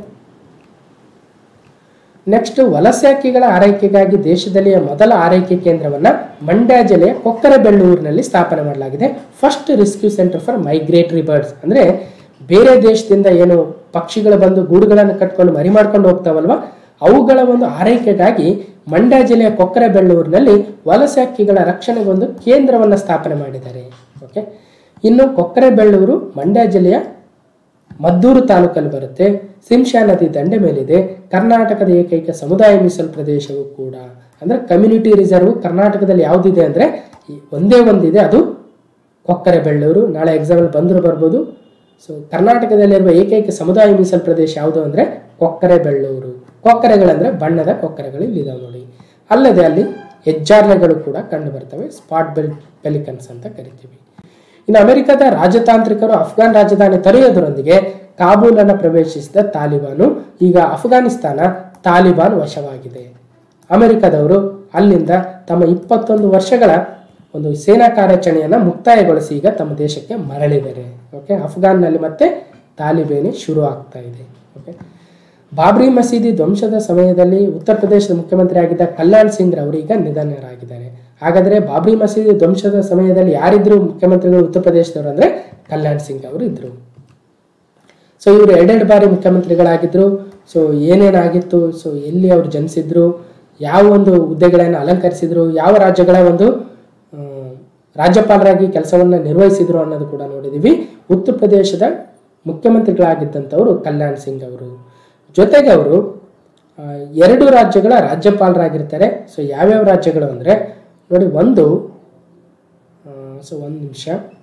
ನೆಕ್ಸ್ಟ್ ವಲಸೆ ಹಕ್ಕಿಗಳ ಆರೈಕೆಗಾಗಿ ದೇಶದಲ್ಲಿಯ ಮೊದಲ ಆರೈಕೆ ಕೇಂದ್ರವನ್ನ ಮಂಡ್ಯ ಜಿಲ್ಲೆಯ ಕೊಕ್ಕರೆಬೆಳ್ಳೂರಿನಲ್ಲಿ ಸ್ಥಾಪನೆ ಮಾಡಲಾಗಿದೆ. First rescue centre for migratory birds ಅಂದ್ರೆ ಬೇರೆ ದೇಶದಿಂದ ಏನು ಪಕ್ಷಿಗಳು ಬಂದು ಗೂಡುಗಳನ್ನು ಕಟ್ಕೊಂಡು ಮರಿ ಮಾಡ್ಕೊಂಡು ಹೋಗ್ತಾವಲ್ವ, ಅವುಗಳ ಒಂದು ಆರೈಕೆಗಾಗಿ ಮಂಡ್ಯ ಜಿಲ್ಲೆಯ ಕೊಕ್ಕರೆಬೆಳ್ಳೂರಿನಲ್ಲಿ ವಲಸೆ ಹಕ್ಕಿಗಳ ರಕ್ಷಣೆಗೆ ಒಂದು ಕೇಂದ್ರವನ್ನು ಸ್ಥಾಪನೆ ಮಾಡಿದ್ದಾರೆ. ಓಕೆ, ಇನ್ನು ಕೊಕ್ಕರೆಬೆಳ್ಳೂರು ಮಂಡ್ಯ ಜಿಲ್ಲೆಯ ಮದ್ದೂರು ತಾಲೂಕಲ್ಲಿ ಬರುತ್ತೆ. ಸಿಂಶಾ ನದಿ ದಂಡೆ ಮೇಲಿದೆ. ಕರ್ನಾಟಕದ ಏಕೈಕ ಸಮುದಾಯ ಮೀಸಲು ಪ್ರದೇಶವೂ ಕೂಡ. ಅಂದ್ರೆ ಕಮ್ಯುನಿಟಿ ರಿಸರ್ವ್ ಕರ್ನಾಟಕದಲ್ಲಿ ಯಾವುದಿದೆ ಅಂದ್ರೆ ಒಂದೇ ಒಂದಿದೆ, ಅದು ಕೊಕ್ಕರೆಬೆಳ್ಳೂರು. ನಾಳೆ ಎಕ್ಸಾಂಪಲ್ ಬಂದರೂ ಬರ್ಬೋದು. ಸೊ ಕರ್ನಾಟಕದಲ್ಲಿರುವ ಏಕೈಕ ಸಮುದಾಯ ಮೀಸಲು ಪ್ರದೇಶ ಯಾವುದು ಅಂದ್ರೆ ಕೊಕ್ಕರೆಬೆಳ್ಳೂರು. ಕೊಕ್ಕರೆಗಳಂದ್ರೆ ಬಣ್ಣದ ಕೊಕ್ಕರೆಗಳು ಇಲ್ಲಿದಾವೆ ನೋಡಿ. ಅಲ್ಲದೆ ಅಲ್ಲಿ ಹೆಜ್ಜಾರ್ಲೆಗಳು ಕೂಡ ಕಂಡು ಬರ್ತವೆ, ಸ್ಪಾಟ್ ಬೆಲ್ ಪೆಲಿಕನ್ಸ್ ಅಂತ ಕರಿತೀವಿ. ಇನ್ನು ಅಮೆರಿಕದ ರಾಜತಾಂತ್ರಿಕರು ಅಫ್ಘಾನ್ ರಾಜಧಾನಿ ತೊರೆಯೋದರೊಂದಿಗೆ ಕಾಬೂಲನ್ನು ಪ್ರವೇಶಿಸಿದ ತಾಲಿಬಾನು ಈಗ ಅಫ್ಘಾನಿಸ್ತಾನ ತಾಲಿಬಾನ್ ವಶವಾಗಿದೆ. ಅಮೆರಿಕದವರು ಅಲ್ಲಿಂದ ತಮ್ಮ ಇಪ್ಪತ್ತೊಂದು ವರ್ಷಗಳ ಒಂದು ಸೇನಾ ಕಾರ್ಯಾಚರಣೆಯನ್ನು ಮುಕ್ತಾಯಗೊಳಿಸಿ ಈಗ ತಮ್ಮ ದೇಶಕ್ಕೆ ಮರಳಿದ್ದಾರೆ. ಓಕೆ, ಅಫ್ಘಾನ್ನಲ್ಲಿ ಮತ್ತೆ ತಾಲಿಬೇನಿ ಶುರು ಆಗ್ತಾ ಇದೆ. ಓಕೆ, ಬಾಬ್ರಿ ಮಸೀದಿ ಧ್ವಂಸದ ಸಮಯದಲ್ಲಿ ಉತ್ತರ ಪ್ರದೇಶದ ಮುಖ್ಯಮಂತ್ರಿ ಆಗಿದ್ದ ಕಲ್ಯಾಣ್ ಸಿಂಗ್ ರವರು ಈಗ ನಿಧನರಾಗಿದ್ದಾರೆ. ಹಾಗಾದ್ರೆ ಬಾಬ್ರಿ ಮಸೀದಿ ಧ್ವಂಸದ ಸಮಯದಲ್ಲಿ ಯಾರಿದ್ರು ಮುಖ್ಯಮಂತ್ರಿಗಳು ಉತ್ತರ ಪ್ರದೇಶದವರು ಅಂದ್ರೆ ಕಲ್ಯಾಣ್ ಸಿಂಗ್ ಅವರು ಇದ್ರು. ಸೊ ಇವರು ಎರಡೆರಡು ಬಾರಿ ಮುಖ್ಯಮಂತ್ರಿಗಳಾಗಿದ್ರು. ಸೊ ಏನೇನಾಗಿತ್ತು, ಸೊ ಎಲ್ಲಿ ಅವರು ಜನಿಸಿದ್ರು, ಯಾವ ಒಂದು ಹುದ್ದೆಗಳನ್ನು ಅಲಂಕರಿಸಿದ್ರು, ಯಾವ ರಾಜ್ಯಗಳ ಒಂದು ರಾಜ್ಯಪಾಲರಾಗಿ ಕೆಲಸವನ್ನು ನಿರ್ವಹಿಸಿದ್ರು ಅನ್ನೋದು ಕೂಡ ನೋಡಿದೀವಿ. ಉತ್ತರ ಪ್ರದೇಶದ ಮುಖ್ಯಮಂತ್ರಿಗಳಾಗಿದ್ದಂಥವರು ಕಲ್ಯಾಣ್ ಸಿಂಗ್ ಅವರು. ಜೊತೆಗೆ ಅವರು ಎರಡು ರಾಜ್ಯಗಳ ರಾಜ್ಯಪಾಲರಾಗಿರ್ತಾರೆ. ಸೊ ಯಾವ್ಯಾವ ರಾಜ್ಯಗಳು ಅಂದರೆ ನೋಡಿ, ಒಂದು ಸೊ ಒಂದು ನಿಮಿಷ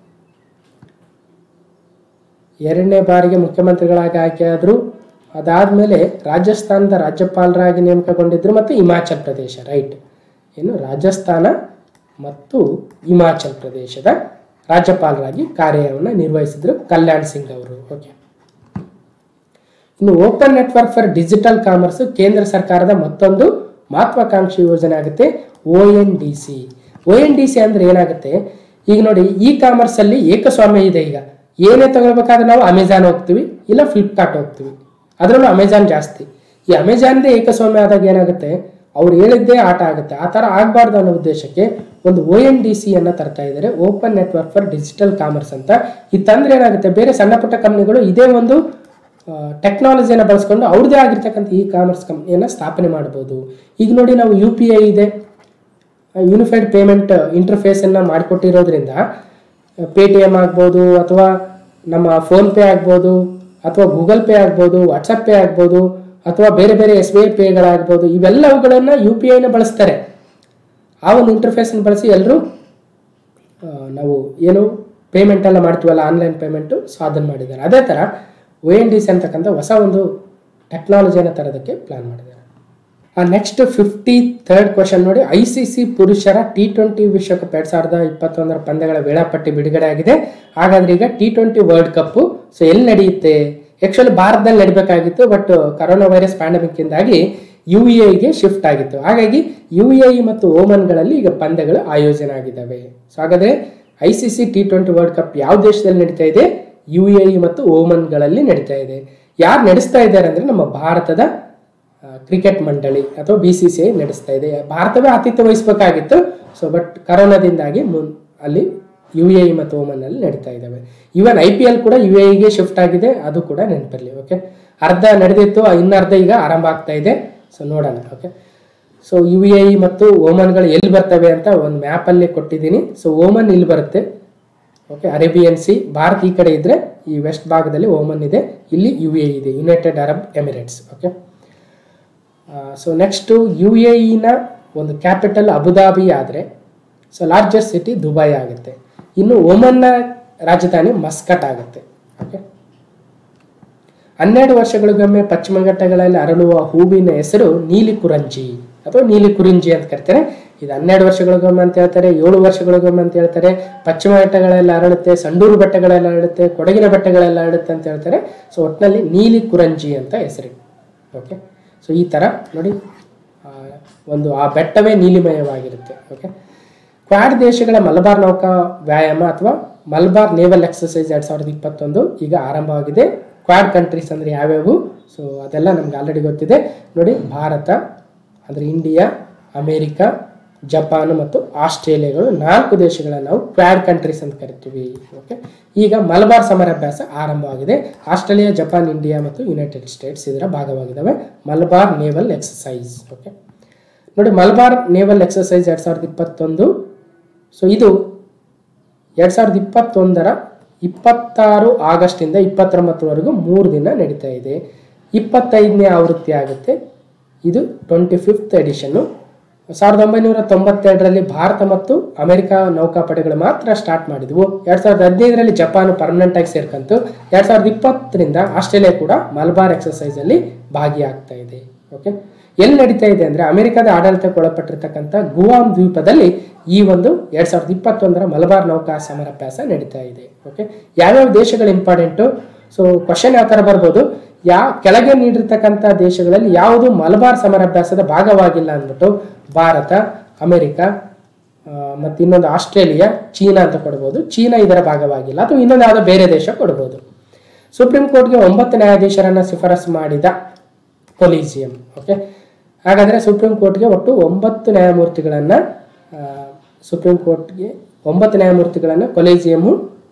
ಎರಡನೇ ಬಾರಿಗೆ ಮುಖ್ಯಮಂತ್ರಿಗಳಾಗಿ ಆಯ್ಕೆಯಾದರು. ಅದಾದಮೇಲೆ ರಾಜಸ್ಥಾನದ ರಾಜ್ಯಪಾಲರಾಗಿ ನೇಮಕಗೊಂಡಿದ್ದರು ಮತ್ತು ಹಿಮಾಚಲ್ ಪ್ರದೇಶ, ರೈಟ್, ಏನು ರಾಜಸ್ಥಾನ ಮತ್ತು ಹಿಮಾಚಲ್ ಪ್ರದೇಶದ ರಾಜ್ಯಪಾಲರಾಗಿ ಕಾರ್ಯವನ್ನು ನಿರ್ವಹಿಸಿದ್ರು ಕಲ್ಯಾಣ್ ಸಿಂಗ್ ಅವರು. ಓಕೆ, ಇನ್ನು open network for digital commerce ಕೇಂದ್ರ ಸರ್ಕಾರದ ಮತ್ತೊಂದು ಮಹತ್ವಾಕಾಂಕ್ಷಿ ಯೋಜನೆ ಆಗುತ್ತೆ, O N D C. O N D C ಅಂದ್ರೆ ಏನಾಗುತ್ತೆ, ಈಗ ನೋಡಿ ಇ ಕಾಮರ್ಸ್ ಅಲ್ಲಿ ಏಕಸ್ವಾಮ್ಯ ಇದೆ. ಈಗ ಏನೇ ತಗೊಳ್ಬೇಕಾದ್ರೆ ನಾವು ಅಮೆಜಾನ್ ಹೋಗ್ತೀವಿ ಇಲ್ಲ ಫ್ಲಿಪ್ಕಾರ್ಟ್ ಹೋಗ್ತೀವಿ, ಅದರಲ್ಲೂ ಅಮೆಜಾನ್ ಜಾಸ್ತಿ. ಈ ಅಮೆಜಾನ್ದೇ ಏಕಸ್ವಾಮ್ಯ ಆದಾಗ ಏನಾಗುತ್ತೆ, ಅವ್ರು ಹೇಳಿದ್ದೇ ಆಟ ಆಗುತ್ತೆ. ಆ ಥರ ಆಗಬಾರ್ದು ಅನ್ನೋ ಉದ್ದೇಶಕ್ಕೆ ಒಂದು ಒ ಎನ್ ಡಿ ಸಿ ಅನ್ನ ತರ್ತಾ ಇದ್ದಾರೆ, open network for digital commerce ಅಂತ. ಈ ತಂದ್ರೆ ಏನಾಗುತ್ತೆ, ಬೇರೆ ಸಣ್ಣ ಪುಟ್ಟ ಕಂಪ್ನಿಗಳು ಇದೇ ಒಂದು ಟೆಕ್ನಾಲಜಿಯನ್ನು ಬಳಸ್ಕೊಂಡು ಅವ್ರದ್ದೇ ಆಗಿರ್ತಕ್ಕಂಥ ಇ ಕಾಮರ್ಸ್ ಕಂಪ್ನಿಯನ್ನು ಸ್ಥಾಪನೆ ಮಾಡ್ಬೋದು. ಈಗ ನೋಡಿ ನಾವು ಯು ಪಿ ಐ ಇದೆ, ಯೂನಿಫೈಡ್ ಪೇಮೆಂಟ್ ಇಂಟರ್ಫೇಸನ್ನು ಮಾಡಿಕೊಟ್ಟಿರೋದ್ರಿಂದ ಪೇ ಟಿ ಎಮ್ ಆಗ್ಬೋದು, ಅಥವಾ ನಮ್ಮ ಫೋನ್ಪೇ ಆಗ್ಬೋದು, ಅಥವಾ ಗೂಗಲ್ ಪೇ ಆಗ್ಬೋದು, ವಾಟ್ಸಪ್ ಪೇ ಆಗ್ಬೋದು, ಅಥವಾ ಬೇರೆ ಬೇರೆ ಎಸ್ ಬಿ ಐ ಪೇಗಳಾಗ್ಬೋದು, ಇವೆಲ್ಲವುಗಳನ್ನು ಯು ಪಿ ಐನ ಬಳಸ್ತಾರೆ. ಆ ಒಂದು ಇಂಟರ್ಫೇಸನ್ನು ಬಳಸಿ ಎಲ್ಲರೂ ನಾವು ಏನು ಪೇಮೆಂಟ್ ಎಲ್ಲ ಮಾಡ್ತೀವಲ್ಲ ಆನ್ಲೈನ್ ಪೇಮೆಂಟು, ಸೊ ಅದನ್ನು ಮಾಡಿದ್ದಾರೆ. ಅದೇ ಥರ ಒ ಎನ್ ಡಿ ಸಿ ಅಂತಕ್ಕಂಥ ಹೊಸ ಒಂದು ಟೆಕ್ನಾಲಜಿಯನ್ನು ತರೋದಕ್ಕೆ ಪ್ಲಾನ್ ಮಾಡಿದ್ದಾರೆ. ಆ ನೆಕ್ಸ್ಟ್ ಫಿಫ್ಟಿ ಥರ್ಡ್ ಕ್ವಶನ್ ನೋಡಿ, ಐ ಸಿ ಸಿ ಪುರುಷರ ಟಿ ಟ್ವೆಂಟಿ ವಿಶ್ವಕಪ್ ಎರಡ್ ಸಾವಿರದ ಇಪ್ಪತ್ತೊಂದರ ಪಂದ್ಯಗಳ ವೇಳಾಪಟ್ಟಿ ಬಿಡುಗಡೆ ಆಗಿದೆ. ಹಾಗಾದ್ರೆ ಈಗ T twenty world cup so ಎಲ್ಲಿ ನಡೆಯುತ್ತೆ, ಆಕ್ಚುಲಿ ಭಾರತದಲ್ಲಿ ನಡಿಬೇಕಾಗಿತ್ತು, ಬಟ್ ಕರೋನಾ ವೈರಸ್ ಪ್ಯಾಂಡಮಿಕ್ ಇಂದಾಗಿ ಯು ಎ ಗೆ ಶಿಫ್ಟ್ ಆಗಿತ್ತು. ಹಾಗಾಗಿ ಯು ಎ ಇ ಮತ್ತು ಓಮನ್ಗಳಲ್ಲಿ ಈಗ ಪಂದ್ಯಗಳು ಆಯೋಜನೆ ಆಗಿದ್ದಾವೆ. ಸೊ ಹಾಗಾದ್ರೆ I C C T twenty world cup ಯಾವ ದೇಶದಲ್ಲಿ ನಡೀತಾ ಇದೆ, ಯು ಎ ಇ ಮತ್ತು ಓಮನ್ಗಳಲ್ಲಿ ನಡೀತಾ ಇದೆ. ಯಾರು ನಡೆಸ್ತಾ ಇದ್ದಾರೆ ಅಂದ್ರೆ ನಮ್ಮ ಭಾರತದ ಕ್ರಿಕೆಟ್ ಮಂಡಳಿ ಅಥವಾ ಬಿ ಸಿ ಸಿ ಐ ನಡೆಸ್ತಾ ಇದೆ. ಭಾರತವೇ ಆತಿಥ್ಯ ವಹಿಸಬೇಕಾಗಿತ್ತು, ಸೊ ಬಟ್ ಕರೋನಾದಿಂದಾಗಿ ಮುನ್ ಅಲ್ಲಿ ಯು ಎ ಇ ಮತ್ತು ಓಮನ್ ಅಲ್ಲಿ ನಡೀತಾ ಇದ್ದಾವೆ. ಇವನ್ ಐ ಪಿ ಎಲ್ ಕೂಡ ಯು ಎ ಇಗೆ ಶಿಫ್ಟ್ ಆಗಿದೆ, ಅದು ಕೂಡ ನೆನಪಿರಲಿ. ಓಕೆ, ಅರ್ಧ ನಡೆದಿತ್ತು, ಇನ್ನರ್ಧ ಈಗ ಆರಂಭ ಆಗ್ತಾ ಇದೆ. ಸೊ ನೋಡೋಣ. Okay, so U A E ಮತ್ತು ಓಮನ್ಗಳು ಎಲ್ಲಿ ಬರ್ತವೆ ಅಂತ ಒಂದು ಮ್ಯಾಪ್ ಅಲ್ಲಿ ಕೊಟ್ಟಿದ್ದೀನಿ. ಸೊ ಓಮನ್ ಇಲ್ಲಿ ಬರುತ್ತೆ. ಓಕೆ, ಅರೇಬಿಯನ್ ಸಿ, ಭಾರತ್ ಈ ಕಡೆ ಇದ್ರೆ ಈ ವೆಸ್ಟ್ ಭಾಗದಲ್ಲಿ ಓಮನ್ ಇದೆ, ಇಲ್ಲಿ ಯು ಎ ಇದೆ, United Arab Emirates. Okay, so next U A ಇನ ಒಂದು ಕ್ಯಾಪಿಟಲ್ ಅಬುದಾಬಿ ಆದರೆ ಸೊ ಲಾರ್ಜೆಸ್ಟ್ ಸಿಟಿ ದುಬೈ ಆಗುತ್ತೆ. ಇನ್ನು ಓಮನ್ನ ರಾಜಧಾನಿ ಮಸ್ಕಟ್ ಆಗುತ್ತೆ. ಓಕೆ, ಹನ್ನೆರಡು ವರ್ಷಗಳಿಗೊಮ್ಮೆ ಪಶ್ಚಿಮ ಘಟ್ಟಗಳಲ್ಲಿ ಅರಳುವ ಹೂವಿನ ಹೆಸರು ನೀಲಿ ಕುರಂಜಿ ಅಥವಾ ನೀಲಿ ಕುರಿಂಜಿ ಅಂತ ಕರಿತಾರೆ. ಇದು ಹನ್ನೆರಡು ವರ್ಷಗಳಿಗೊಮ್ಮೆ ಅಂತ ಹೇಳ್ತಾರೆ, ಏಳು ವರ್ಷಗಳಿಗೊಮ್ಮೆ ಅಂತ ಹೇಳ್ತಾರೆ. ಪಶ್ಚಿಮ ಘಟ್ಟಗಳೆಲ್ಲ ಅರಳುತ್ತೆ, ಸಂಡೂರು ಬೆಟ್ಟಗಳೆಲ್ಲ ಅರಳುತ್ತೆ, ಕೊಡಗಿನ ಬೆಟ್ಟಗಳೆಲ್ಲ ಅರಳುತ್ತೆ ಅಂತ ಹೇಳ್ತಾರೆ. ಸೊ ಒಟ್ಟಿನಲ್ಲಿ ನೀಲಿ ಕುರಂಜಿ ಅಂತ ಹೆಸರು. ಓಕೆ, ಸೊ ಈ ಥರ ನೋಡಿ ಒಂದು ಆ ಬೆಟ್ಟವೇ ನೀಲಿಮಯವಾಗಿರುತ್ತೆ. ಓಕೆ, ಕ್ವಾಡ್ ದೇಶಗಳ ಮಲಬಾರ್ ನೌಕಾ ವ್ಯಾಯಾಮ ಅಥವಾ ಮಲಬಾರ್ ನೇವಲ್ ಎಕ್ಸರ್ಸೈಸ್ ಎರಡು ಸಾವಿರದ ಇಪ್ಪತ್ತೊಂದು ಈಗ ಆರಂಭವಾಗಿದೆ. ಕ್ವಾಡ್ ಕಂಟ್ರೀಸ್ ಅಂದರೆ ಯಾವ್ಯಾವು? ಸೊ ಅದೆಲ್ಲ ನಮ್ಗೆ ಆಲ್ರೆಡಿ ಗೊತ್ತಿದೆ ನೋಡಿ. ಭಾರತ ಅಂದರೆ ಇಂಡಿಯಾ, ಅಮೇರಿಕಾ, ಜಪಾನ್ ಮತ್ತು ಆಸ್ಟ್ರೇಲಿಯಾಗಳು ನಾಲ್ಕು ದೇಶಗಳನ್ನು ನಾವು ಕ್ವಾಡ್ ಕಂಟ್ರೀಸ್ ಅಂತ ಕರಿತೀವಿ. ಓಕೆ, ಈಗ ಮಲಬಾರ್ ಸಮರಾಭ್ಯಾಸ ಆರಂಭವಾಗಿದೆ. ಆಸ್ಟ್ರೇಲಿಯಾ, ಜಪಾನ್, ಇಂಡಿಯಾ ಮತ್ತು ಯುನೈಟೆಡ್ ಸ್ಟೇಟ್ಸ್ ಇದರ ಭಾಗವಾಗಿದ್ದಾವೆ. Malabar naval exercise. ಓಕೆ ನೋಡಿ, ಮಲಬಾರ್ ನೇವಲ್ ಎಕ್ಸರ್ಸೈಸ್ ಎರಡು ಸಾವಿರದ ಇಪ್ಪತ್ತೊಂದು. ಸೊ ಇದು ಎರಡು ಸಾವಿರದ ಇಪ್ಪತ್ತೊಂದರ ಇಪ್ಪತ್ತಾರು ಆಗಸ್ಟಿಂದ ಇಪ್ಪತ್ತೊಂಬತ್ತರವರೆಗೂ ಮೂರು ದಿನ ನಡೀತಾ ಇದೆ. ಇಪ್ಪತ್ತೈದನೇ ಆವೃತ್ತಿ ಆಗುತ್ತೆ. ಇದು ಟ್ವೆಂಟಿ ಫಿಫ್ತ್ ಎಡಿಷನ್ನು. ಸಾವಿರದ ಒಂಬೈನೂರ ತೊಂಬತ್ತೆರಡರಲ್ಲಿ ಭಾರತ ಮತ್ತು ಅಮೆರಿಕ ನೌಕಾಪಡೆಗಳು ಮಾತ್ರ ಸ್ಟಾರ್ಟ್ ಮಾಡಿದ್ವು. ಎರಡು ಸಾವಿರದ ಹದಿನೈದರಲ್ಲಿ ಜಪಾನ್ ಪರ್ಮನೆಂಟ್ ಆಗಿ ಸೇರ್ಕಂತು. ಎರಡು ಸಾವಿರದ ಇಪ್ಪತ್ತರಿಂದ ಆಸ್ಟ್ರೇಲಿಯಾ ಕೂಡ ಮಲಬಾರ್ ಎಕ್ಸರ್ಸೈಸ್ ಅಲ್ಲಿ ಭಾಗಿಯಾಗ್ತಾ ಇದೆ. ಓಕೆ, ಎಲ್ಲಿ ನಡೀತಾ ಇದೆ ಅಂದರೆ ಅಮೆರಿಕದ ಆಡಳಿತಕ್ಕೆ ಒಳಪಟ್ಟಿರ್ತಕ್ಕಂಥ ಗುವಾಮ್ ದ್ವೀಪದಲ್ಲಿ ಈ ಒಂದು ಎರಡ್ ಸಾವಿರದ ಇಪ್ಪತ್ತೊಂದರ ಮಲಬಾರ್ ನೌಕಾ ಸಮರಾಭ್ಯಾಸ ನಡೀತಾ ಇದೆ. ಓಕೆ, ಯಾವ್ಯಾವ ದೇಶಗಳು ಇಂಪಾರ್ಟೆಂಟು? ಸೊ ಕ್ವಶನ್ ಯಾವ ಥರ ಬರ್ಬೋದು, ಯಾ ಕೆಳಗೆ ನೀಡಿರ್ತಕ್ಕಂಥ ದೇಶಗಳಲ್ಲಿ ಯಾವುದು ಮಲಬಾರ್ ಸಮರಾಭ್ಯಾಸದ ಭಾಗವಾಗಿಲ್ಲ ಅಂದ್ಬಿಟ್ಟು ಭಾರತ, ಅಮೆರಿಕ ಮತ್ತು ಇನ್ನೊಂದು ಆಸ್ಟ್ರೇಲಿಯಾ, ಚೀನಾ ಅಂತ ಕೊಡ್ಬೋದು. ಚೀನಾ ಇದರ ಭಾಗವಾಗಿಲ್ಲ, ಅಥವಾ ಇನ್ನೊಂದು ಯಾವುದೋ ಬೇರೆ ದೇಶ ಕೊಡ್ಬೋದು. ಸುಪ್ರೀಂ ಕೋರ್ಟ್ಗೆ ಒಂಬತ್ತು ನ್ಯಾಯಾಧೀಶರನ್ನು ಶಿಫಾರಸು ಮಾಡಿದ ಕೊಲೀಜಿಯಂ. ಓಕೆ, ಹಾಗಾದರೆ ಸುಪ್ರೀಂ ಕೋರ್ಟ್ಗೆ ಒಟ್ಟು ಒಂಬತ್ತು ನ್ಯಾಯಮೂರ್ತಿಗಳನ್ನು ಸುಪ್ರೀಂ ಕೋರ್ಟ್ಗೆ ಒಂಬತ್ತು ನ್ಯಾಯಮೂರ್ತಿಗಳನ್ನು ಕೊಲೀಜಿಯಮ್ಮು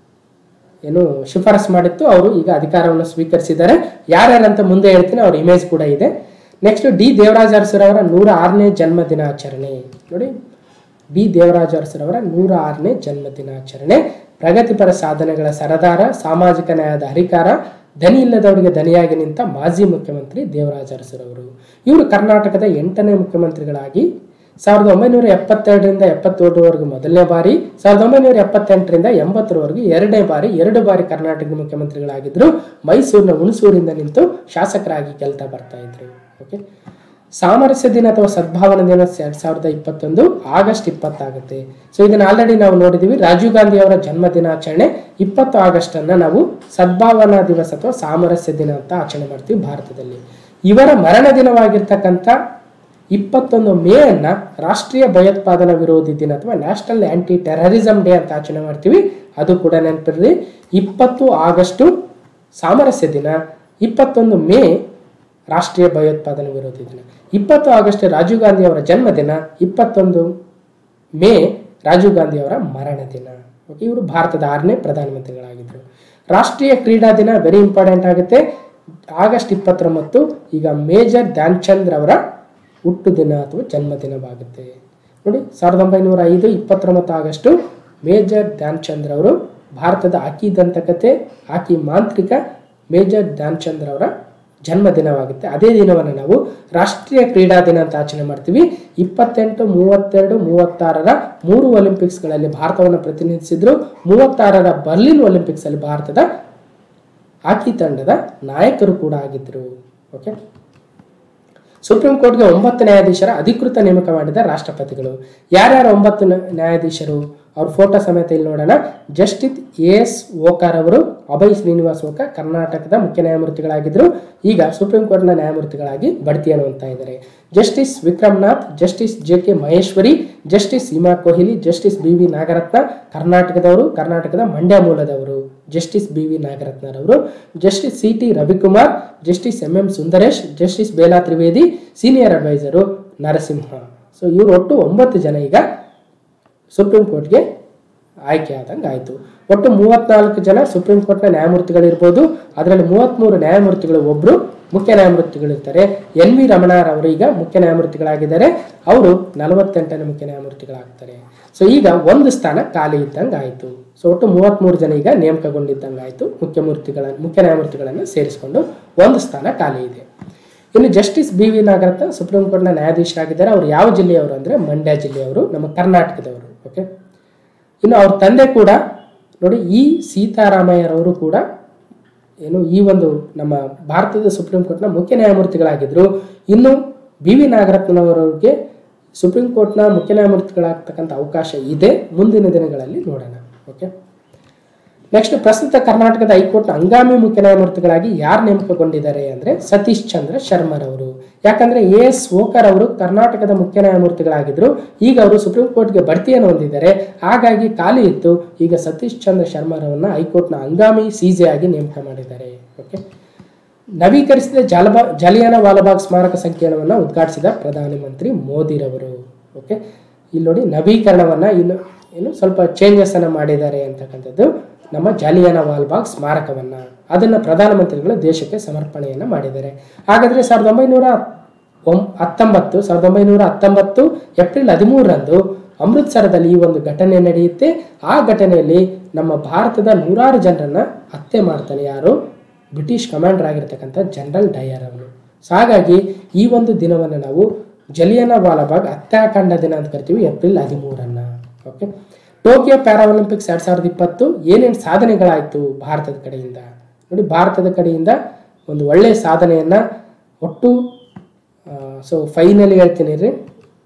ಏನು ಶಿಫಾರಸು ಮಾಡಿತ್ತು. ಅವರು ಈಗ ಅಧಿಕಾರವನ್ನು ಸ್ವೀಕರಿಸಿದ್ದಾರೆ. ಯಾರ್ಯಾರಂತ ಮುಂದೆ ಹೇಳ್ತೀನಿ, ಅವ್ರ ಇಮೇಜ್ ಕೂಡ ಇದೆ. ನೆಕ್ಸ್ಟ್ ಡಿ ದೇವರಾಜ ಅರಸುರವರ ನೂರ ಆರನೇ ಜನ್ಮ ದಿನಾಚರಣೆ. ನೋಡಿ, ಡಿ ದೇವರಾಜ ಅರಸುರವರ ನೂರ ಆರನೇ ಜನ್ಮ ದಿನಾಚರಣೆ. ಪ್ರಗತಿಪರ ಸಾಧನೆಗಳ ಸರದಾರ, ಸಾಮಾಜಿಕ ನ್ಯಾಯದ ಹರಿಕಾರ, ದನಿ ಇಲ್ಲದವರಿಗೆ ದನಿಯಾಗಿ ನಿಂತ ಮಾಜಿ ಮುಖ್ಯಮಂತ್ರಿ ದೇವರಾಜ ಅರಸುರವರು. ಇವರು ಕರ್ನಾಟಕದ ಎಂಟನೇ ಮುಖ್ಯಮಂತ್ರಿಗಳಾಗಿ ಸಾವಿರದ ಒಂಬೈನೂರ ಎಪ್ಪತ್ತೆರಡರಿಂದ ಎಪ್ಪತ್ತೇಳರವರೆಗೂ ಮೊದಲನೇ ಬಾರಿ, ಸಾವಿರದ ಒಂಬೈನೂರ ಎಪ್ಪತ್ತೆಂಟರಿಂದ ಎಂಬತ್ತರವರೆಗೂ ಎರಡನೇ ಬಾರಿ ಎರಡು ಬಾರಿ ಕರ್ನಾಟಕದ ಮುಖ್ಯಮಂತ್ರಿಗಳಾಗಿದ್ದರು. ಮೈಸೂರಿನ ಹುಣಸೂರಿಂದ ನಿಂತು ಶಾಸಕರಾಗಿ ಗೆಲ್ತಾ ಬರ್ತಾ ಇದ್ರು. ಓಕೆ, ಸಾಮರಸ್ಯ ದಿನ ಅಥವಾ ಸದ್ಭಾವನಾ ದಿನ ಎರಡ್ ಸಾವಿರದ ಇಪ್ಪತ್ತೊಂದು ಆಗಸ್ಟ್ ಇಪ್ಪತ್ತಾಗುತ್ತೆ. ಸೊ ಇದನ್ನ ಆಲ್ರೆಡಿ ನಾವು ನೋಡಿದೀವಿ. ರಾಜೀವ್ ಗಾಂಧಿ ಅವರ ಜನ್ಮ ದಿನಾಚರಣೆ ಇಪ್ಪತ್ತು ಆಗಸ್ಟ್ ಅನ್ನ ನಾವು ಸದ್ಭಾವನಾ ದಿವಸ ಅಥವಾ ಸಾಮರಸ್ಯ ದಿನ ಅಂತ ಆಚರಣೆ ಮಾಡ್ತೀವಿ ಭಾರತದಲ್ಲಿ. ಇವರ ಮರಣ ದಿನವಾಗಿರ್ತಕ್ಕಂಥ ಇಪ್ಪತ್ತೊಂದು ಮೇ ಅನ್ನ ರಾಷ್ಟ್ರೀಯ ಭಯೋತ್ಪಾದನಾ ವಿರೋಧಿ ದಿನ ಅಥವಾ ನ್ಯಾಷನಲ್ ಆಂಟಿ ಟೆರರಿಸಂ ಡೇ ಅಂತ ಆಚರಣೆ ಮಾಡ್ತೀವಿ. ಅದು ಕೂಡ ನೆನಪಿರಲಿ. ಇಪ್ಪತ್ತು ಆಗಸ್ಟು ಸಾಮರಸ್ಯ ದಿನ, ಇಪ್ಪತ್ತೊಂದು ಮೇ ರಾಷ್ಟ್ರೀಯ ಭಯೋತ್ಪಾದನಾ ವಿರೋಧಿ ದಿನ. ಇಪ್ಪತ್ತು ಆಗಸ್ಟ್ ರಾಜೀವ್ ಗಾಂಧಿ ಅವರ ಜನ್ಮದಿನ, ಇಪ್ಪತ್ತೊಂದು ಮೇ ರಾಜೀವ್ ಗಾಂಧಿ ಅವರ ಮರಣ ದಿನ. ಓಕೆ, ಇವರು ಭಾರತದ ಆರನೇ ಪ್ರಧಾನಮಂತ್ರಿಗಳಾಗಿದ್ದರು. ರಾಷ್ಟ್ರೀಯ ಕ್ರೀಡಾ ದಿನ ವೆರಿ ಇಂಪಾರ್ಟೆಂಟ್ ಆಗುತ್ತೆ. ಆಗಸ್ಟ್ ಇಪ್ಪತ್ತೊಂಬತ್ತು ಈಗ ಮೇಜರ್ ಧ್ಯಾನ್ ಚಂದ್ ಅವರ ಹುಟ್ಟು ದಿನ ಅಥವಾ ಜನ್ಮದಿನವಾಗುತ್ತೆ. ನೋಡಿ, ಸಾವಿರದ ಒಂಬೈನೂರ ಐದು ಇಪ್ಪತ್ತೊಂಬತ್ತು ಆಗಸ್ಟು ಮೇಜರ್ ಧ್ಯಾನ್ ಚಂದ್ ಅವರು ಭಾರತದ ಹಾಕಿ ದಂತಕತೆ, ಹಾಕಿ ಮಾಂತ್ರಿಕ ಮೇಜರ್ ಧ್ಯಾನ್ ಚಂದ್ ಅವರ ಜನ್ಮದಿನವಾಗುತ್ತೆ. ಅದೇ ದಿನವನ್ನು ನಾವು ರಾಷ್ಟ್ರೀಯ ಕ್ರೀಡಾ ದಿನ ಅಂತ ಆಚರಣೆ ಮಾಡ್ತೀವಿ. ಇಪ್ಪತ್ತೆಂಟು, ಮೂವತ್ತೆರಡು, ಮೂವತ್ತಾರರ ಮೂರು ಒಲಿಂಪಿಕ್ಸ್ಗಳಲ್ಲಿ ಭಾರತವನ್ನು ಪ್ರತಿನಿಧಿಸಿದ್ರು. ಮೂವತ್ತಾರರ ಬರ್ಲಿನ್ ಒಲಿಂಪಿಕ್ಸ್ ಅಲ್ಲಿ ಭಾರತದ ಹಾಕಿ ತಂಡದ ನಾಯಕರು ಕೂಡ ಆಗಿದ್ರು. ಓಕೆ, ಸುಪ್ರೀಂ ಕೋರ್ಟ್ಗೆ ಒಂಬತ್ತು ನ್ಯಾಯಾಧೀಶರ ಅಧಿಕೃತ ನೇಮಕ ಮಾಡಿದ ರಾಷ್ಟ್ರಪತಿಗಳು. ಯಾರ್ಯಾರು ಒಂಬತ್ತು ನ್ಯಾಯಾಧೀಶರು? ಅವ್ರ ಫೋಟೋ ಸಮೇತ ಇಲ್ಲಿ ನೋಡೋಣ. ಜಸ್ಟಿಸ್ ಎ ಎಸ್ ಓಕಾರ್ ಅವರು, ಅಭಯ್ ಶ್ರೀನಿವಾಸ್ ಓಕಾ ಕರ್ನಾಟಕದ ಮುಖ್ಯ ನ್ಯಾಯಮೂರ್ತಿಗಳಾಗಿದ್ದರು. ಈಗ ಸುಪ್ರೀಂ ಕೋರ್ಟ್ನ ನ್ಯಾಯಮೂರ್ತಿಗಳಾಗಿ ಬಡ್ತಿಯನ್ನು ಹೊಂದ್ತಾ ಇದ್ದಾರೆ. Justice Vikram Nath, justice J K Maheshwari, justice Hima Kohli, justice B V Nagarathna ಕರ್ನಾಟಕದವರು, ಕರ್ನಾಟಕದ ಮಂಡ್ಯ ಮೂಲದವರು ಜಸ್ಟಿಸ್ ಬಿ ವಿ ನಾಗರತ್ನರವರು. Justice C T Ravikumar, justice M M Sundaresh, justice Bela Trivedi, senior advisor Narasimha. So ಇವರು ಒಟ್ಟು ಒಂಬತ್ತು ಜನ ಈಗ ಸುಪ್ರೀಂ ಕೋರ್ಟ್ಗೆ ಆಯ್ಕೆ ಆದಂಗೆ ಆಯಿತು. ಒಟ್ಟು ಮೂವತ್ನಾಲ್ಕು ಜನ ಸುಪ್ರೀಂ ಕೋರ್ಟ್ನ ನ್ಯಾಯಮೂರ್ತಿಗಳಿರ್ಬೋದು. ಅದರಲ್ಲಿ ಮೂವತ್ತ್ಮೂರು ನ್ಯಾಯಮೂರ್ತಿಗಳು ಒಬ್ಬರು ಮುಖ್ಯ ನ್ಯಾಯಮೂರ್ತಿಗಳಿರ್ತಾರೆ. ಎನ್ ವಿ ರಮಣಾರವರು ಈಗ ಮುಖ್ಯ ನ್ಯಾಯಮೂರ್ತಿಗಳಾಗಿದ್ದಾರೆ. ಅವರು ನಲವತ್ತೆಂಟನೇ ಮುಖ್ಯ ನ್ಯಾಯಮೂರ್ತಿಗಳಾಗ್ತಾರೆ. ಸೊ ಈಗ ಒಂದು ಸ್ಥಾನ ಖಾಲಿ ಇದ್ದಂಗೆ ಆಯಿತು. ಸೊ ಒಟ್ಟು ಮೂವತ್ತ್ಮೂರು ಜನ ಈಗ ನೇಮಕಗೊಂಡಿದ್ದಂಗೆ ಆಯಿತು. ಮುಖ್ಯಮೂರ್ತಿಗಳ ಮುಖ್ಯ ನ್ಯಾಯಮೂರ್ತಿಗಳನ್ನು ಸೇರಿಸಿಕೊಂಡು ಒಂದು ಸ್ಥಾನ ಖಾಲಿ ಇದೆ. ಇನ್ನು justice B V Nagarathna supreme ಕೋರ್ಟ್ನ ನ್ಯಾಯಾಧೀಶರಾಗಿದ್ದಾರೆ. ಅವರು ಯಾವ ಜಿಲ್ಲೆಯವರು ಅಂದರೆ ಮಂಡ್ಯ ಜಿಲ್ಲೆಯವರು, ನಮ್ಮ ಕರ್ನಾಟಕದವರು. ಓಕೆ, ಇನ್ನು ಅವ್ರ ತಂದೆ ಕೂಡ ನೋಡಿ, ಈ ಸೀತಾರಾಮಯ್ಯರವರು ಕೂಡ ಏನು ಈ ಒಂದು ನಮ್ಮ ಭಾರತದ ಸುಪ್ರೀಂ ಕೋರ್ಟ್ನ ಮುಖ್ಯ ನ್ಯಾಯಮೂರ್ತಿಗಳಾಗಿದ್ದರು. ಇನ್ನು ಬಿ ವಿ ನಾಗರತ್ನವರಿಗೆ ಸುಪ್ರೀಂ ಕೋರ್ಟ್ನ ಮುಖ್ಯ ನ್ಯಾಯಮೂರ್ತಿಗಳಾಗ್ತಕ್ಕಂಥ ಅವಕಾಶ ಇದೆ, ಮುಂದಿನ ದಿನಗಳಲ್ಲಿ ನೋಡೋಣ. ಓಕೆ, ನೆಕ್ಸ್ಟ್ ಪ್ರಸ್ತುತ ಕರ್ನಾಟಕದ ಹೈಕೋರ್ಟ್ನ ಹಂಗಾಮಿ ಮುಖ್ಯ ನ್ಯಾಯಮೂರ್ತಿಗಳಾಗಿ ಯಾರು ನೇಮಕಗೊಂಡಿದ್ದಾರೆ ಅಂದರೆ ಸತೀಶ್ ಚಂದ್ರ ಶರ್ಮರವರು. ಯಾಕಂದರೆ ಎ ಎಸ್ ಓಕರ್ ಅವರು ಕರ್ನಾಟಕದ ಮುಖ್ಯ ನ್ಯಾಯಮೂರ್ತಿಗಳಾಗಿದ್ದರು, ಈಗ ಅವರು ಸುಪ್ರೀಂ ಕೋರ್ಟ್ಗೆ ಬಡ್ತಿಯನ್ನು ಹೊಂದಿದ್ದಾರೆ, ಹಾಗಾಗಿ ಖಾಲಿ ಇತ್ತು. ಈಗ ಸತೀಶ್ ಚಂದ್ರ ಶರ್ಮರವನ್ನ ಹೈಕೋರ್ಟ್ನ ಹಂಗಾಮಿ ಸಿ ಜೆ ಆಗಿ ನೇಮಕ ಮಾಡಿದ್ದಾರೆ. ಓಕೆ, ನವೀಕರಿಸಿದ ಜಾಲಬಾ ಜಾಲಿಯಾನ ವಾಲಾಬಾಗ್ ಸ್ಮಾರಕ ಸಂಕೀರ್ಣವನ್ನು ಉದ್ಘಾಟಿಸಿದ ಪ್ರಧಾನಮಂತ್ರಿ ಮೋದಿರವರು. ಓಕೆ, ಇಲ್ಲಿ ನೋಡಿ ನವೀಕರಣವನ್ನು ಇನ್ನು ಏನು ಸ್ವಲ್ಪ ಚೇಂಜಸ್ ಅನ್ನು ಮಾಡಿದ್ದಾರೆ ಅಂತಕ್ಕಂಥದ್ದು ನಮ್ಮ ಜಾಲಿಯಾನ ವಾಲಾಬಾಗ್ ಸ್ಮಾರಕವನ್ನು, ಅದನ್ನು ಪ್ರಧಾನಮಂತ್ರಿಗಳು ದೇಶಕ್ಕೆ ಸಮರ್ಪಣೆಯನ್ನು ಮಾಡಿದ್ದಾರೆ. ಹಾಗಾದರೆ ಸಾವಿರದ ಒಂಬೈನೂರ ಒಂ ಹತ್ತೊಂಬತ್ತು ಸಾವಿರದ ಒಂಬೈನೂರ ಹತ್ತೊಂಬತ್ತು ಏಪ್ರಿಲ್ ಹದಿಮೂರರಂದು ಅಮೃತ್ಸರದಲ್ಲಿ ಈ ಒಂದು ಘಟನೆ ನಡೆಯುತ್ತೆ. ಆ ಘಟನೆಯಲ್ಲಿ ನಮ್ಮ ಭಾರತದ ನೂರಾರು ಜನರನ್ನು ಹತ್ಯೆ ಮಾಡ್ತಾನೆ ಯಾರು, ಬ್ರಿಟಿಷ್ ಕಮಾಂಡರ್ ಆಗಿರ್ತಕ್ಕಂಥ ಜನರಲ್ ಡಯರ್ ಅವರು. ಸೊ ಹಾಗಾಗಿ ಈ ಒಂದು ದಿನವನ್ನು ನಾವು ಜಲಿಯನ ವಾಲಾಬಾಗ್ ಹತ್ಯಾಕಾಂಡ ದಿನ ಅಂತ ಕರಿತೀವಿ, ಏಪ್ರಿಲ್ ಹದಿಮೂರನ್ನು. ಓಕೆ, ಟೋಕಿಯೋ ಪ್ಯಾರಾ ಒಲಿಂಪಿಕ್ಸ್ ಎರಡು ಸಾವಿರದ ಇಪ್ಪತ್ತು ಏನೇನು ಸಾಧನೆಗಳಾಯಿತು ಭಾರತದ ಕಡೆಯಿಂದ ನೋಡಿ. ಭಾರತದ ಕಡೆಯಿಂದ ಒಂದು ಒಳ್ಳೆಯ ಸಾಧನೆಯನ್ನು ಒಟ್ಟು ಸೊ ಫೈನಲಿ ಹೇಳ್ತೀನಿ ರೀ.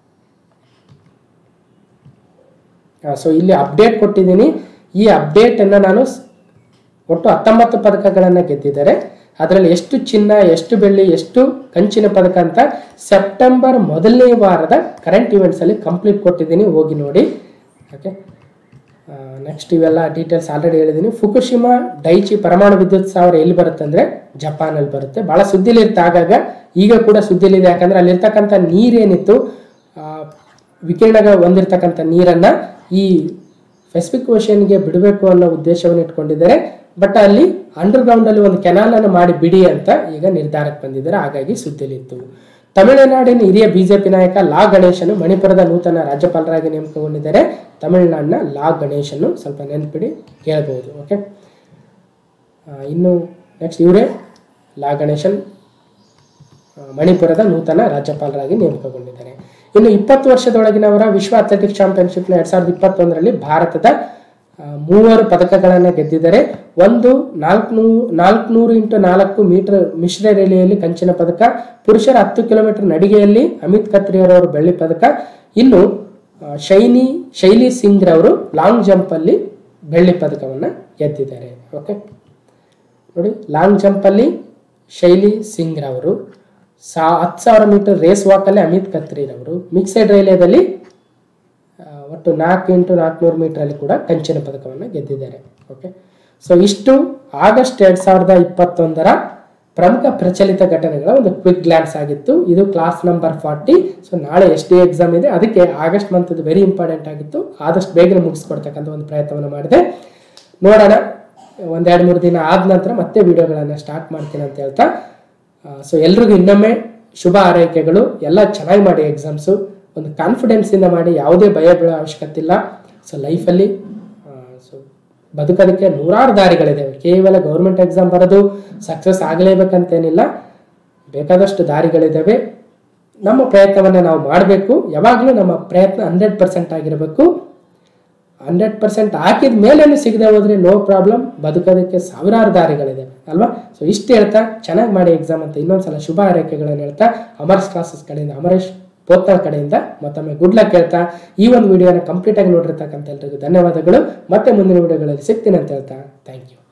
ಸೊ ಇಲ್ಲಿ ಅಪ್ಡೇಟ್ ಕೊಟ್ಟಿದ್ದೀನಿ. ಈ ಅಪ್ಡೇಟನ್ನು ನಾನು ಒಟ್ಟು ಹತ್ತೊಂಬತ್ತು ಪದಕಗಳನ್ನು ಗೆದ್ದಿದ್ದಾರೆ. ಅದರಲ್ಲಿ ಎಷ್ಟು ಚಿನ್ನ, ಎಷ್ಟು ಬೆಳ್ಳಿ, ಎಷ್ಟು ಕಂಚಿನ ಪದಕ ಅಂತ ಸೆಪ್ಟೆಂಬರ್ ಮೊದಲನೇ ವಾರದ ಕರೆಂಟ್ ಇವೆಂಟ್ಸಲ್ಲಿ ಕಂಪ್ಲೀಟ್ ಕೊಟ್ಟಿದ್ದೀನಿ, ಹೋಗಿ ನೋಡಿ. ಓಕೆ, ನೆಕ್ಸ್ಟ್ ಇವೆಲ್ಲ ಡೀಟೇಲ್ಸ್ ಆಲ್ರೆಡಿ ಹೇಳಿದ್ದೀನಿ. ಫುಕುಶಿಮಾ ಡೈಚಿ ಪರಮಾಣು ವಿದ್ಯುತ್ ಸ್ಥಾವರ ಎಲ್ಲಿ ಬರುತ್ತೆ ಅಂದರೆ ಜಪಾನಲ್ಲಿ ಬರುತ್ತೆ. ಭಾಳ ಸುದ್ದಿಲಿರುತ್ತೆ, ಆಗಾಗ ಈಗ ಕೂಡ ಸುದ್ದಿಲಿದೆ. ಯಾಕಂದರೆ ಅಲ್ಲಿರ್ತಕ್ಕಂಥ ನೀರೇನಿತ್ತು, ವಿಕಿರಣ ಹೊಂದಿರತಕ್ಕಂಥ ನೀರನ್ನು ಈ ಪೆಸಿಫಿಕ್ ಓಷನ್ಗೆ ಬಿಡಬೇಕು ಅನ್ನೋ ಉದ್ದೇಶವನ್ನು ಇಟ್ಕೊಂಡಿದ್ದಾರೆ. ಬಟ್ ಅಲ್ಲಿ ಅಂಡರ್ಗ್ರೌಂಡಲ್ಲಿ ಒಂದು ಕೆನಾಲನ್ನು ಮಾಡಿ ಬಿಡಿ ಅಂತ ಈಗ ನಿರ್ಧಾರಕ್ಕೆ ಬಂದಿದ್ದಾರೆ, ಹಾಗಾಗಿ ಸುದ್ದಿಲಿತ್ತು. ತಮಿಳುನಾಡಿನ ಹಿರಿಯ ಬಿಜೆಪಿ ನಾಯಕ ಲಾ ಗಣೇಶನು ಮಣಿಪುರದ ನೂತನ ರಾಜ್ಯಪಾಲರಾಗಿ ನೇಮಕಗೊಂಡಿದ್ದಾರೆ. ತಮಿಳುನಾಡಿನ ಲಾ ಗಣೇಶನು ಸ್ವಲ್ಪ ನೆನಪಿಡಿ ಕೇಳಬಹುದು. ಓಕೆ, ಇನ್ನು ನೆಕ್ಸ್ಟ್ ಇವರೇ ಲಾ ಗಣೇಶನ್ ಮಣಿಪುರದ ನೂತನ ರಾಜ್ಯಪಾಲರಾಗಿ ನೇಮಕಗೊಂಡಿದ್ದಾರೆ. ಇನ್ನು ಇಪ್ಪತ್ತು ವರ್ಷದೊಳಗಿನವರ ವಿಶ್ವ ಅಥ್ಲೆಟಿಕ್ಸ್ ಚಾಂಪಿಯನ್ಶಿಪ್ನ ಎರಡ್ ಸಾವಿರದ ಇಪ್ಪತ್ತೊಂದರಲ್ಲಿ ಭಾರತದ ಮೂವರು ಪದಕಗಳನ್ನು ಗೆದ್ದಿದ್ದಾರೆ. ಒಂದು ನಾಲ್ಕುನೂರು ನಾಲ್ಕುನೂರು ಇಂಟು ನಾಲ್ಕು ಮೀಟರ್ ಮಿಶ್ರ ರಿಲೆಯಲ್ಲಿ ಕಂಚಿನ ಪದಕ, ಪುರುಷರ ಹತ್ತು ಕಿಲೋಮೀಟರ್ ನಡಿಗೆಯಲ್ಲಿ ಅಮಿತ್ ಖತ್ರಿಯರವರು ಬೆಳ್ಳಿ ಪದಕ, ಇನ್ನು ಶೈನಿ ಶೈಲಿ ಸಿಂಗ್ ರವರು ಲಾಂಗ್ ಜಂಪ್ ಅಲ್ಲಿ ಬೆಳ್ಳಿ ಪದಕವನ್ನು ಗೆದ್ದಿದ್ದಾರೆ. ಓಕೆ ನೋಡಿ, ಲಾಂಗ್ ಜಂಪ್ ಅಲ್ಲಿ ಶೈಲಿ ಸಿಂಗ್ ರವರು, ಸಾ ಹತ್ತು ಸಾವಿರ ಮೀಟರ್ ರೇಸ್ ವಾಕಲ್ಲಿ ಅಮಿತ್ ಖತ್ರಿರವರು, ಮಿಕ್ಸೆಡ್ ರಿಲೇದಲ್ಲಿ ಒಟ್ಟು ನಾಲ್ಕು ಇಂಟು ನಾಲ್ಕುನೂರು ಮೀಟರಲ್ಲಿ ಕೂಡ ಕಂಚಿನ ಪದಕವನ್ನು ಗೆದ್ದಿದ್ದಾರೆ. ಓಕೆ, ಸೊ ಇಷ್ಟು ಆಗಸ್ಟ್ ಎರಡ್ ಸಾವಿರದ ಇಪ್ಪತ್ತೊಂದರ ಪ್ರಮುಖ ಪ್ರಚಲಿತ ಘಟನೆಗಳ ಒಂದು ಕ್ವಿಕ್ ಗ್ಲಾನ್ಸ್ ಆಗಿತ್ತು. ಇದು ಕ್ಲಾಸ್ ನಂಬರ್ ಫಾರ್ಟಿ. ಸೊ ನಾಳೆ ಎಸ್ ಡಿ ಎಕ್ಸಾಮ್ ಇದೆ, ಅದಕ್ಕೆ ಆಗಸ್ಟ್ ಮಂತ್ ವೆರಿ ಇಂಪಾರ್ಟೆಂಟ್ ಆಗಿತ್ತು. ಆದಷ್ಟು ಬೇಗನೆ ಮುಗಿಸ್ಕೊಡ್ತಕ್ಕಂಥ ಒಂದು ಪ್ರಯತ್ನವನ್ನು ಮಾಡಿದೆ. ನೋಡೋಣ, ಒಂದೆರಡು ಮೂರು ದಿನ ಆದ ನಂತರ ಮತ್ತೆ ವಿಡಿಯೋಗಳನ್ನು ಸ್ಟಾರ್ಟ್ ಮಾಡ್ತೀನಿ ಅಂತ ಹೇಳ್ತಾ, ಸೊ ಎಲ್ರಿಗೂ ಇನ್ನೊಮ್ಮೆ ಶುಭ ಹಾರೈಕೆಗಳು. ಎಲ್ಲ ಚೆನ್ನಾಗಿ ಮಾಡಿ ಎಕ್ಸಾಮ್ಸು, ಒಂದು ಕಾನ್ಫಿಡೆನ್ಸಿಂದ ಮಾಡಿ, ಯಾವುದೇ ಭಯ ಬೀಳೋ ಅವಶ್ಯಕತೆ ಇಲ್ಲ. ಸೊ ಲೈಫಲ್ಲಿ ಸೊ ಬದುಕೋದಕ್ಕೆ ನೂರಾರು ದಾರಿಗಳಿದ್ದಾವೆ. ಕೇವಲ ಗೌರ್ಮೆಂಟ್ ಎಕ್ಸಾಮ್ ಬರೋದು ಸಕ್ಸಸ್ ಆಗಲೇಬೇಕಂತೇನಿಲ್ಲ, ಬೇಕಾದಷ್ಟು ದಾರಿಗಳಿದ್ದಾವೆ. ನಮ್ಮ ಪ್ರಯತ್ನವನ್ನು ನಾವು ಮಾಡಬೇಕು. ಯಾವಾಗಲೂ ನಮ್ಮ ಪ್ರಯತ್ನ ಹಂಡ್ರೆಡ್ ಪರ್ಸೆಂಟ್ ಆಗಿರಬೇಕು. ಹಂಡ್ರೆಡ್ ಪರ್ಸೆಂಟ್ ಹಾಕಿದ ಮೇಲೇನು ಸಿಗದೆ ಹೋದರೆ ನೋ ಪ್ರಾಬ್ಲಮ್, ಬದುಕೋದಕ್ಕೆ ಸಾವಿರಾರು ದಾರಿಗಳಿದ್ದಾವೆ ಅಲ್ವಾ. ಸೊ ಇಷ್ಟು ಹೇಳ್ತಾ ಚೆನ್ನಾಗಿ ಮಾಡಿ ಎಕ್ಸಾಮ್ ಅಂತ ಇನ್ನೊಂದ್ಸಲ ಶುಭ ಹಾರೈಕೆಗಳನ್ನು ಹೇಳ್ತಾ, ಅಮರ್ಸ್ ಕ್ಲಾಸಸ್ ಕಡೆಯಿಂದ, ಅಮರೇಶ್ ಪೋತ್ನಾಳ್ ಕಡೆಯಿಂದ ಮತ್ತೊಮ್ಮೆ ಗುಡ್ ಲಕ್ ಹೇಳ್ತಾ, ಈ ಒಂದು ವಿಡಿಯೋನ ಕಂಪ್ಲೀಟ್ ಆಗಿ ನೋಡಿರ್ತಕ್ಕಂಥ ಎಲ್ರಿಗೂ ಧನ್ಯವಾದಗಳು. ಮತ್ತೆ ಮುಂದಿನ ವಿಡಿಯೋಗಳಲ್ಲಿ ಸಿಗ್ತೀನಿ ಅಂತ ಹೇಳ್ತಾ ಥ್ಯಾಂಕ್ ಯು.